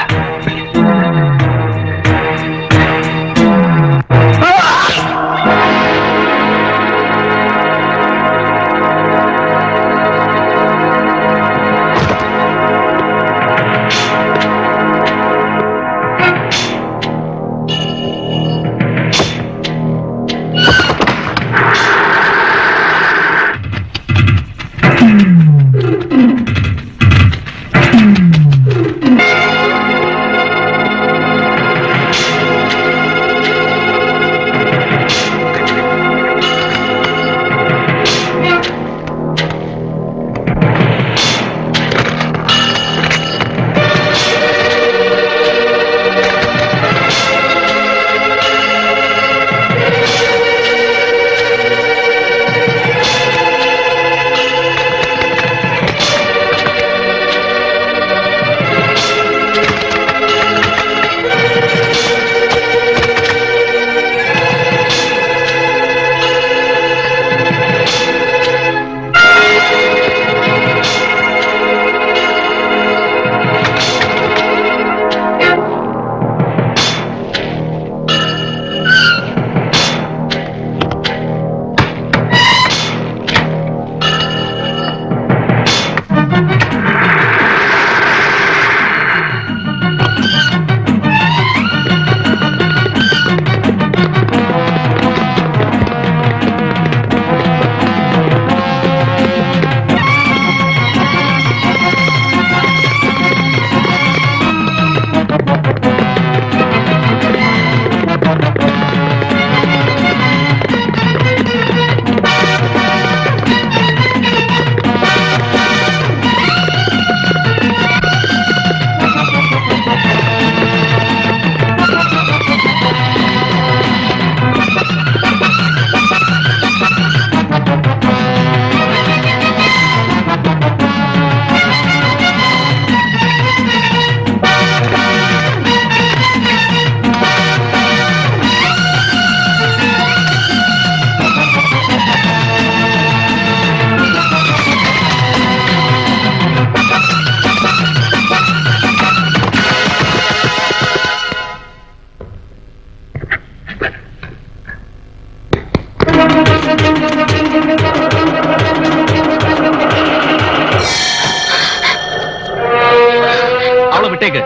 അവളെ വിട്ടേക്ക്.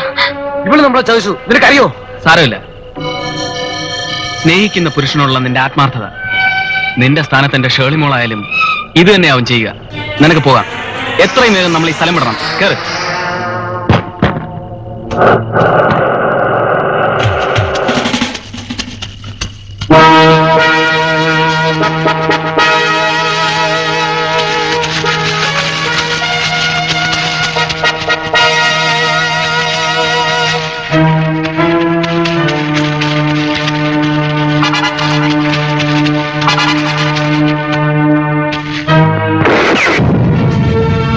ഇവള് നമ്മളെ ചതിച്ചു, നിനക്കറിയോ? സാരമില്ല. സ്നേഹിക്കുന്ന പുരുഷനുള്ള നിന്റെ ആത്മാർത്ഥത നിന്റെ സ്ഥാനത്ത് എന്റെ ഷേളിമോളായാലും ഇത് തന്നെയാവും ചെയ്യുക. നിനക്ക് പോകാം. എത്രയും വേഗം നമ്മൾ ഈ സ്ഥലം വിടണം. കേറ്.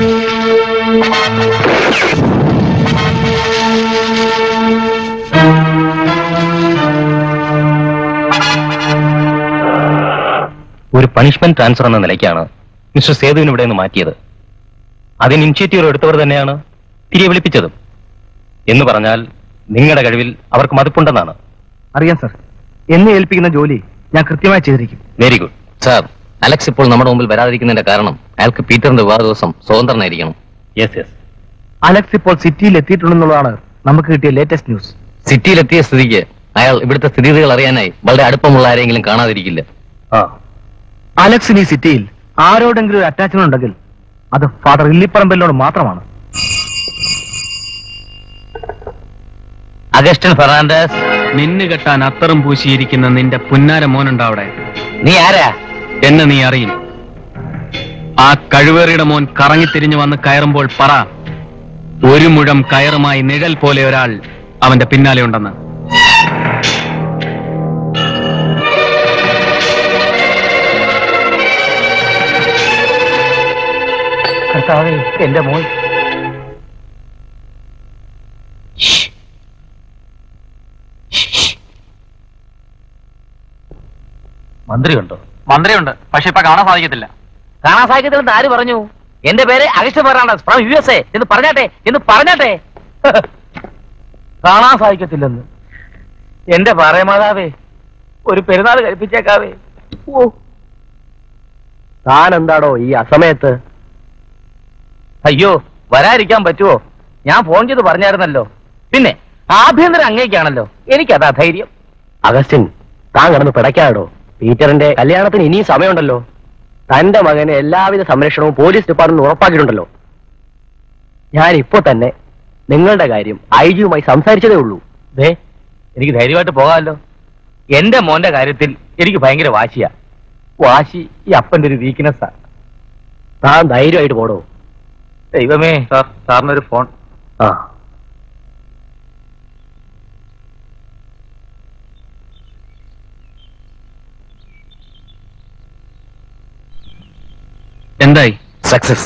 Thank you. പണിഷ്മെന്റ് ട്രാൻസ്ഫർ എന്ന നിലയ്ക്കാണ് മിസ്റ്റർ സേതുവിന് ഇവിടെ നിന്ന് മാറ്റിയത്. അതിന് ഇനിഷ്യേറ്റീവ് എടുത്തവർ തന്നെയാണ് തിരികെ വിളിപ്പിച്ചതും. എന്ന് പറഞ്ഞാൽ നിങ്ങളുടെ കഴിവിൽ അവർക്ക് മതിപ്പുണ്ടെന്നാണ്. അറിയാം സർ. എന്നെ ഏൽപ്പിക്കുന്ന ജോലി ഞാൻ കൃത്യമായി ചെയ്തിരിക്കും. Very good sir. അലക്സ് ഇപ്പോൾ നമ്മുടെ മുമ്പിൽ വരാതിരിക്കുന്നതിന്റെ കാരണം അയാൾക്ക് പീറ്ററിന്റെ വിവാഹ ദിവസം സ്വതന്ത്രനായിരിക്കണം. Yes yes. അലക്സ് ഇപ്പോൾ സിറ്റിയിൽ എത്തിയിട്ടുണ്ടെന്നുള്ളതാണ് നമുക്ക് കിട്ടിയ ലേറ്റസ്റ്റ് ന്യൂസ്. സിറ്റിയിലെത്തിയ സ്ഥിതിക്ക് അയാൾ ഇവിടുത്തെ സ്ഥിതിഗതികൾ അറിയാനായി വളരെ അടുപ്പമുള്ള ആരെങ്കിലും കാണാതിരിക്കില്ല. ആ അലക്സിന് ഈ സിറ്റിയിൽ ആരോടെങ്കിലും ഒരു അറ്റാച്ച്മെന്റ് ഉണ്ടെങ്കിൽ അത് ഫാദർ ഇല്ലിപ്പറമ്പലിനോട് മാത്രമാണ്. അഗസ്റ്റൻ ഫെർണാണ്ടസ്, നിന്നു കെട്ടാൻ അത്തറും പൂശിയിരിക്കുന്ന നിന്റെ പുന്നാര മോനുണ്ട് അവിടെ. നീ ആരാ? എന്നെ നീ അറിയും. ആ കഴിവേറിയുടെ മോൻ കറങ്ങിത്തിരിഞ്ഞു വന്ന് കയറുമ്പോൾ പറ, ഒരു മുഴം കയറുമായി നിഴൽ പോലെ ഒരാൾ അവന്റെ പിന്നാലെ ഉണ്ടെന്ന്. കർത്താവേ, എന്റെ മോൻ. മന്ത്രിയുണ്ടോ? മന്ത്രിയുണ്ട്, പക്ഷെ ഇപ്പൊ കാണാൻ സാധിക്കത്തില്ല. കാണാൻ സാധിക്കത്തില്ലെന്ന് ആര് പറഞ്ഞു? എന്റെ പേര് Augustine Fernandes from U S A എന്ന് പറഞ്ഞാട്ടെ എന്ന് പറഞ്ഞാട്ടെ. കാണാൻ സാധിക്കത്തില്ലെന്ന് എന്റെ പറയമാതാവേ, ഒരു പെരുന്നാൾ കഴിപ്പിച്ചേക്കാവേ. ഓ, താൻ എന്താടോ ഈ അസമയത്ത്? അയ്യോ, വരാതിരിക്കാൻ പറ്റുമോ? ഞാൻ ഫോൺ ചെയ്ത് പറഞ്ഞായിരുന്നല്ലോ. പിന്നെ ആഭ്യന്തര അങ്ങേക്കാണല്ലോ, എനിക്കതാ ധൈര്യം. അഗസ്റ്റിൻ, താൻ കിടന്ന് പിടയ്ക്കാടോ. പീറ്ററിന്റെ കല്യാണത്തിന് ഇനിയും സമയമുണ്ടല്ലോ. തന്റെ മകന് എല്ലാവിധ സംരക്ഷണവും പോലീസ് ഡിപ്പാർട്ട്മെന്റ് ഉറപ്പാക്കിയിട്ടുണ്ടല്ലോ. ഞാൻ ഇപ്പോ തന്നെ നിങ്ങളുടെ കാര്യം ഐ ജിയുമായി സംസാരിച്ചതേ ഉള്ളൂ. ദേ, എനിക്ക് ധൈര്യമായിട്ട് പോകാമല്ലോ. എന്റെ മോന്റെ കാര്യത്തിൽ എനിക്ക് ഭയങ്കര വാശിയാ. വാശി ഈ അപ്പന്റെ ഒരു വീക്ക്നെസ്സാ. താൻ ധൈര്യമായിട്ട് പോടോ. ദൈവമേ, സാർ സാറിനൊരു ഫോൺ. ആ, എന്തായി? സക്സസ്.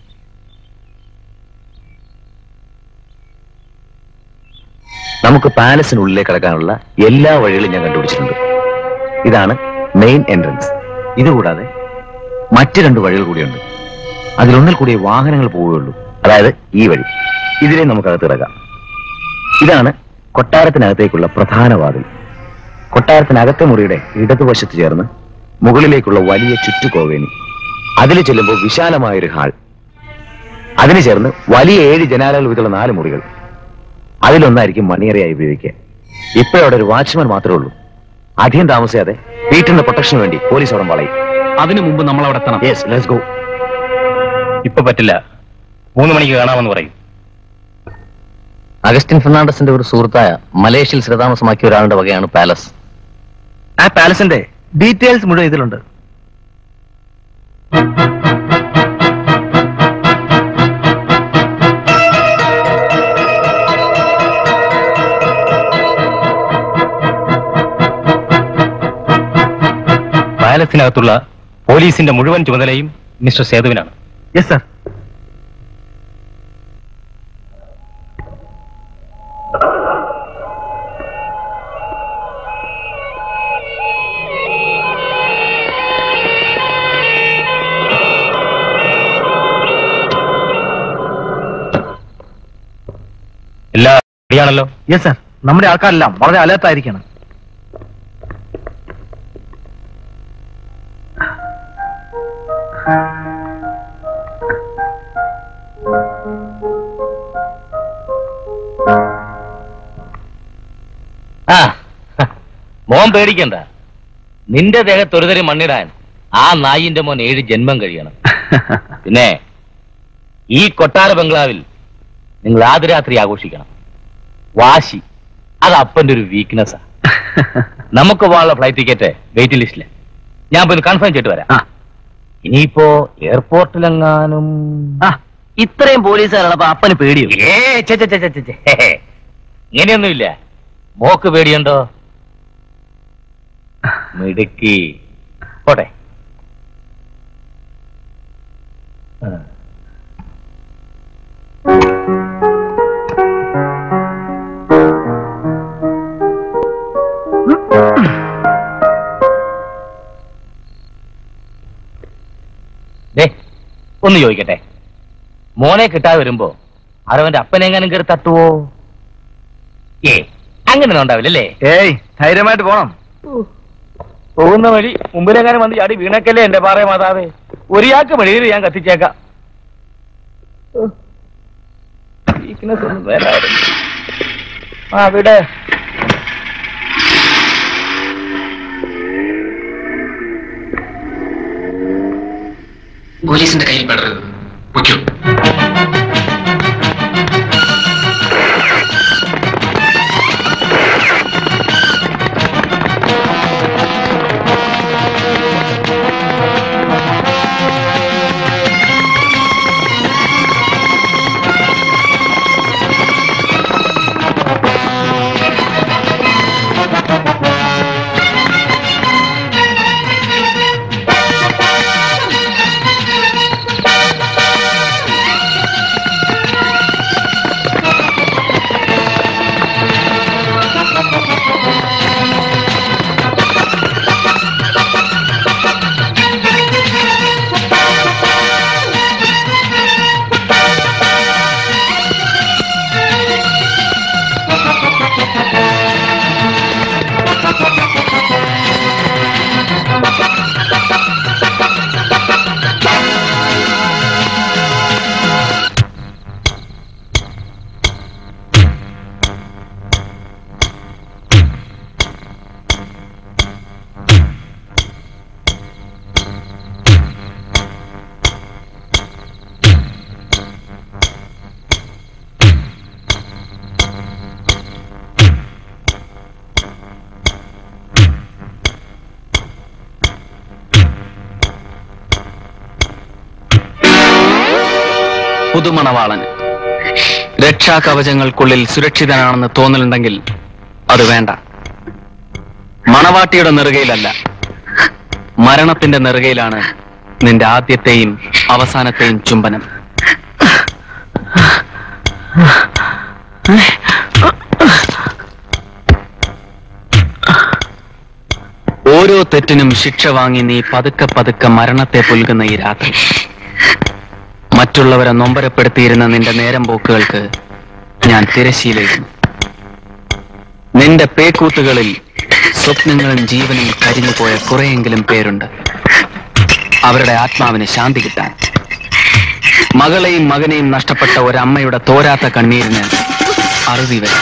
നമുക്ക് പാലസിനുള്ളിലേക്ക് കടക്കാനുള്ള എല്ലാ വഴികളും ഞാൻ കണ്ടുപിടിച്ചിട്ടുണ്ട്. ഇതാണ് മെയിൻ എൻട്രൻസ്. ഇതുകൂടാതെ മറ്റു രണ്ട് വഴികൾ കൂടിയുണ്ട്. അതിലൊന്നിൽ കൂടി വാഹനങ്ങൾ പോവുകയുള്ളൂ. അതായത് ഈ വഴി. ഇതിനെ നമുക്കകത്ത് കിടക്കാം. ഇതാണ് കൊട്ടാരത്തിനകത്തേക്കുള്ള പ്രധാന വാതിൽ. കൊട്ടാരത്തിനകത്തെ മുറിയുടെ ഇടതുവശത്ത് ചേർന്ന് മുകളിലേക്കുള്ള വലിയ ചുറ്റുകോവേനി. അതിൽ ചെല്ലുമ്പോൾ വിശാലമായൊരു ഹാൾ. അതിന് ചേർന്ന് വലിയ ഏഴ് ജനാലകൾ വീതുള്ള നാല് മുറികൾ. അതിലൊന്നായിരിക്കും മണിയറയായി ഉപയോഗിക്കുക. ഇപ്പോഴവിടെ ഒരു വാച്ച്മാൻ മാത്രമേ ഉള്ളൂ. അധികം താമസിയാതെ പീറ്ററിന്റെ പ്രൊട്ടക്ഷന് വേണ്ടി പോലീസ് അവിടെ വളയും. അതിനു മുമ്പ് നമ്മൾ അവിടെ എത്തണം. Yes, let's go. ഇപ്പൊ പറ്റില്ല, മൂന്ന് മണിക്ക് കാണാമെന്ന് പറയും. അഗസ്റ്റിൻ ഫെർണാണ്ടസിന്റെ ഒരു സുഹൃത്തായ മലേഷ്യയിൽ സ്ഥിരതാമസമാക്കിയ ഒരാളുടെ വകയാണ് പാലസ്. ആ പാലസിന്റെ ഡീറ്റെയിൽസ് മുഴുവൻ ഇതിലുണ്ട്. പാലസിനകത്തുള്ള പോലീസിന്റെ മുഴുവൻ ചുമതലയും മിസ്റ്റർ സേതുവിനാണ്. Yes sir. എല്ലാം റെഡിയാണല്ലോ? Yes sir. നമ്മുടെ ആൾക്കാരെല്ലാം വളരെ അലേർട്ടായിരിക്കണം. ആ, മോൻ പേടിക്കണ്ട. നിന്റെ ദേഹത്ത് ഒരു തരി മണ്ണിടാൻ ആ നായിന്റെ മോൻ ഏഴ് ജന്മം കഴിയണം. പിന്നെ ഈ കൊട്ടാര ബംഗ്ലാവിൽ നിങ്ങൾ ആദ്യരാത്രി ആഘോഷിക്കണം. വാശി അത് അപ്പന്റെ ഒരു വീക്ക്നെസ്സാ. നമുക്ക് പോകാനുള്ള ഫ്ലൈറ്റ് ടിക്കറ്റ് വെയിറ്റിംഗ് ലിസ്റ്റില്. ഞാൻ പോയി കൺഫേം ചെയ്തിട്ട് വരാം. ഇനിയിപ്പോ എയർപോർട്ടിലെങ്ങാനും ഇത്രയും പോലീസുകാരുള്ളപ്പോ അപ്പന് പേടിയോ? ഏ ചെ ചെ ചെ ചെ ചെ. ഇങ്ങനെയൊന്നുമില്ല. മോക്ക് പേടിയുണ്ടോ? മിടുക്കി. പോട്ടെ. ഒന്ന് ചോദിക്കട്ടെ, മോനെ കിട്ടാതെ വരുമ്പോ അവരവന്റെ അപ്പനെങ്ങാനും കയറി തട്ടുവോ? ഏ അങ്ങനെ ഉണ്ടാവില്ലല്ലേ? ഏയ് ധൈര്യമായിട്ട് പോണം. പോകുന്ന വഴി മുമ്പിലെങ്ങാനും വന്ന് ചാടി വീണക്കല്ലേ എന്റെ പാറ മാതാവേ. ഒരാൾക്ക് വഴിയിൽ ഞാൻ കത്തിച്ചേക്കാം. ആ വിടെ പോലീസിന്റെ കയ്യിൽ പെടരുത്. പൊയ്ക്കോ. പുതുമണവാളന് രക്ഷാകവചങ്ങൾക്കുള്ളിൽ സുരക്ഷിതനാണെന്ന് തോന്നലുണ്ടെങ്കിൽ അത് വേണ്ട. മണവാട്ടിയുടെ നെറുകയിലല്ല, മരണത്തിന്റെ നെറുകയിലാണ് നിന്റെ ആദ്യത്തെയും അവസാനത്തെയും ചുംബനം. ഓരോ തെറ്റിനും ശിക്ഷ വാങ്ങി നീ പതുക്കെ പതുക്കെ മരണത്തെ പുൽകുന്ന ഈ രാത്രി, മറ്റുള്ളവരെ നൊമ്പരപ്പെടുത്തിയിരുന്ന നിന്റെ നേരം പോക്കുകൾക്ക് ഞാൻ തിരശ്ശീലയിരുന്നു. നിന്റെ പേക്കൂത്തുകളിൽ സ്വപ്നങ്ങളും ജീവനും കരിഞ്ഞുപോയ കുറെയെങ്കിലും പേരുണ്ട്. അവരുടെ ആത്മാവിന് ശാന്തി കിട്ടാൻ. മകളെയും മകനെയും നഷ്ടപ്പെട്ട ഒരമ്മയുടെ തോരാത്ത കണ്ണീരിന് അറുതി വരും.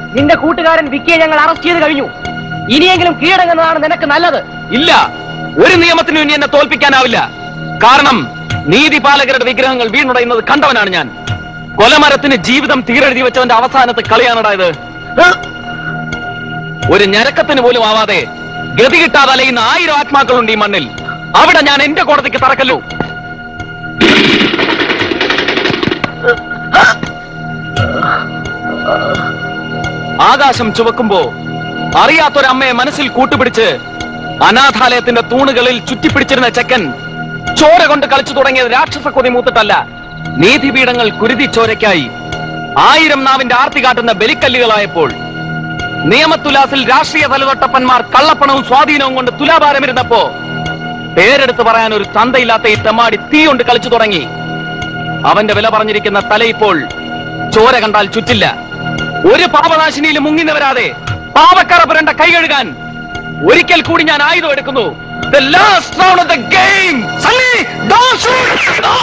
നിന്റെ കൂട്ടുകാരൻ വിക്കിയെ ഞങ്ങൾ അറസ്റ്റ് ചെയ്ത് കഴിഞ്ഞു. ഇനിയെങ്കിലും കീഴടങ്ങുന്നതാണ് നിനക്ക് നല്ലത്. ഇല്ല, ഒരു നിയമത്തിനും ഇനി എന്നെ തോൽപ്പിക്കാനാവില്ല. കാരണം നീതിപാലകരുടെ വിഗ്രഹങ്ങൾ വീണുടയുന്നത് കണ്ടവനാണ് ഞാൻ. കൊലമരത്തിന് ജീവിതം തീരെഴുതി വെച്ചവന്റെ അവസാനത്തെ കളിയാണടായത്. ഒരു ഞരക്കത്തിന് പോലും ആവാതെ ഗതി കിട്ടാതെ അലയുന്ന ആയിരം ആത്മാക്കളുണ്ട് ഈ മണ്ണിൽ. അവിടെ ഞാൻ എന്റെ കോടതിക്ക് തറക്കല്ലു. ആകാശം ചുവക്കുമ്പോ അറിയാത്തൊരമ്മയെ മനസ്സിൽ കൂട്ടുപിടിച്ച് അനാഥാലയത്തിന്റെ തൂണുകളിൽ ചുറ്റിപ്പിടിച്ചിരുന്ന ചെക്കൻ ചോര കൊണ്ട് കളിച്ചു തുടങ്ങിയത് രാക്ഷസ കൊതി മൂത്തിട്ടല്ല. നീതിപീഠങ്ങൾ കുരുതി ചോരയ്ക്കായി ആയിരം നാവിന്റെ ആർത്തി കാട്ടുന്ന ബലിക്കല്ലുകളായപ്പോൾ നിയമത്തുലാസിൽ രാഷ്ട്രീയ തലതൊട്ടപ്പന്മാർ കള്ളപ്പണവും സ്വാധീനവും കൊണ്ട് തുലാഭാരമിരുന്നപ്പോ പേരെടുത്ത് പറയാൻ ഒരു തന്തയില്ലാത്ത ഈ തെമ്മാടി തീ കൊണ്ട് കളിച്ചു തുടങ്ങി. അവന്റെ വില പറഞ്ഞിരിക്കുന്ന തല ഇപ്പോൾ ചോര കണ്ടാൽ ചുറ്റില്ല. ഒരു പാപനാശിനിയിൽ മുങ്ങിനവരാതെ പാവക്കറ പുരണ്ട കൈ കഴുകാൻ ഒരിക്കൽ കൂടി ഞാൻ ആയുധം എടുക്കുന്നു. The last round of the game. Sully, don't shoot. No.